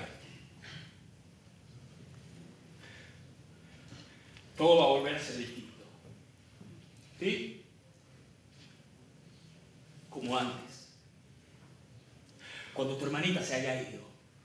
Todo va a volver a ser distinto. ¿Sí? Como antes. Cuando tu hermanita se haya ido.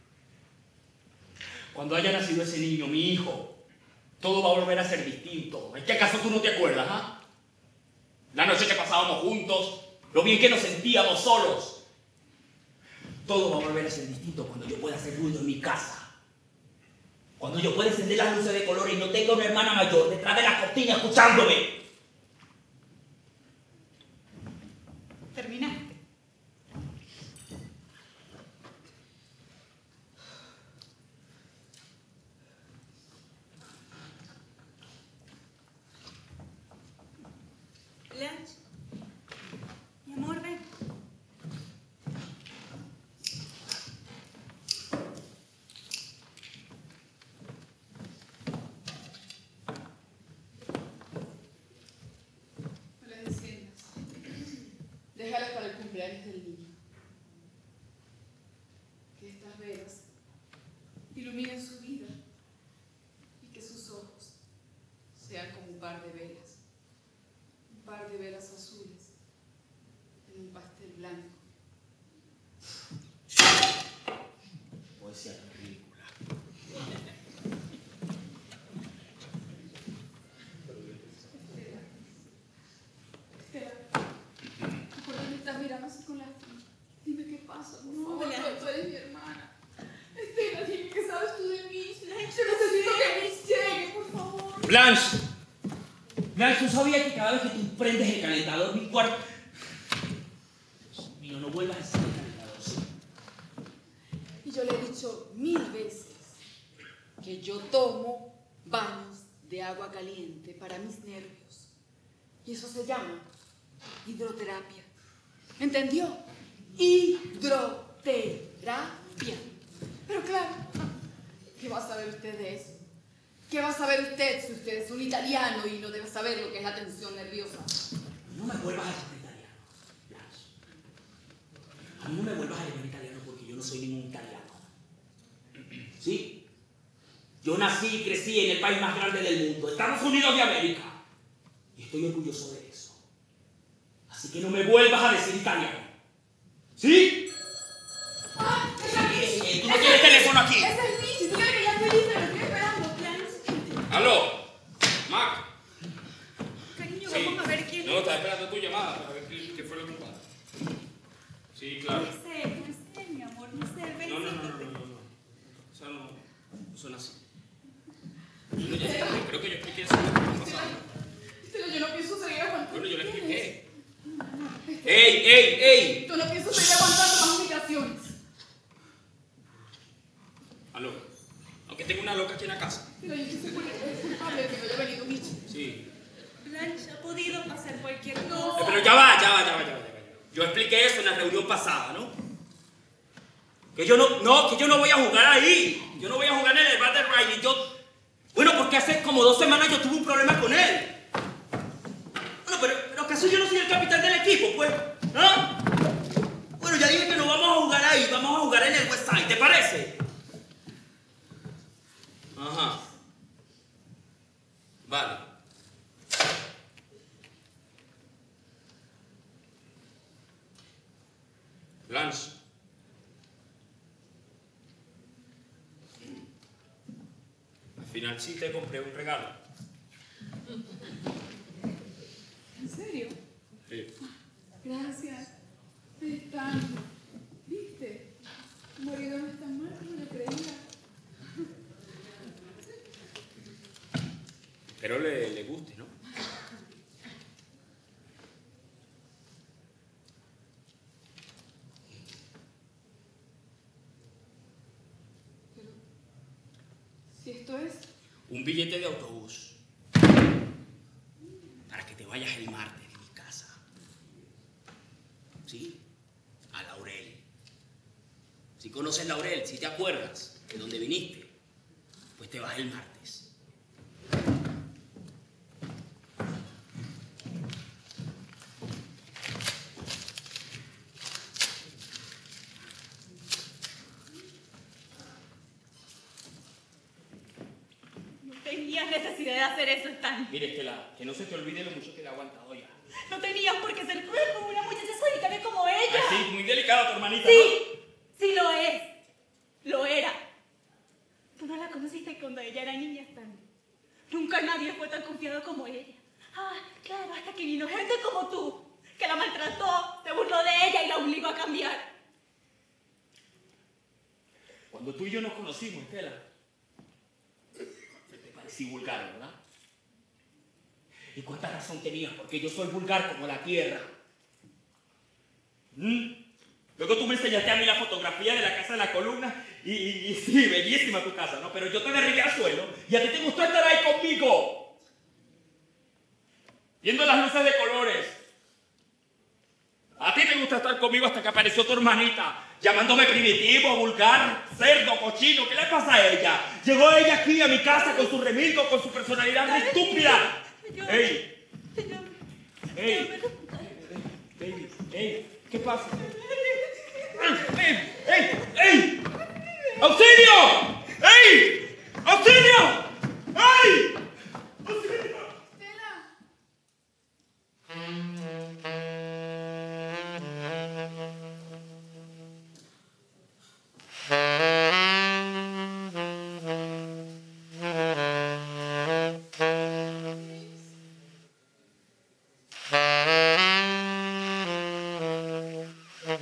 Cuando haya nacido ese niño, mi hijo. Todo va a volver a ser distinto. ¿Es que acaso tú no te acuerdas, ah? La noche que pasábamos juntos, lo bien que nos sentíamos solos. Todo va a volver a ser distinto cuando yo pueda hacer ruido en mi casa. Cuando yo pueda encender las luces de color y no tenga una hermana mayor detrás de la cortina escuchándome. ¿Terminaste? Blanche, mi amor, ven. No les enciendas. Déjalas para el cumpleaños del niño. Que estas velas iluminen su vida y que sus ojos sean como un par de velas. Un par de velas azules en un pastel blanco. Poesía tan ridícula. Estela, ¿por qué me estás mirando así con lástima? Dime qué pasa, por No, favor, Blanche. tú eres mi hermana. Estela, dime qué sabes tú de mí. Yo necesito que Mish llegue, por favor. Blanche. Blanche, ¿tú sabías que cada vez que tú prendes el calentador, mi cuarto... Dios mío, no vuelvas a hacer el calentador, ¿sí? Y yo le he dicho 1000 veces que yo tomo baños de agua caliente para mis nervios. Y eso se llama hidroterapia. ¿Entendió? Hidroterapia. Pero claro, ¿qué va a saber usted de eso? ¿Qué va a saber usted si usted es un italiano y no debe saber lo que es la tensión nerviosa? No me vuelvas a llamar italiano, Blanche. A mí no me vuelvas a llamar italiano porque yo yo no soy ningún italiano. ¿Sí? Yo nací y crecí en el país más grande del mundo, Estados Unidos de América. Y estoy orgulloso de eso. Así que no me vuelvas a decir italiano. ¿Sí? ¿Tú no tienes teléfono aquí? Ese es Michi, dígale que ya estoy lista, lo estoy esperando. ¿Aló? Mac. Cariño, Sí. vamos a ver quién No, es. estaba esperando tu llamada para ver qué fue lo que pasa. Sí, claro. No sé, mi amor, no sé. Ven, No. siéntate. O sea, no suena así. Bueno, ya creo que yo expliqué eso lo que pasaba. Pero yo no pienso seguir aguantando. Bueno, yo le expliqué. ¡Ey! Yo no pienso seguir aguantando más humillaciones. Aló. Aunque tengo una loca aquí en la casa. Pero yo estoy culpable de que no haya venido Michi. Sí. Blanche, ha podido pasar cualquier cosa. Pero ya va. Yo expliqué eso en la reunión pasada, ¿no? Que yo no voy a jugar ahí. Yo no voy a jugar en el bar de Riley. Bueno, porque hace como 2 semanas yo tuve un problema con él. Bueno, pero ¿acaso yo no soy el capitán del equipo, pues? ¿Ah? Bueno, ya dije que no vamos a jugar ahí, vamos a jugar en el West Side, ¿te parece? Ajá. Vale. Blanche. Al final sí te compré un regalo. ¿En serio? Sí. Gracias. ¿Viste? Tu marido no es tan mal como yo creía. Espero le guste, ¿no? Si esto es... Un billete de autobús. Para que te vayas el martes de mi casa. ¿Sí? A Laurel. Si conoces Laurel, si te acuerdas de dónde viniste, pues te vas el martes. No tenías necesidad de hacer eso, Stan. Mire, Estela, que no se te olvide lo mucho que le he aguantado ya. No tenías por qué ser cruel con una muchacha solitaria como ella. Así, muy delicada tu hermanita, Sí lo es. Lo era. Tú no la conociste cuando ella era niña, Stan. Nunca nadie fue tan confiado como ella. Ah, claro, hasta que vino gente como tú, que la maltrató, se burló de ella y la obligó a cambiar. Cuando tú y yo nos conocimos, Estela, se te parecía vulgar, ¿verdad? ¿Y cuánta razón tenías? Porque yo soy vulgar como la tierra. Luego tú me enseñaste a mí la fotografía de la casa de la columna y sí, bellísima tu casa, ¿no? Pero yo te derribé al suelo y a ti te gustó estar ahí conmigo. Viendo las luces de colores. A ti te gusta estar conmigo hasta que apareció tu hermanita, llamándome primitivo, vulgar, cerdo, cochino. ¿Qué le pasa a ella? Llegó ella aquí a mi casa con su remilgo, con su personalidad estúpida. ¡Ey! ¡Ey! ¡Ey! ¿Qué pasa? ¡Ey! ¡Auxilio! ¡Ey! ¡Auxilio! ¡Ey! ¡Auxilio! Estela.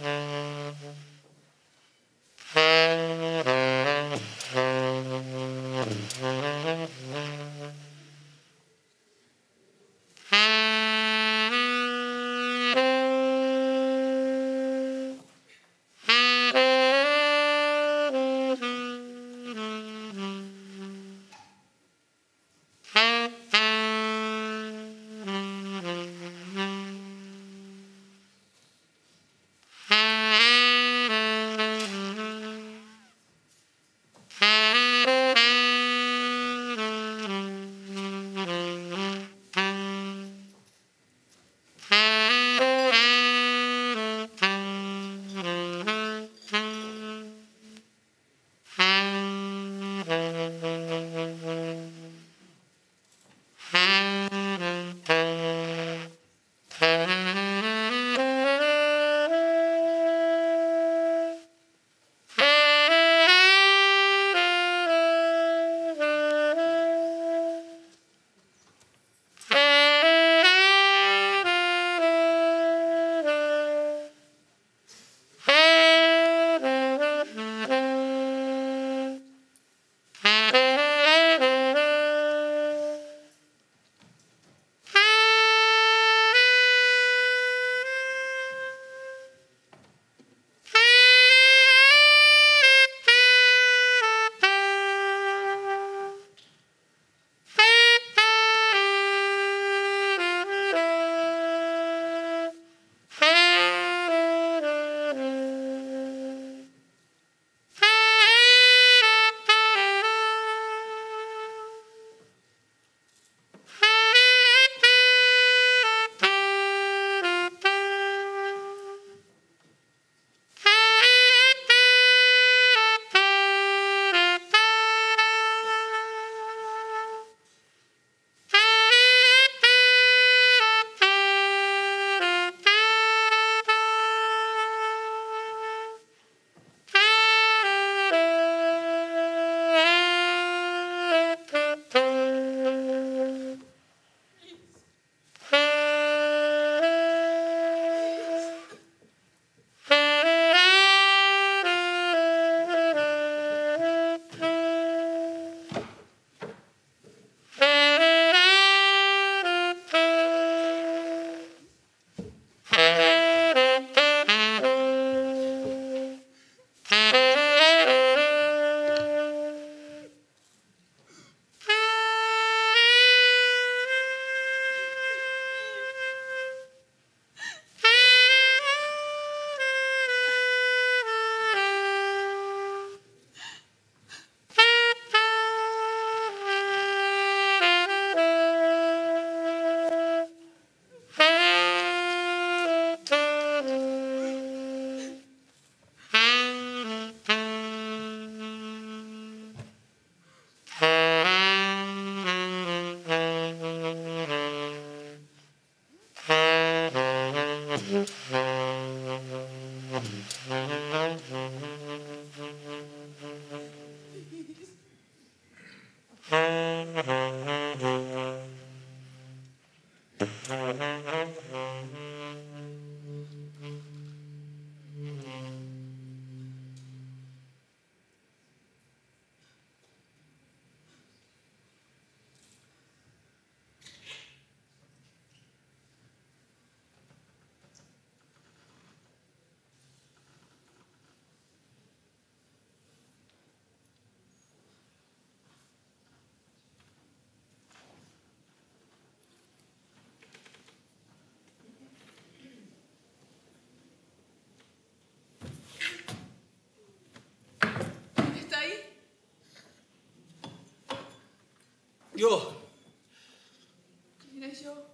Yo. ¿Quién es yo?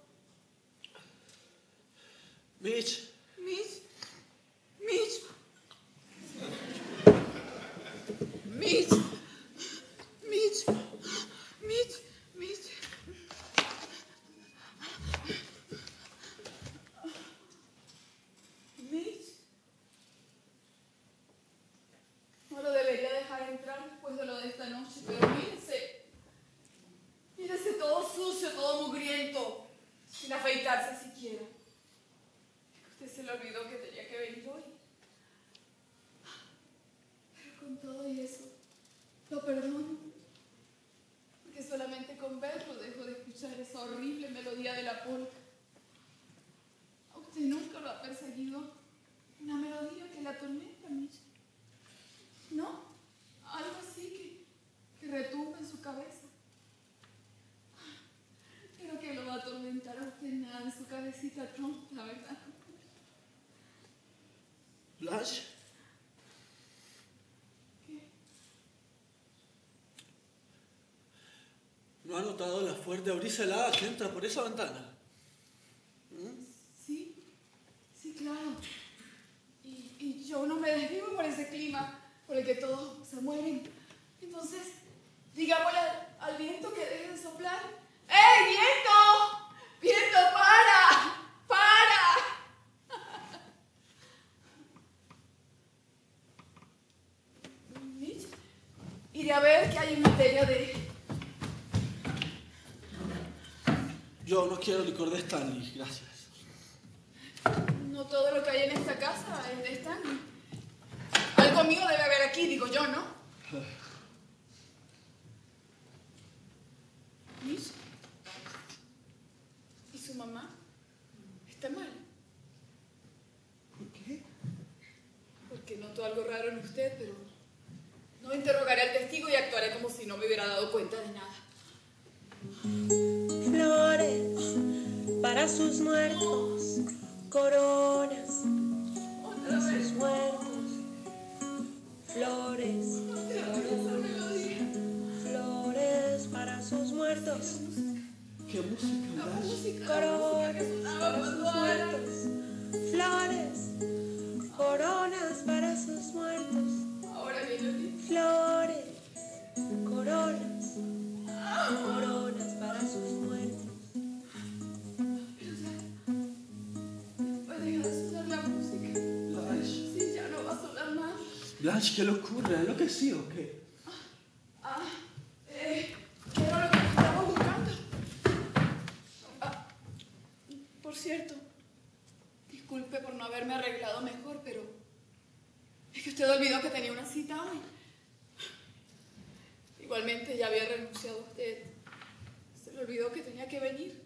Mitch. Mitch. Mitch. Mitch. Mitch. Mitch. Mitch. Mitch. No lo debería dejar entrar después de lo de esta noche, pero mírese. Mírese todo sucio, todo mugriento, sin afeitarse siquiera. Usted se le olvidó que tenía que venir hoy. Pero con todo y eso, lo perdono. Porque solamente con verlo dejo de escuchar esa horrible melodía de la polca. A usted nunca lo ha perseguido una melodía que la atormenta, Mitch. ¿No? Algo así que retumba en su cabeza. Pero que lo va a atormentar a usted nada en su cabecita tonta, ¿verdad? Blanche. ¿Qué? ¿No ha notado la fuerte brisa helada que entra por esa ventana? Sí, sí, claro. Y yo no me desvivo por ese clima por el que todos se mueren. Entonces, digámosle al viento que deje de soplar. ¡Ey, viento! ¡Viento, para! ¡Para! Mitch, iré a ver qué hay en materia de... Yo no quiero licor de Stanley, gracias. No todo lo que hay en esta casa es de Stanley. Algo mío debe haber aquí, digo yo, ¿no? Mitch, ¿y su mamá? ¿Está mal? ¿Por qué? Porque noto algo raro en usted, pero no interrogaré al testigo y actuaré como si no me hubiera dado cuenta de nada. Flores para sus muertos, coronas para sus muertos, flores, flores para sus muertos. ¿Qué música, Blanche? Coronas para sus muertos, flores, coronas para sus muertos. Ahora viene Flores, coronas, coronas para sus muertos. Puede dejar de sonar la música. Blanche. Sí, ya no va a sonar más. Blanche, ¿qué le ocurre? ¿Ha enloquecido o qué? ¿Qué era lo que estaba buscando? Por cierto, disculpe por no haberme arreglado mejor, pero es que usted olvidó que tenía una cita hoy. Igualmente ya había renunciado a usted. Se le olvidó que tenía que venir.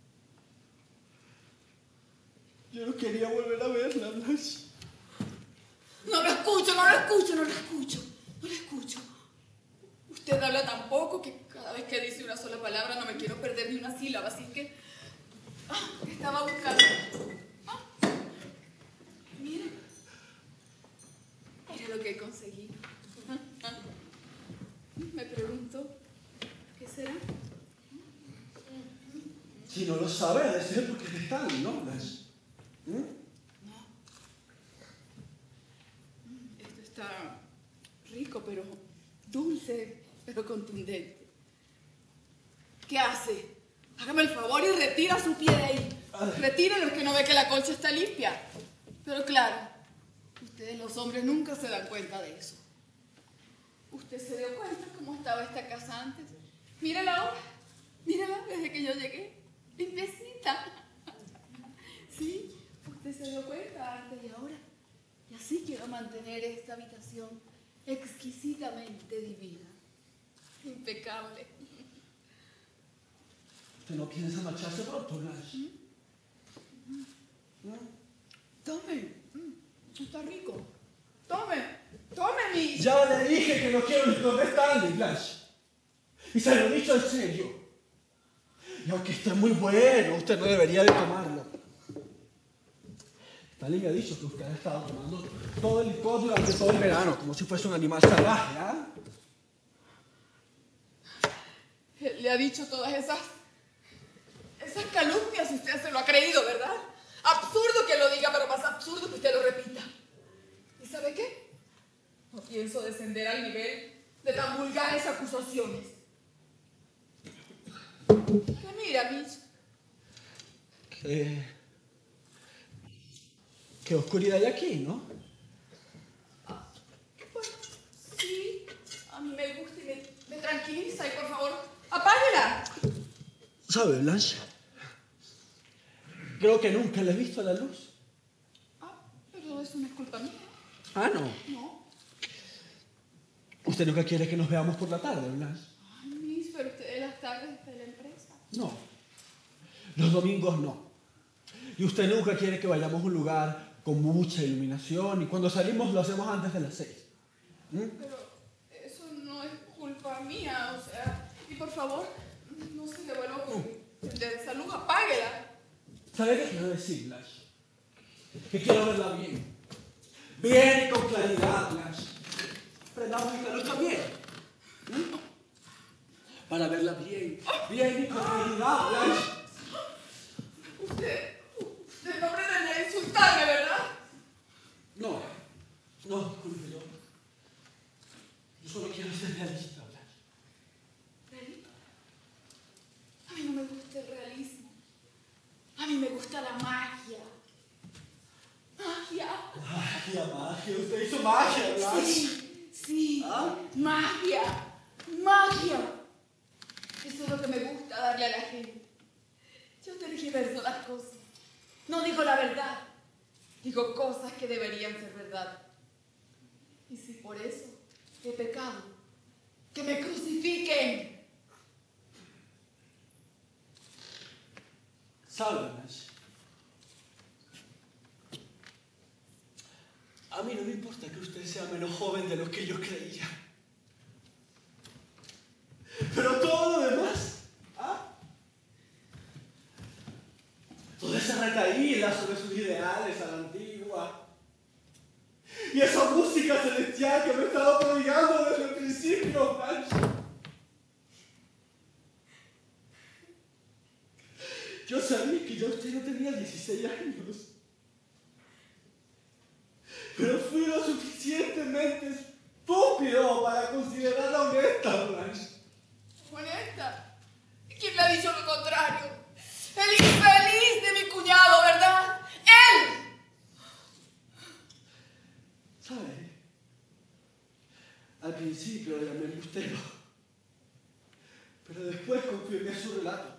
Yo no quería volver a verla, Blanche. No lo escucho, no lo escucho, no lo escucho, no lo escucho. Usted habla tan poco que cada vez que dice una sola palabra no me quiero perder ni una sílaba, así que... estaba buscando... Mira. Mira lo que conseguí. Me pregunto, ¿qué será? Si no lo sabe, ha de ser porque te están, ¿no, Blanche? Esto está rico, pero dulce, pero contundente. ¿Qué hace? Hágame el favor y retira su pie de ahí. Retírelo, que no ve que la colcha está limpia. Pero claro, ustedes los hombres nunca se dan cuenta de eso. ¿Usted se dio cuenta cómo estaba esta casa antes? Mírala ahora. Mírala desde que yo llegué. Limpiecita. ¿Sí? Usted se dio cuenta antes y ahora. Y así quiero mantener esta habitación exquisitamente divina. Impecable. ¿Usted no piensa marcharse pronto, Blanche? Tome. Está rico. Tome. Tome, mi... Ya le dije que no quiero ni dónde Stanley, Blanche. Y se lo he dicho en serio. Y aunque esté muy bueno, usted no debería de tomarlo. Stanley me ha dicho que usted ha estado tomando todo el licor durante todo el verano, como si fuese un animal salvaje, ¿ah? Él le ha dicho todas esas calumnias, usted se lo ha creído, ¿verdad? Absurdo que lo diga, pero más absurdo que usted lo repita. ¿Y sabe qué? No pienso descender al nivel de tan vulgares acusaciones. ¿Qué mira, Mitch? Qué oscuridad hay aquí, ¿no? Bueno, sí, a mí me gusta y me tranquiliza. Y por favor, apáguela. ¿Sabe, Blanche? Creo que nunca le he visto a la luz. Pero eso no es culpa mía. Ah, ¿no? No. ¿Usted nunca quiere que nos veamos por la tarde, Blanche? Ay, Miss, pero usted de las tardes de la empresa. No. Los domingos no. Y usted nunca quiere que vayamos a un lugar con mucha iluminación y cuando salimos lo hacemos antes de las 6. Pero eso no es culpa mía, o sea, y por favor, no se le vuelva a ocurrir. De salud, apáguela. ¿Sabe qué quiero decir, Blanche? Que quiero verla bien. Bien y con claridad, Blanche. Prendamos esta luz también. Para verla bien. Bien y con claridad, Blanche. Usted no pretende insultarme, ¿verdad? No, disculpe, yo solo quiero ser realista, Blanche. ¿Realista? A mí no me gusta el realismo. A mí me gusta la magia. Magia. Magia, usted hizo magia, Blanche. Sí, magia. Eso es lo que me gusta darle a la gente. Yo tergiverso las cosas. No digo la verdad. Digo cosas que deberían ser verdad. Y si por eso he pecado, que me crucifiquen. ¿Sabe, Blanche? A mí no me importa que usted sea menos joven de lo que yo creía. Pero todo lo demás, toda esa recaída sobre sus ideales a la antigua. Y esa música celestial que me he estado prodigando desde el principio, Blanche. Yo sabía que ya usted no tenía 16 años. Pero fui lo suficientemente estúpido para considerarla honesta, Blanche. ¿Honesta? ¿Quién me ha dicho lo contrario? El infeliz de mi cuñado, ¿verdad? ¡Él! ¿Sabe? Al principio le llamé embustero, pero después confirmé su relato.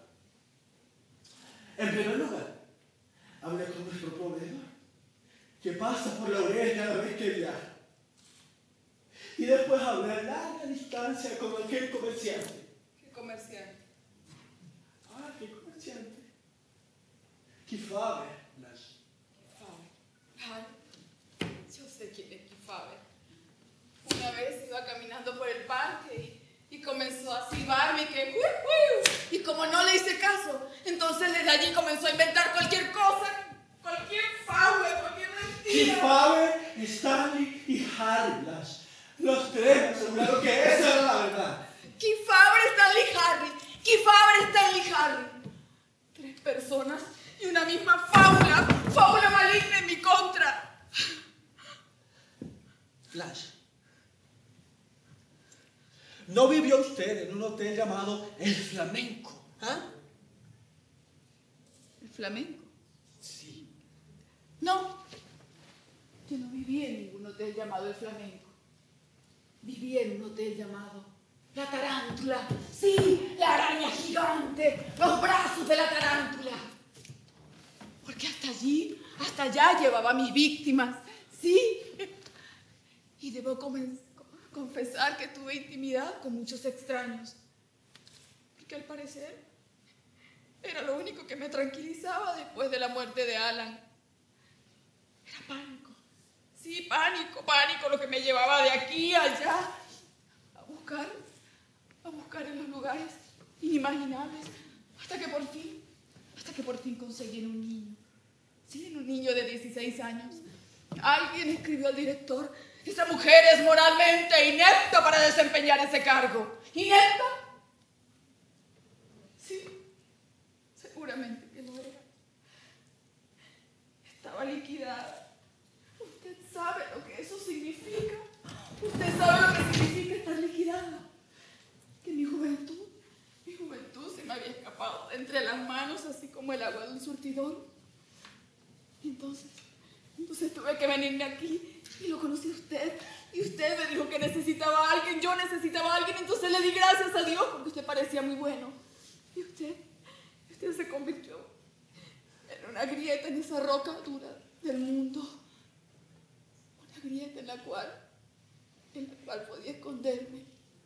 En primer lugar, hablé con nuestro proveedor, que pasa por Laurel cada vez que viaja. Y después hablé a larga distancia con aquel comerciante. ¿Qué comerciante? ¿Qué comerciante? Kifabe, Blanche. Kifabe. Yo sé quién es Kifabe. Una vez iba caminando por el parque y comenzó a silbarme que y como no le hice caso, entonces desde allí comenzó a inventar cualquier cosa, cualquier fábula, cualquier mentira. Kifabe, Stanley y Harry, Blanche. Los tres me aseguraron que esa era la verdad. Kifabe, Stanley y Harry. Kifabe, Stanley y Harry. 3 personas y una misma fábula maligna en mi contra. Blanche, ¿no vivió usted en un hotel llamado El Flamenco? ¿El flamenco? Sí. No, yo no viví en ningún hotel llamado El Flamenco. Viví en un hotel llamado La Tarántula. Sí, la araña gigante, los brazos de la tarántula. Porque hasta allá llevaba a mis víctimas. Sí. Y debo confesar que tuve intimidad con muchos extraños. Porque al parecer era lo único que me tranquilizaba después de la muerte de Alan. Era pánico. Sí, pánico, pánico, lo que me llevaba de aquí a allá a buscar en los lugares inimaginables, hasta que por fin conseguí en un niño. Sí, en un niño de 16 años. Alguien escribió al director: esa mujer es moralmente inepta para desempeñar ese cargo. ¿Inepta? Sí, seguramente que lo era. Estaba liquidada. Usted sabe lo que eso significa. Usted sabe lo que significa estar liquidada. Que mi juventud se me había escapado de entre las manos, así como el agua del surtidor. Entonces tuve que venirme aquí y lo conocí a usted. Y usted me dijo que necesitaba a alguien, yo necesitaba a alguien, entonces le di gracias a Dios porque usted parecía muy bueno. Y usted se convirtió en una grieta en esa roca dura del mundo. Una grieta en la cual podía esconderme.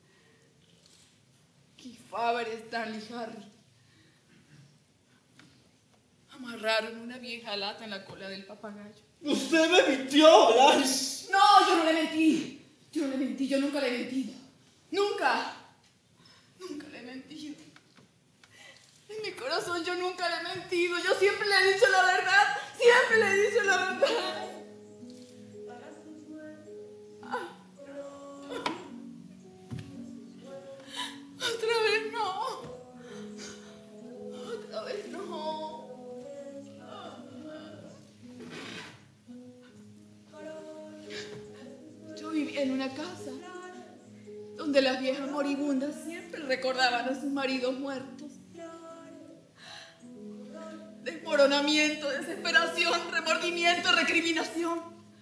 Kefauver, Stanley, Harry amarraron una vieja lata en la cola del papagayo. ¡Usted me mintió, Blanche! No, yo no le mentí. Yo nunca le he mentido. Nunca le he mentido. En mi corazón yo nunca le he mentido. Yo siempre le he dicho la verdad. Siempre le he dicho la verdad. Otra vez no. Yo vivía en una casa donde las viejas moribundas siempre recordaban a sus maridos muertos. Desmoronamiento, desesperación, remordimiento, recriminación.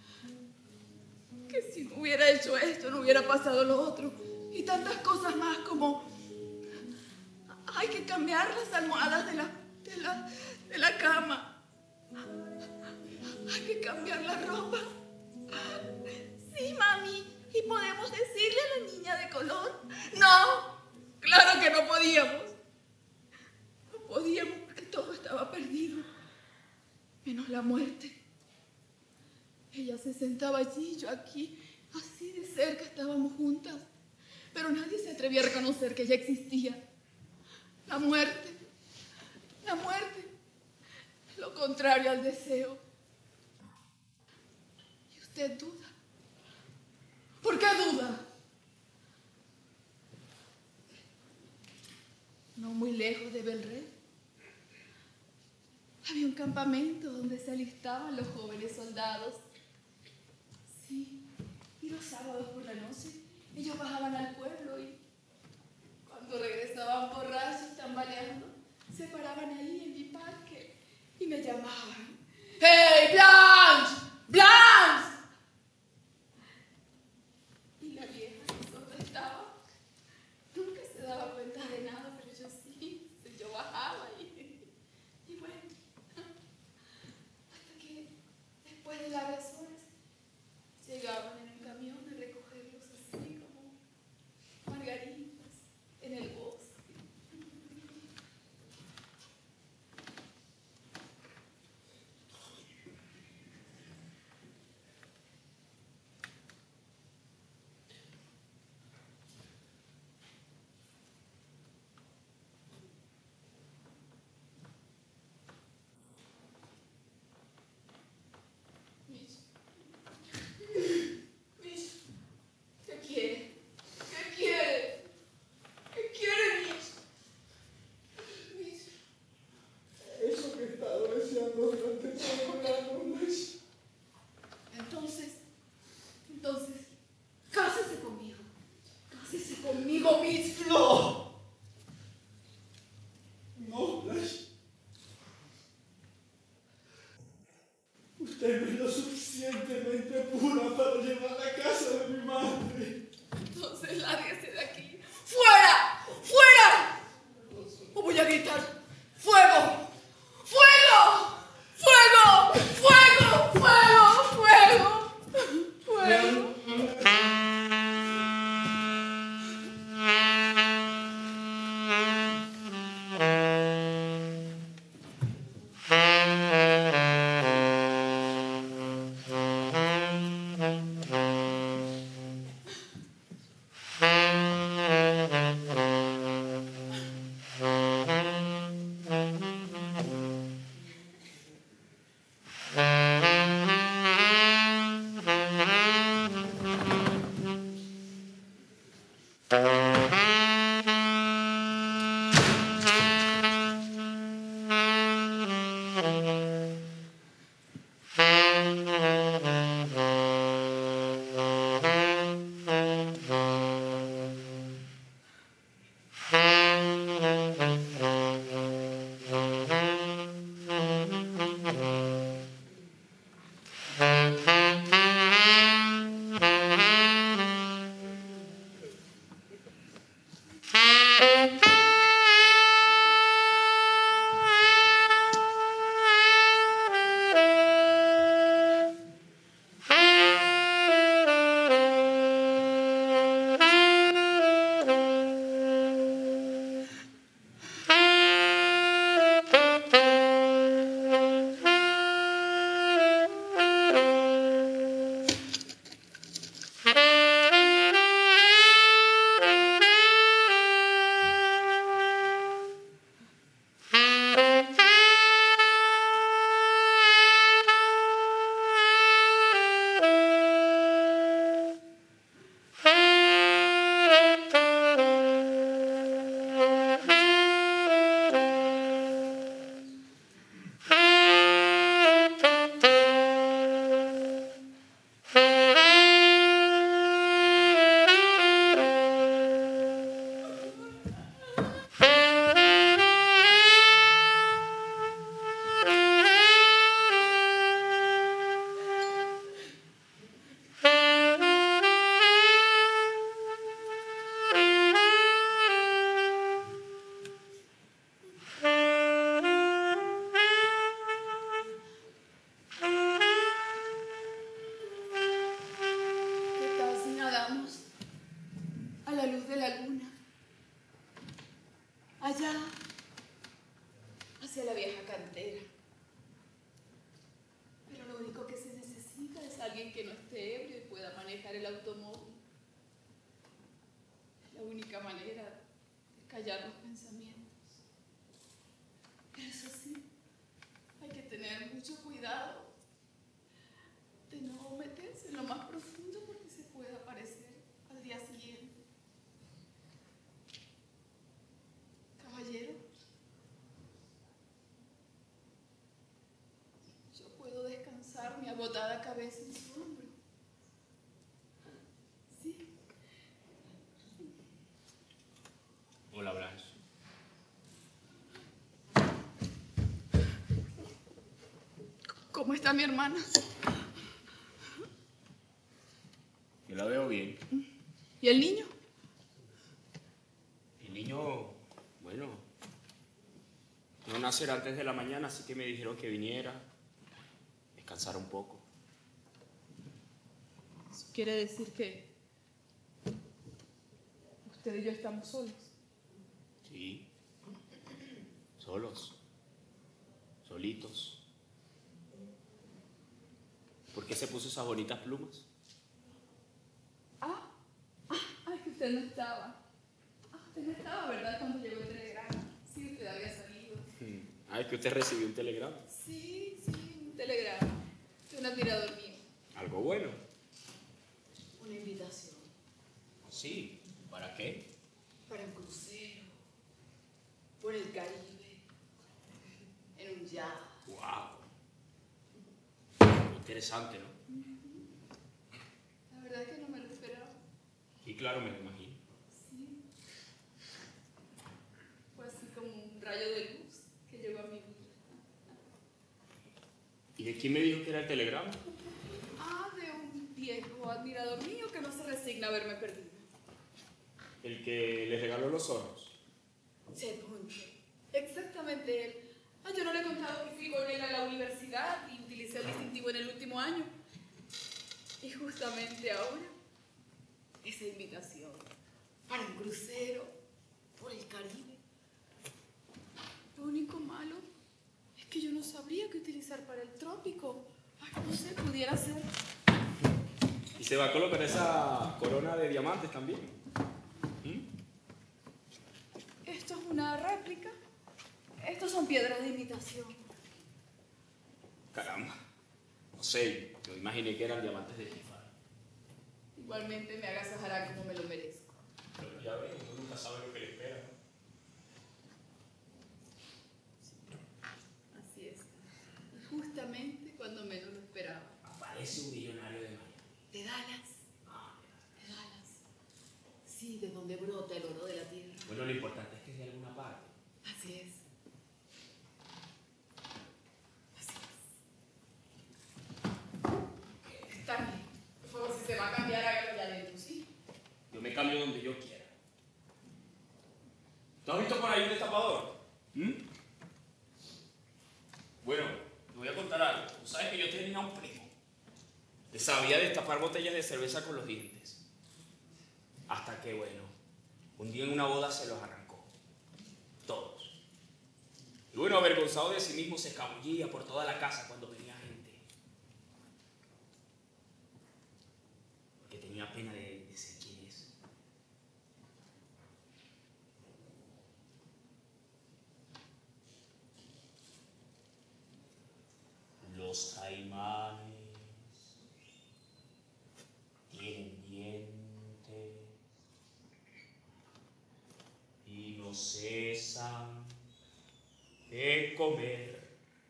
Que si no hubiera hecho esto, no hubiera pasado lo otro. Y tantas cosas más como hay que cambiar las almohadas de la cama. Hay que cambiar la ropa. Sí, mami. ¿Y podemos decirle a la niña de color? No, claro que no podíamos. No podíamos porque todo estaba perdido. Menos la muerte. Ella se sentaba allí, yo aquí. Así de cerca estábamos juntas. Pero nadie se atrevía a reconocer que ella existía. La muerte. La muerte. Es lo contrario al deseo. Y usted duda. ¿Por qué duda? No muy lejos de Belrey había un campamento donde se alistaban los jóvenes soldados. Sí, y los sábados por la noche ellos bajaban al pueblo y cuando regresaban borrachos, tambaleando, se paraban ahí en mi parque y me llamaban. ¡Hey, Blanche! ¡Blanche! Y la vieja que solo estaba, nunca se daba cuenta de nada, pero yo sí, yo bajaba y bueno, hasta que después de largas horas llegaban en un camión a recogerlos así como margaritas en el bosque. Entonces, cásese conmigo. Cásese conmigo, Mitch. ¡No! No, Blanche. Usted no es lo suficientemente pura para llevar a la casa de mi madre. Entonces lárguese de aquí. ¡Fuera! ¡Fuera! O voy a gritar: ¡fuego! ¡Fuego! ¡Fuego! ¡Fuego! ¡Fuego! ¡Fuego! ¡Fuego! Hacia la vieja cantera. Pero lo único que se necesita es alguien que no esté ebrio y pueda manejar el automóvil. Es la única manera de callar los pensamientos. Pero eso sí, hay que tener mucho cuidado de no meterse en lo más profundo porque se puede aparecer al día siguiente. Caballero, yo puedo descansar mi agotada cabeza en su hombro. Sí. Hola, Blanche. ¿Cómo está mi hermana? Yo la veo bien. ¿Y el niño? El niño, bueno, no nacerá antes de la mañana, así que me dijeron que viniera, descansar un poco. Eso quiere decir que usted y yo estamos solos. Sí, solos, solitos. ¿Por qué se puso esas bonitas plumas? Es que usted no estaba. Usted no estaba, ¿verdad? Cuando llegó el telegrama. Sí, usted había salido. Es que usted recibió un telegrama. Sí, un telegrama. De un admirador mío. Algo bueno. Una invitación Sí, ¿para qué? para un crucero por el Caribe en un yate. ¡Wow! Interesante, ¿no? La verdad es que no me lo esperaba. Y claro, me lo imagino. Sí. Fue así como un rayo de luz que llegó a mi vida. ¿Y de quién me dijo que era el telegrama? Ah, de un viejo admirador mío que no se resigna a verme perdido. El que le regaló los zorros. Se Poncho. Exactamente él. Ah, yo no le he contado que fui con él a la universidad y utilicé el distintivo en el último año. Y justamente ahora, esa invitación para un crucero por el Caribe. Lo único malo es que yo no sabría qué utilizar para el trópico. Ay, no sé, pudiera ser. ¿Y se va a colocar esa corona de diamantes también? Esto es una réplica. Estos son piedras de imitación. Caramba. No sé, yo imaginé que eran diamantes de Tiffany. Igualmente me agasajará como me lo merezco. Pero ya ves, uno nunca sabe lo que le espera. Así es. Y justamente cuando menos lo esperaba. Aparece un millonario de Miami. ¿De Dallas? De Dallas. Sí, de donde brota el oro de la tierra. Bueno, lo importante es que es de alguna parte. Así es. Está bien. Por favor, si se va a cambiar, hágalo ya adentro, ¿sí? Yo me cambio donde yo quiera. ¿Tú has visto por ahí un destapador? Bueno, te voy a contar algo. Tú sabes que yo tenía un primo que sabía destapar botellas de cerveza con los dientes. Hasta que, bueno, un día en una boda se los arrancó. Todos. Y bueno, avergonzado de sí mismo, se escabullía por toda la casa cuando venía gente. Porque tenía pena de ser quien es. Los caimanes tienen dientes y no cesan de comer.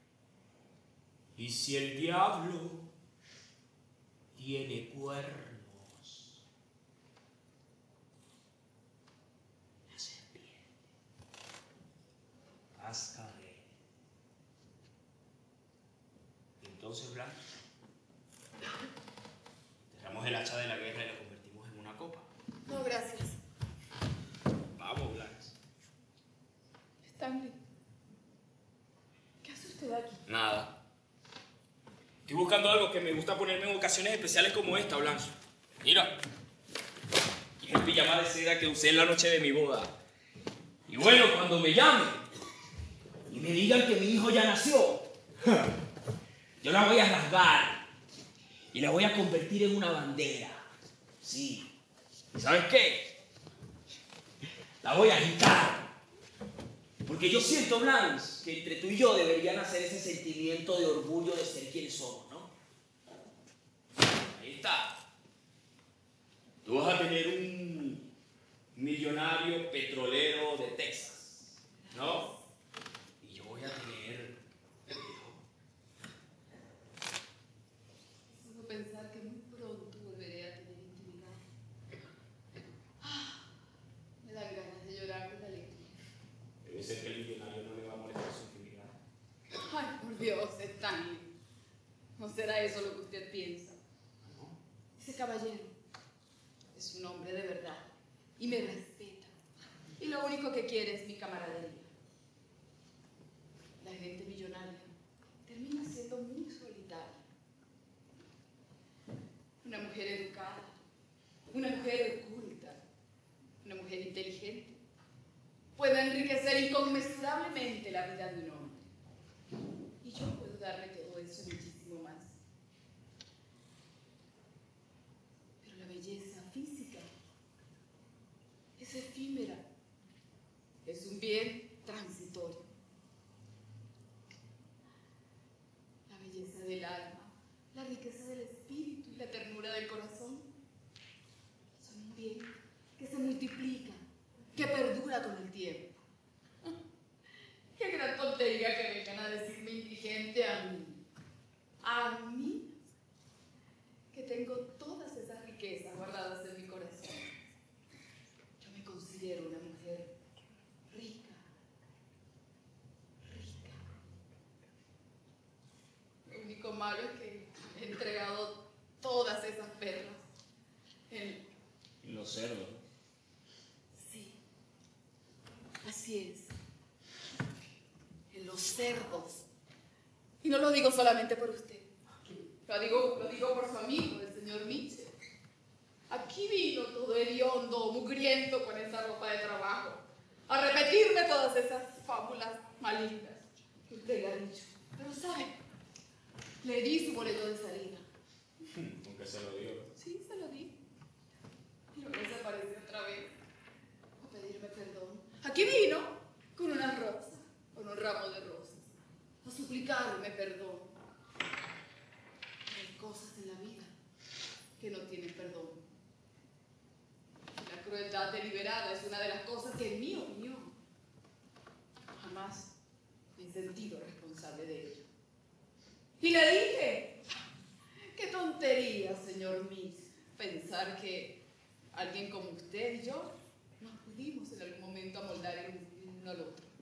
Y si el diablo tiene cuernos, la serpiente cascabel. Entonces, Blanca, cerramos el hacha de la guerra y la convertimos en una copa. No, gracias. Vamos, Blanca. Stanley, ¿qué hace usted aquí? Nada. Estoy buscando algo que me gusta ponerme en ocasiones especiales como esta, Blanca. Mira. Y el pijama de seda que usé en la noche de mi boda. Y bueno, cuando me llamen y me digan que mi hijo ya nació, yo la voy a rasgar y la voy a convertir en una bandera. Sí. ¿Y sabes qué? La voy a agitar. Porque yo siento, Blanche, que entre tú y yo debería nacer ese sentimiento de orgullo de ser quienes somos, ¿no? Ahí está. Tú vas a tener un millonario petrolero de Texas, ¿no? Y yo voy a tener... Solo pensar que muy pronto volveré a tener intimidad. Me dan ganas de llorar de alegría. Debe ser que el millonario no le va a molestar su intimidad. Ay, por Dios, Stanley. ¿No será eso lo que usted piensa? Ese caballero es un hombre de verdad y me respeta. Y lo único que quiere es mi camaradería. La gente millonaria termina siendo muy solitaria. Una mujer educada, una mujer culta, una mujer inteligente puede enriquecer inconmensurablemente la vida de un hombre. Y yo puedo darle todo eso y muchísimo más. Pero la belleza física es efímera, es un bien transitorio. La belleza del alma, la riqueza del espíritu y la ternura del corazón son un bien que se multiplica, que perdura con el tiempo. Qué gran tontería que vengan a decirme indigente a mí, que tengo todas esas riquezas guardadas en mi corazón. Yo me considero una mujer rica, rica. único malo es que he entregado todas esas perlas en Los cerdos. Sí, así es. En los cerdos. Y no lo digo solamente por usted. Lo digo por su amigo, el señor Mitchell. Aquí vino todo hediondo, mugriento con esa ropa de trabajo, a repetirme todas esas fábulas malignas que usted le ha dicho. Pero ¿sabe? Le di su boleto de salida. Aunque se lo dio. Sí, se lo di. Y luego se apareció otra vez a pedirme perdón. Aquí vino con unas rosas, con un ramo de rosas, a suplicarme perdón. Hay cosas en la vida que no tienen perdón. Y la crueldad deliberada es una de las cosas que, en mi opinión, jamás me he sentido responsable de ello. Y le dije, qué tontería, señor Miss, pensar que alguien como usted y yo nos pudimos en algún momento amoldar el uno al otro.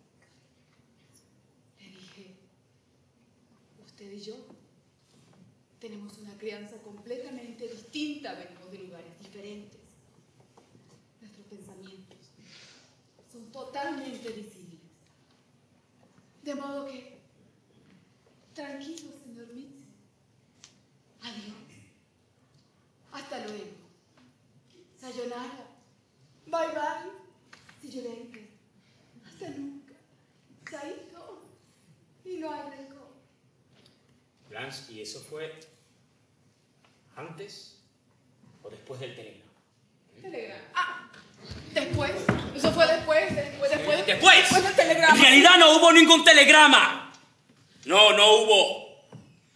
Le dije, usted y yo tenemos una crianza completamente distinta, venimos de lugares diferentes. Nuestros pensamientos son totalmente disímiles. De modo que, tranquilo, señor Mitz. Adiós. Hasta luego. Sayonara. Bye bye. See you later. Hasta nunca. Saito. Y no hay rencor. Blanche, ¿y eso fue antes o después del telegrama? Telegrama. Ah, después. Eso fue después. Después del telegrama. En realidad no hubo ningún telegrama. No hubo.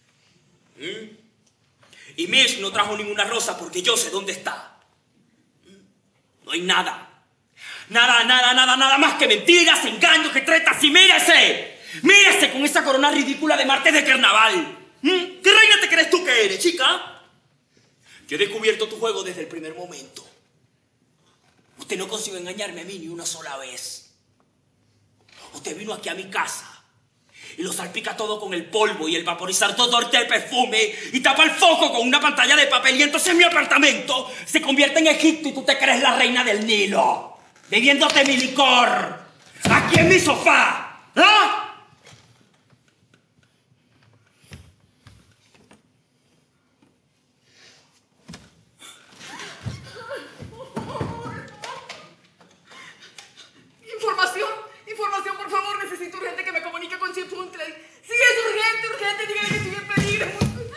Y Mish no trajo ninguna rosa porque yo sé dónde está. No hay nada. Nada más que mentiras, engaños, que tretas. Y mírese. Mírese con esa corona ridícula de martes de carnaval. ¿Qué reina te crees tú que eres, chica? Yo he descubierto tu juego desde el primer momento. Usted no consiguió engañarme a mí ni una sola vez. Usted vino aquí a mi casa y lo salpica todo con el polvo y el vaporizar todo el perfume y tapa el foco con una pantalla de papel y entonces mi apartamento se convierte en Egipto y tú te crees la reina del Nilo, bebiéndote mi licor aquí en mi sofá. ¿Ah? Información, por favor, necesito urgente que me comunique con Chip Huntley. Sí, es urgente, dígale que estoy en peligro.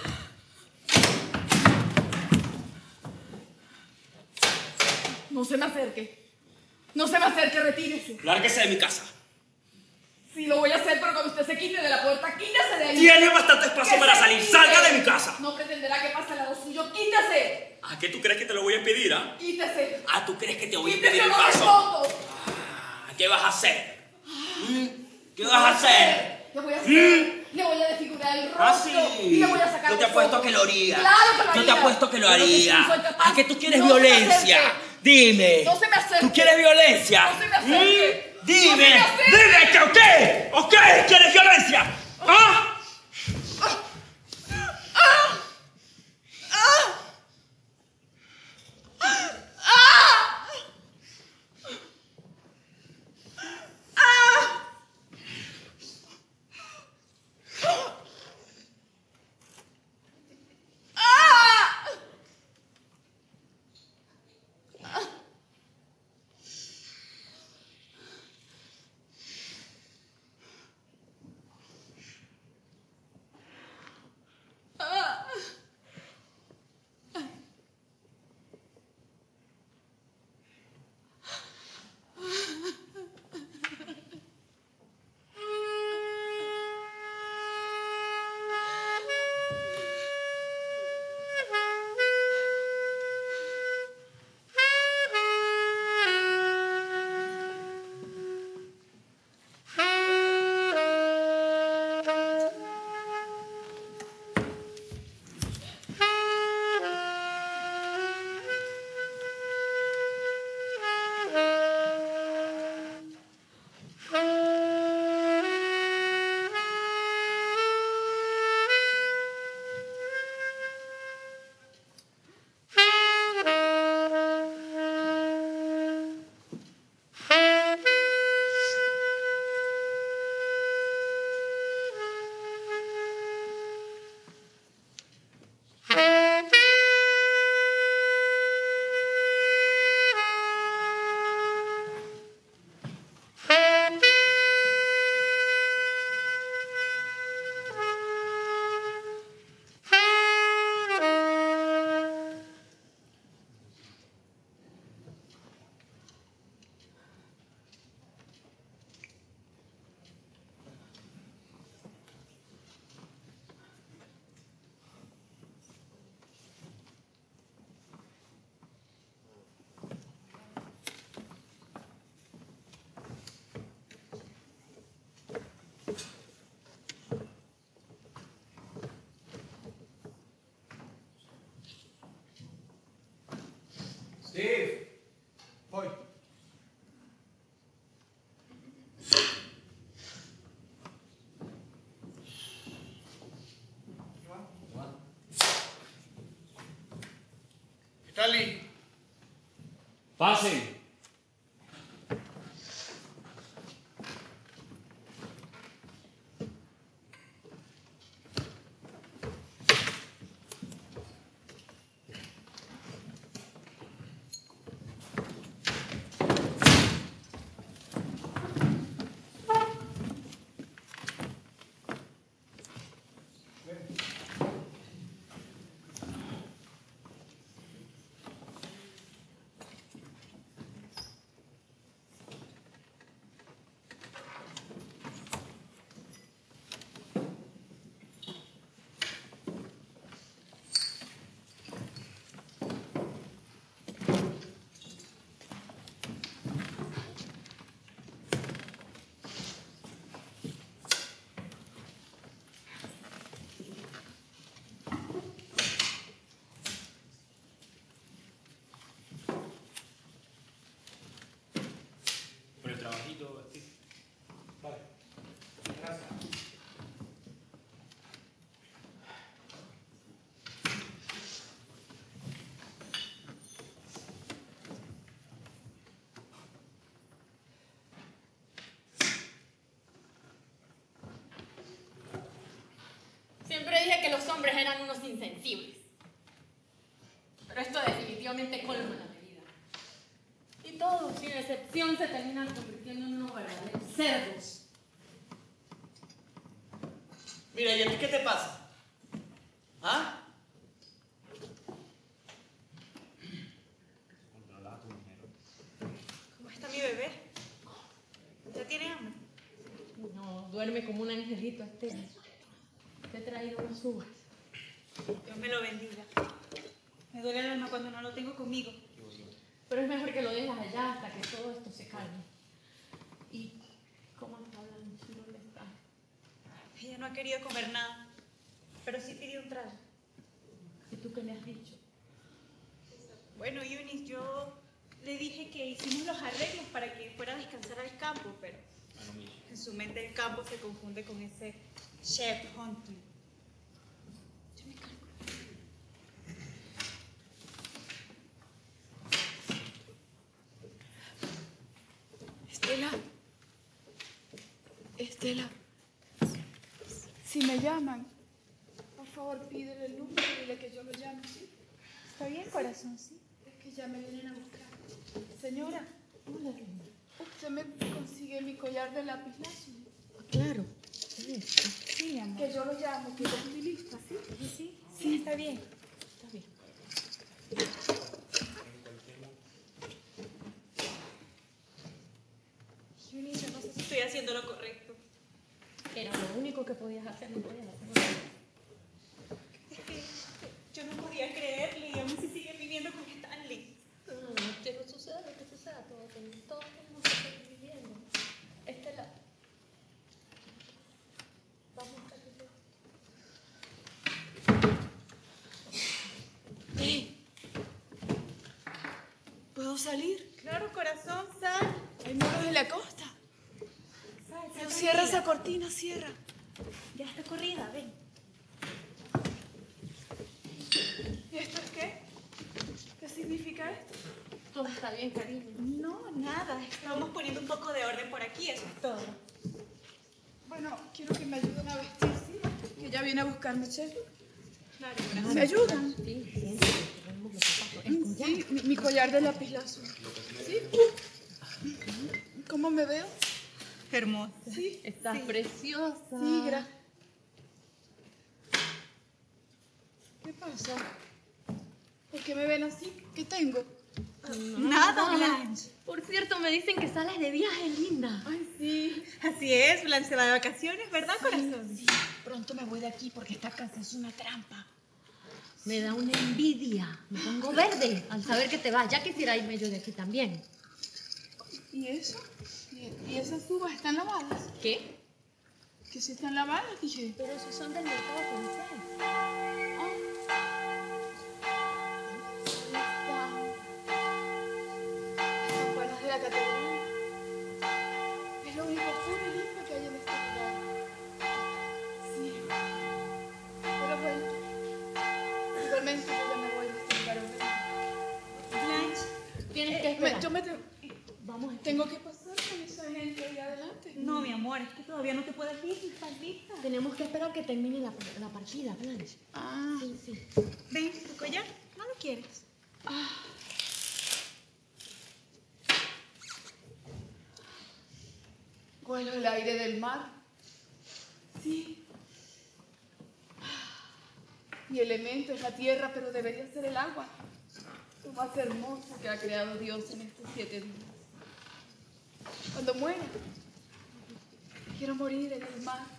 No se me acerque, retírese. Lárguese de mi casa. Sí, lo voy a hacer, pero cuando usted se quite de la puerta, quítese de ahí. Tiene bastante espacio para salir. ¡Salga de mi casa! No pretenderá que pase al lado suyo. ¡Quítese! ¿A qué tú crees que te lo voy a impedir, ah? ¡Quítese! ¿Ah, tú crees que te voy a ¡Quítese impedir el o no paso? respondo! ¿Qué vas a hacer? ¿Qué vas a hacer? Le voy a hacer, le voy a desfigurar el rostro sí. y le voy a sacar Yo te los apuesto ojos. que lo haría. Claro que lo haría. Yo te apuesto que lo Pero haría. sí soy capaz. ¿A que tú quieres No se me violencia? acerque. Dime. No se me acerque. ¿Tú quieres violencia? No se me acerque. Dime. No se me acerque. Dime que o qué. ¿O qué? ¿Quieres violencia? ¿Ah? Pasen. Por el trabajito, sí. Vale. Gracias. Siempre dije que los hombres eran unos insensibles. Pero esto definitivamente colma la medida. Y todos, sin excepción, se terminan convirtiendo en unos verdaderos cerdos. Mira, ¿y a ti qué te pasa? ¿Ah? ¿Cómo está mi bebé? ¿Ya tiene hambre? No, duerme como un angelito, Estela. Te he traído unas uvas. Dios me lo bendiga. Me duele el alma cuando no lo tengo conmigo. Pero es mejor que lo dejes allá hasta que todo esto se calme. ¿Y cómo está hablando? ¿Dónde está? Ella no ha querido comer nada, pero sí pidió un trago. ¿Y tú qué le has dicho? Bueno, Eunice, yo le dije que hicimos los arreglos para que fuera a descansar al campo, pero en su mente el campo se confunde con ese chef hunting. Yo me cargo. Estela, si me llaman, por favor pídele el número y dile que yo lo llame, ¿sí? ¿Está bien, corazón? Sí. Es que ya me vienen a buscar. Señora, ¿usted me consigue mi collar de lapislázuli? Claro. Sí, mi amor. Que yo lo llamo, que yo estoy lista, ¿sí? Sí, está bien. Está bien. Eunice, yo no sé si estoy haciendo lo correcto. Era lo único que podías hacer, no podías hacerlo. Es que yo no podía creerle y aún así sigue viviendo con Stanley. Pero suceda lo que suceda, todos tenemos que seguir viviendo. Estela, vamos a salir. ¿Puedo salir? Claro, corazón, sal. Hay muros en la costa. Sal, Pero sal, cierra tranquila. esa cortina, cierra. Ya está corrida, ven. ¿Y esto es qué? ¿Qué significa esto? Todo está bien, cariño. No, nada. Estamos poniendo un poco de orden por aquí, eso es todo. Bueno, quiero que me ayuden a vestir, ¿sí? Que ya viene a buscarme, chef. Claro, corazón. ¿Me ayudan? Sí, siempre tenemos los zapatos. Sí, mi collar de lapislázuli. ¿Sí? ¿Cómo me veo? Hermosa. Sí. Estás preciosa. Sí, gracias. ¿Qué pasa? ¿Por qué me ven así? ¿Qué tengo? Nada, Blanche. Por cierto, me dicen que sales de viaje, linda. Ay, sí. Así es, Blanche se va de vacaciones, ¿verdad, corazón? Sí. Pronto me voy de aquí porque esta casa es una trampa. Me da una envidia. Me pongo verde al saber que te vas. Ya quisiera irme yo de aquí también. ¿Y eso? ¿Y esas uvas están lavadas? ¿Qué? Que si están lavadas, dije. Pero si son del mercado comercial. Están buenas de la catedral. Es lo único puro y limpio que hay en este lugar. Sí. Pero bueno, igualmente yo ya me voy de este lugar horrible. Blanche, Tienes que esperar. Tenemos que esperar que termine la partida, Blanche. Ah. Sí, sí. Ven, tu collar. ¿No lo quieres? Huelo el aire del mar. Sí. Mi elemento es la tierra, pero debería ser el agua. Lo más hermoso que ha creado Dios en estos 7 días. Cuando muera, quiero morir en el mar.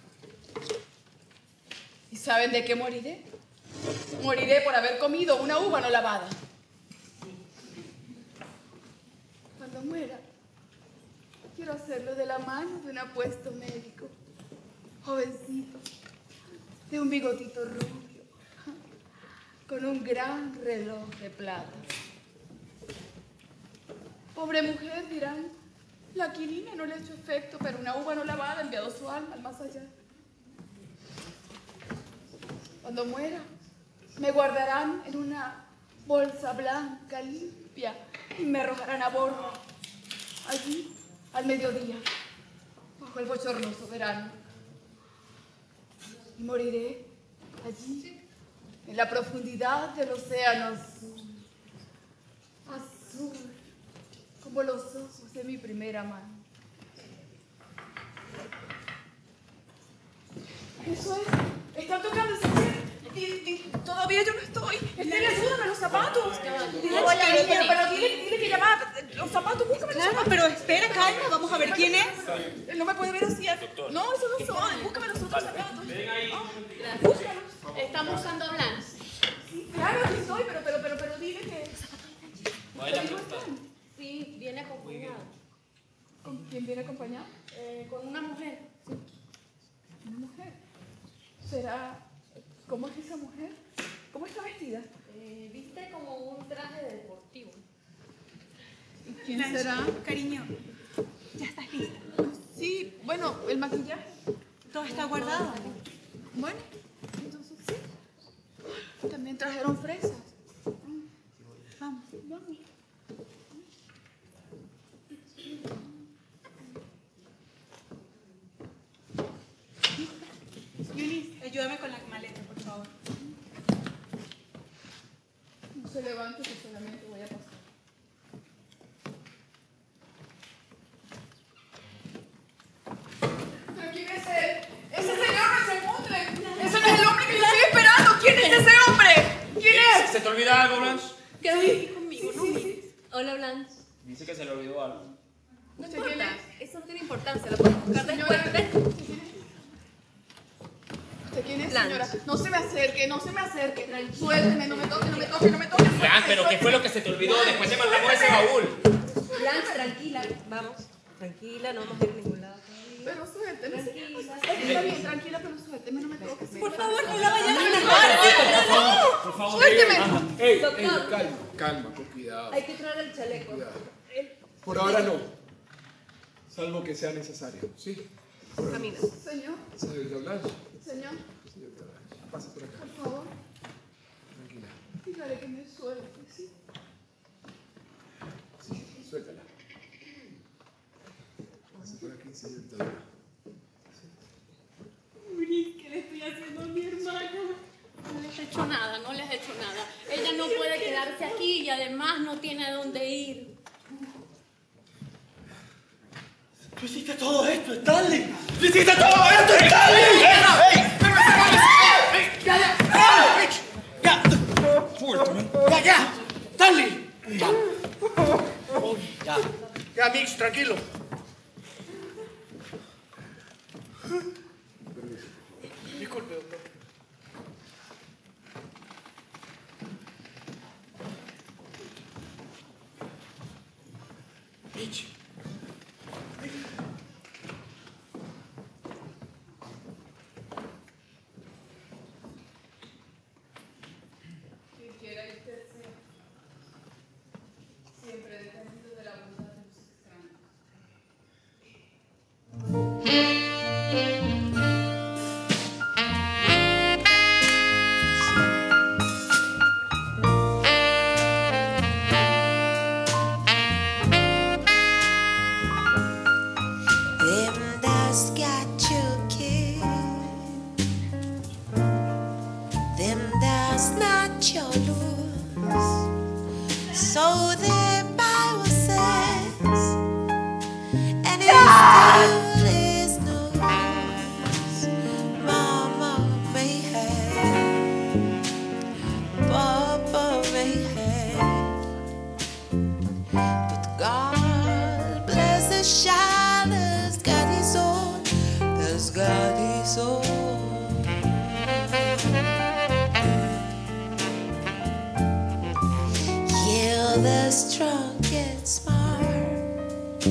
¿Y saben de qué moriré? Moriré por haber comido una uva no lavada. Cuando muera, quiero hacerlo de la mano de un apuesto médico, jovencito, de un bigotito rubio, con un gran reloj de plata. Pobre mujer, dirán, la quinina no le ha hecho efecto, pero una uva no lavada ha enviado su alma al más allá. Cuando muera, me guardarán en una bolsa blanca, limpia, y me arrojarán a bordo, allí, al mediodía, bajo el bochornoso verano. Y moriré allí, en la profundidad del océano azul, azul, como los ojos de mi primera mano. Eso es, están tocando ese todavía yo no estoy. Estela, ayúdame los zapatos. Pero dile que llama los zapatos, búscame los zapatos. Pero espera, calma, vamos a ver quién es. No me puede ver así. No, eso no son. Búscame los otros zapatos. Búscalos. Estamos buscando a Blanche. Sí, claro, aquí estoy, pero dile que... Sí, viene acompañada. ¿Con quién viene acompañado? Con una mujer. Sí. ¿Una mujer? ¿Será... ¿Cómo es esa mujer? ¿Cómo está vestida? Viste como un traje deportivo. ¿Y quién será? Cariño, ¿ya estás lista? Sí, bueno, el maquillaje. Todo está guardado. Bueno, entonces sí. También trajeron fresas. Vamos. Vamos. Yunis, ayúdame con la maleta, por favor. No se levante, que solamente voy a pasar. ¿Pero quién es él? ¡Ese señor no es el hombre! ¡Ese no es el hombre que yo estoy esperando! ¿Quién es ese hombre? ¿Quién es? ¿Se te olvida algo, Blanche? Quédate aquí conmigo, ¿no? Sí. Hola, Blanche. Dice que se le olvidó algo. No ¿Usted quién importa, es? eso no tiene importancia, lo puedes buscar después. ¿Ves? ¿Usted quién es, Blanche. señora? No se me acerque, no se me acerque. Suélteme, no me toque, no me toque, no me toque. Blanche, ¿pero qué fue lo que se te olvidó? Después te mandamos ese baúl. Blanche, tranquila, vamos. Tranquila, no vamos a ir a ningún lado. Pero suélteme. Tranquila. Está bien, tranquila, pero suélteme, no me toques. Por favor, no la vayan a dejar. Por favor, Suélteme. Ey, Doctor. calma, calma, con cuidado. Hay que traer el chaleco. Cuidado. Por ahora no. Salvo que sea necesario. ¿Sí? Camina. Señor, Señorita Blanche. señor, Señorita Blanche. Pasa por acá. por favor, Tranquila. dígale que me suelte, ¿sí? Sí, suéltala. Pasa por aquí, señorita Blanche. ¿Qué le estoy haciendo a mi hermana? No les he hecho nada, no les he hecho nada. Ella no puede quedarse aquí y además no tiene a dónde ir. Tú hiciste todo esto, Stanley. Tú hiciste todo esto, Stanley. Ya, Stanley. Ya, Mix, tranquilo. Disculpe, doctor. Mitch. Quien quiera que usted sea, siempre dependiendo de la voluntad de los extraños. was not your lose. So the Bible says, and it still is news. Mama may have, Papa may have, but God bless the child that's got his own, that's got his own. Yeah, the strong get smart,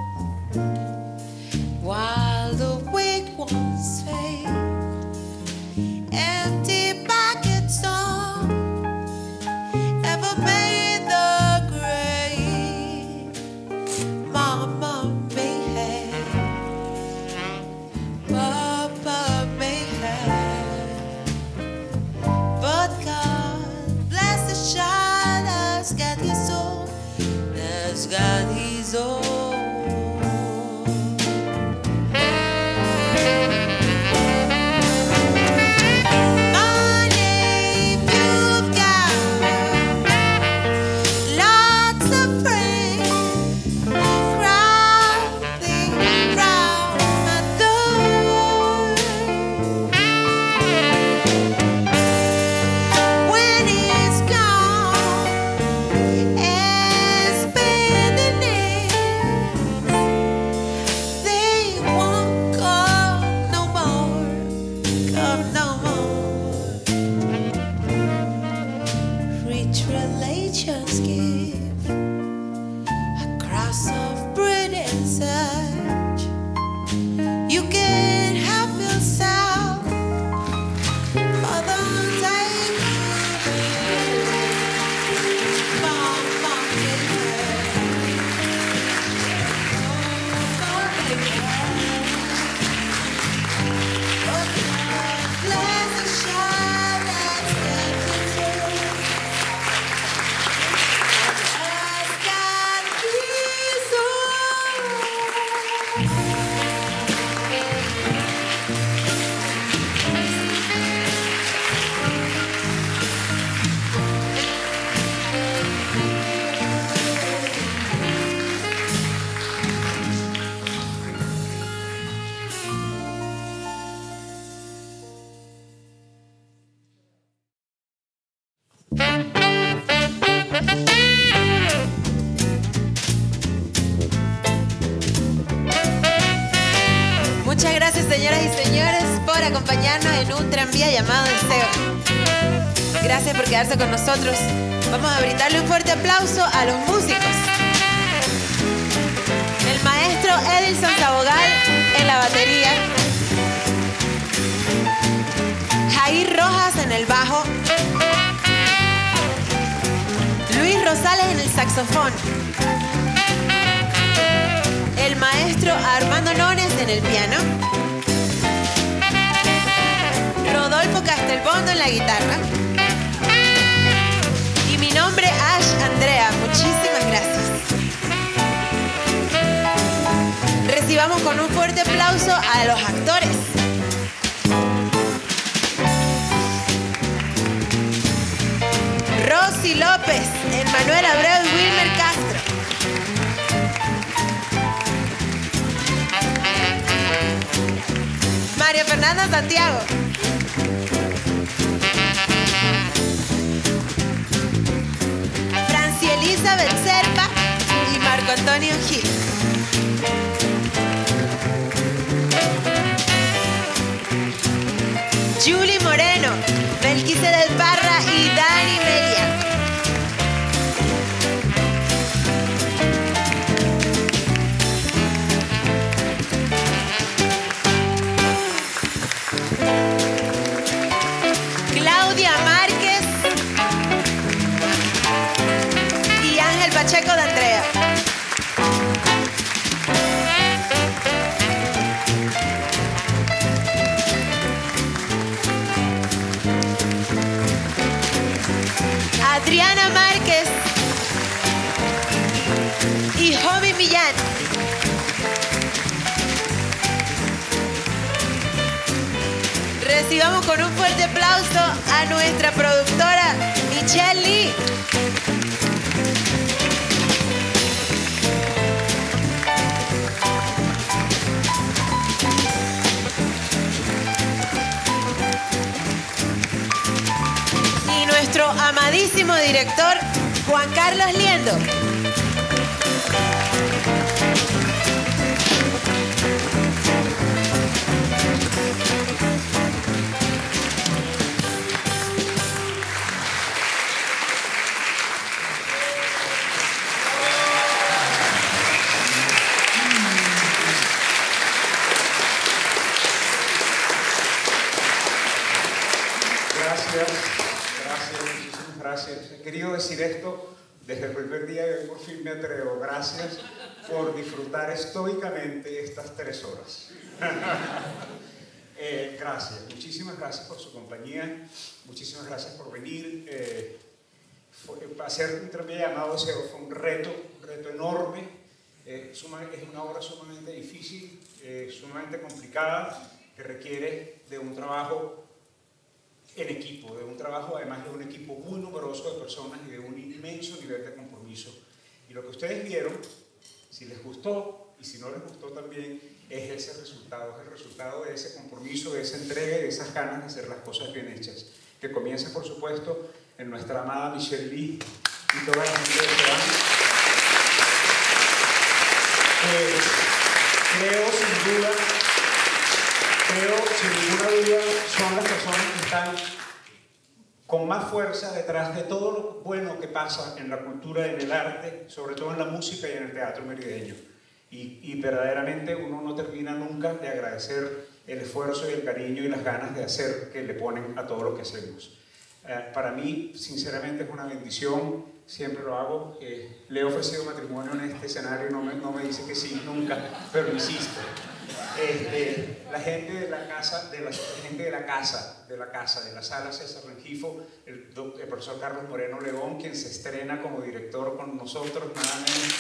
while the weak ones fade. Empty pockets don't ever made the grave. Mama may have, Papa may have, but God bless the child that's got his own, that's got his own. Money, you've got lots of friends crowding round my door. When it's gone and spending it, they won't come no more, come no more. Rich relations give a cross of bread and such. You can help yourself, but don't take Mama may have, bless the child that's got his own, that's got his Muchas gracias, señoras y señores, por acompañarnos en un tranvía llamado Deseo. Gracias por quedarse con nosotros. Vamos a brindarle un fuerte aplauso a los músicos. El maestro Edilson Sabogal en la batería, Jair Rojas en el bajo, Luis Rosales en el saxofón, el maestro Armando Nones en el piano, Rodolfo Castelbondo en la guitarra y mi nombre Ash Andrea. Muchísimas gracias. Recibamos con un fuerte aplauso a los actores. Rosy López, Emmanuel Abreu y Wilmer Castro. María Fernanda Santiago. Franci Elizabeth Serpa y Marco Antonio Gil. Julie Moreno, Belkise del Parra y Dani Melia. Claudia Márquez y Ángel Pacheco de Andrea. Adriana Márquez y Jovi Millán. Recibamos con un fuerte aplauso a nuestra productora Michelle Lee. Y nuestro amadísimo director, Juan Carlos Liendo. Muchísimas gracias. He querido decir esto desde el primer día y hoy por fin me atrevo. Gracias por disfrutar estoicamente estas 3 horas. Gracias, muchísimas gracias por su compañía, muchísimas gracias por venir. Hacer un tranvía llamado Deseo fue un reto enorme. Es una obra sumamente difícil, sumamente complicada, que requiere de un trabajo en equipo, de un trabajo además de un equipo muy numeroso de personas y de un inmenso nivel de compromiso. Y lo que ustedes vieron, si les gustó y si no les gustó también, es ese resultado, es el resultado de ese compromiso, de esa entrega y de esas ganas de hacer las cosas bien hechas, que comienza por supuesto en nuestra amada Michelle Lee y toda la gente de Teban. Creo sin ninguna duda son las personas que están con más fuerza detrás de todo lo bueno que pasa en la cultura, en el arte, sobre todo en la música y en el teatro merideño. Y verdaderamente uno no termina nunca de agradecer el esfuerzo y el cariño y las ganas de hacer que le ponen a todo lo que hacemos. Para mí, sinceramente, es una bendición, siempre lo hago. Le he ofrecido matrimonio en este escenario, no me dice que sí nunca, pero insisto. La gente de la casa, de la sala César Rengifo, el profesor Carlos Moreno León, quien se estrena como director con nosotros, nada menos.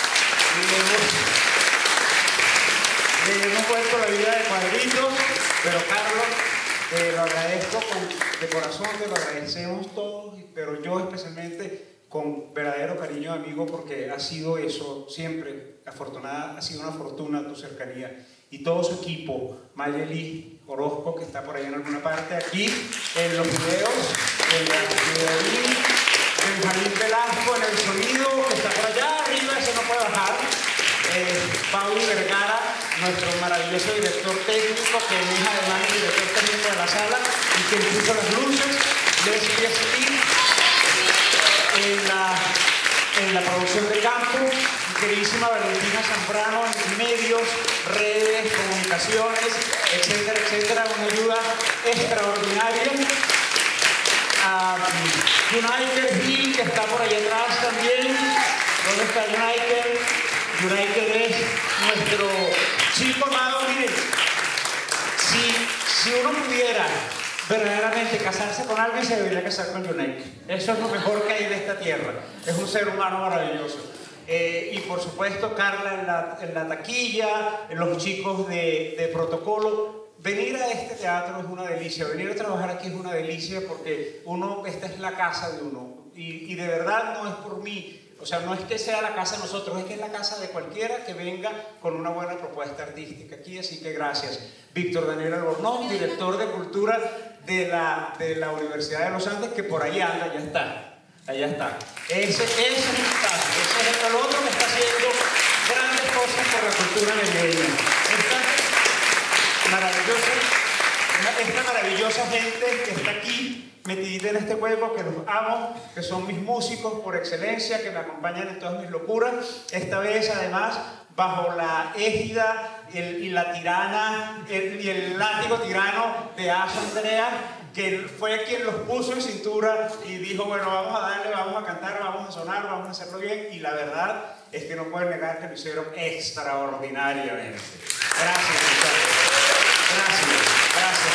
Le hemos puesto la vida de cuadritos, pero Carlos, lo agradezco de corazón, te lo agradecemos todos, pero yo especialmente con verdadero cariño de amigo, porque ha sido eso siempre, ha sido una fortuna tu cercanía. Y todo su equipo, Mayeli Orozco, que está por ahí en alguna parte, aquí en los videos, en la videolín, Benjamín Velasco en el sonido, que está por allá arriba, ese no puede bajar, Pauli Vergara, nuestro maravilloso director técnico, que es además el director técnico de la sala y que puso las luces, Leslie Steve, en la producción de campo, queridísima Valentina Zambrano en medios, redes, comunicaciones, etcétera, etcétera, una ayuda extraordinaria. United Hill, que está por ahí atrás también. ¿Dónde está United? United es nuestro chico amado. Miren, si uno pudiera verdaderamente casarse con alguien, se debería casar con United. Eso es lo mejor que hay de esta tierra. Es un ser humano maravilloso. Y por supuesto Carla en la taquilla, los chicos de protocolo. Venir a este teatro es una delicia, venir a trabajar aquí es una delicia, porque esta es la casa de uno, y de verdad no es por mí, o sea, no es que sea la casa de nosotros, es que es la casa de cualquiera que venga con una buena propuesta artística aquí, así que gracias. Víctor Daniel Albornoz, director de cultura de la Universidad de los Andes, que por ahí anda, ya está. Allá está. Ese es el caso. Ese es el otro que está haciendo grandes cosas por la cultura merideña. Esta maravillosa gente que está aquí metidita en este juego, que los amo, que son mis músicos por excelencia, que me acompañan en todas mis locuras. Esta vez, además, bajo la égida y la tirana y el látigo tirano de Asha Andrea, que fue quien los puso en cintura y dijo, bueno, vamos a darle, vamos a cantar, vamos a sonar, vamos a hacerlo bien, y la verdad es que no pueden negar que lo hicieron extraordinariamente. Gracias, muchachos. Gracias.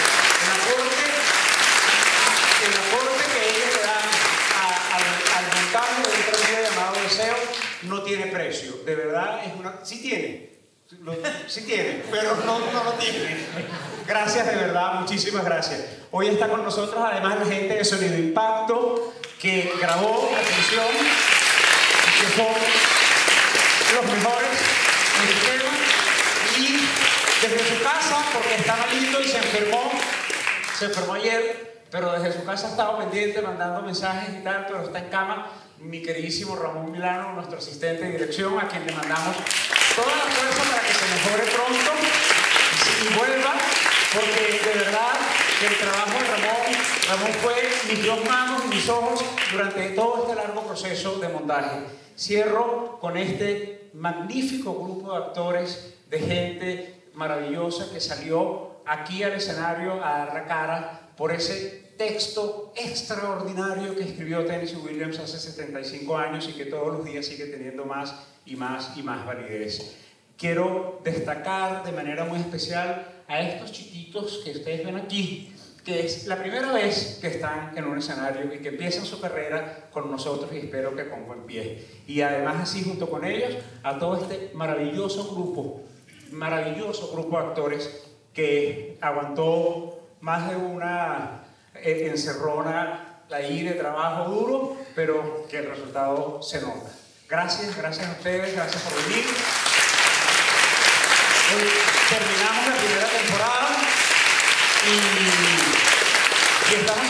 El aporte que ellos le dan al montaje de un tranvía llamado Deseo no tiene precio. De verdad, sí tiene, pero no lo tiene. Gracias, de verdad, muchísimas gracias. Hoy está con nosotros además la gente de Sonido Impacto, que grabó la canción y que son los mejores en el tema. Y desde su casa, porque está malito y se enfermó ayer, pero desde su casa ha estado pendiente, mandando mensajes y tal, pero está en cama, mi queridísimo Ramón Milano, nuestro asistente de dirección, a quien le mandamos toda la fuerza para que se mejore pronto y vuelva, porque de verdad que el trabajo de Ramón fue mis dos manos y mis ojos durante todo este largo proceso de montaje. Cierro con este magnífico grupo de actores, de gente maravillosa que salió aquí al escenario a dar la cara por ese texto extraordinario que escribió Tennessee Williams hace 75 años y que todos los días sigue teniendo más y más y más validez. Quiero destacar de manera muy especial a estos chiquitos que ustedes ven aquí, que es la primera vez que están en un escenario y que empiezan su carrera con nosotros, y espero que con buen pie. Y además así junto con ellos a todo este maravilloso grupo de actores que aguantó más de una encerrona ahí de trabajo duro, pero que el resultado se nota. Gracias a ustedes, gracias por venir. Terminamos la primera temporada y estamos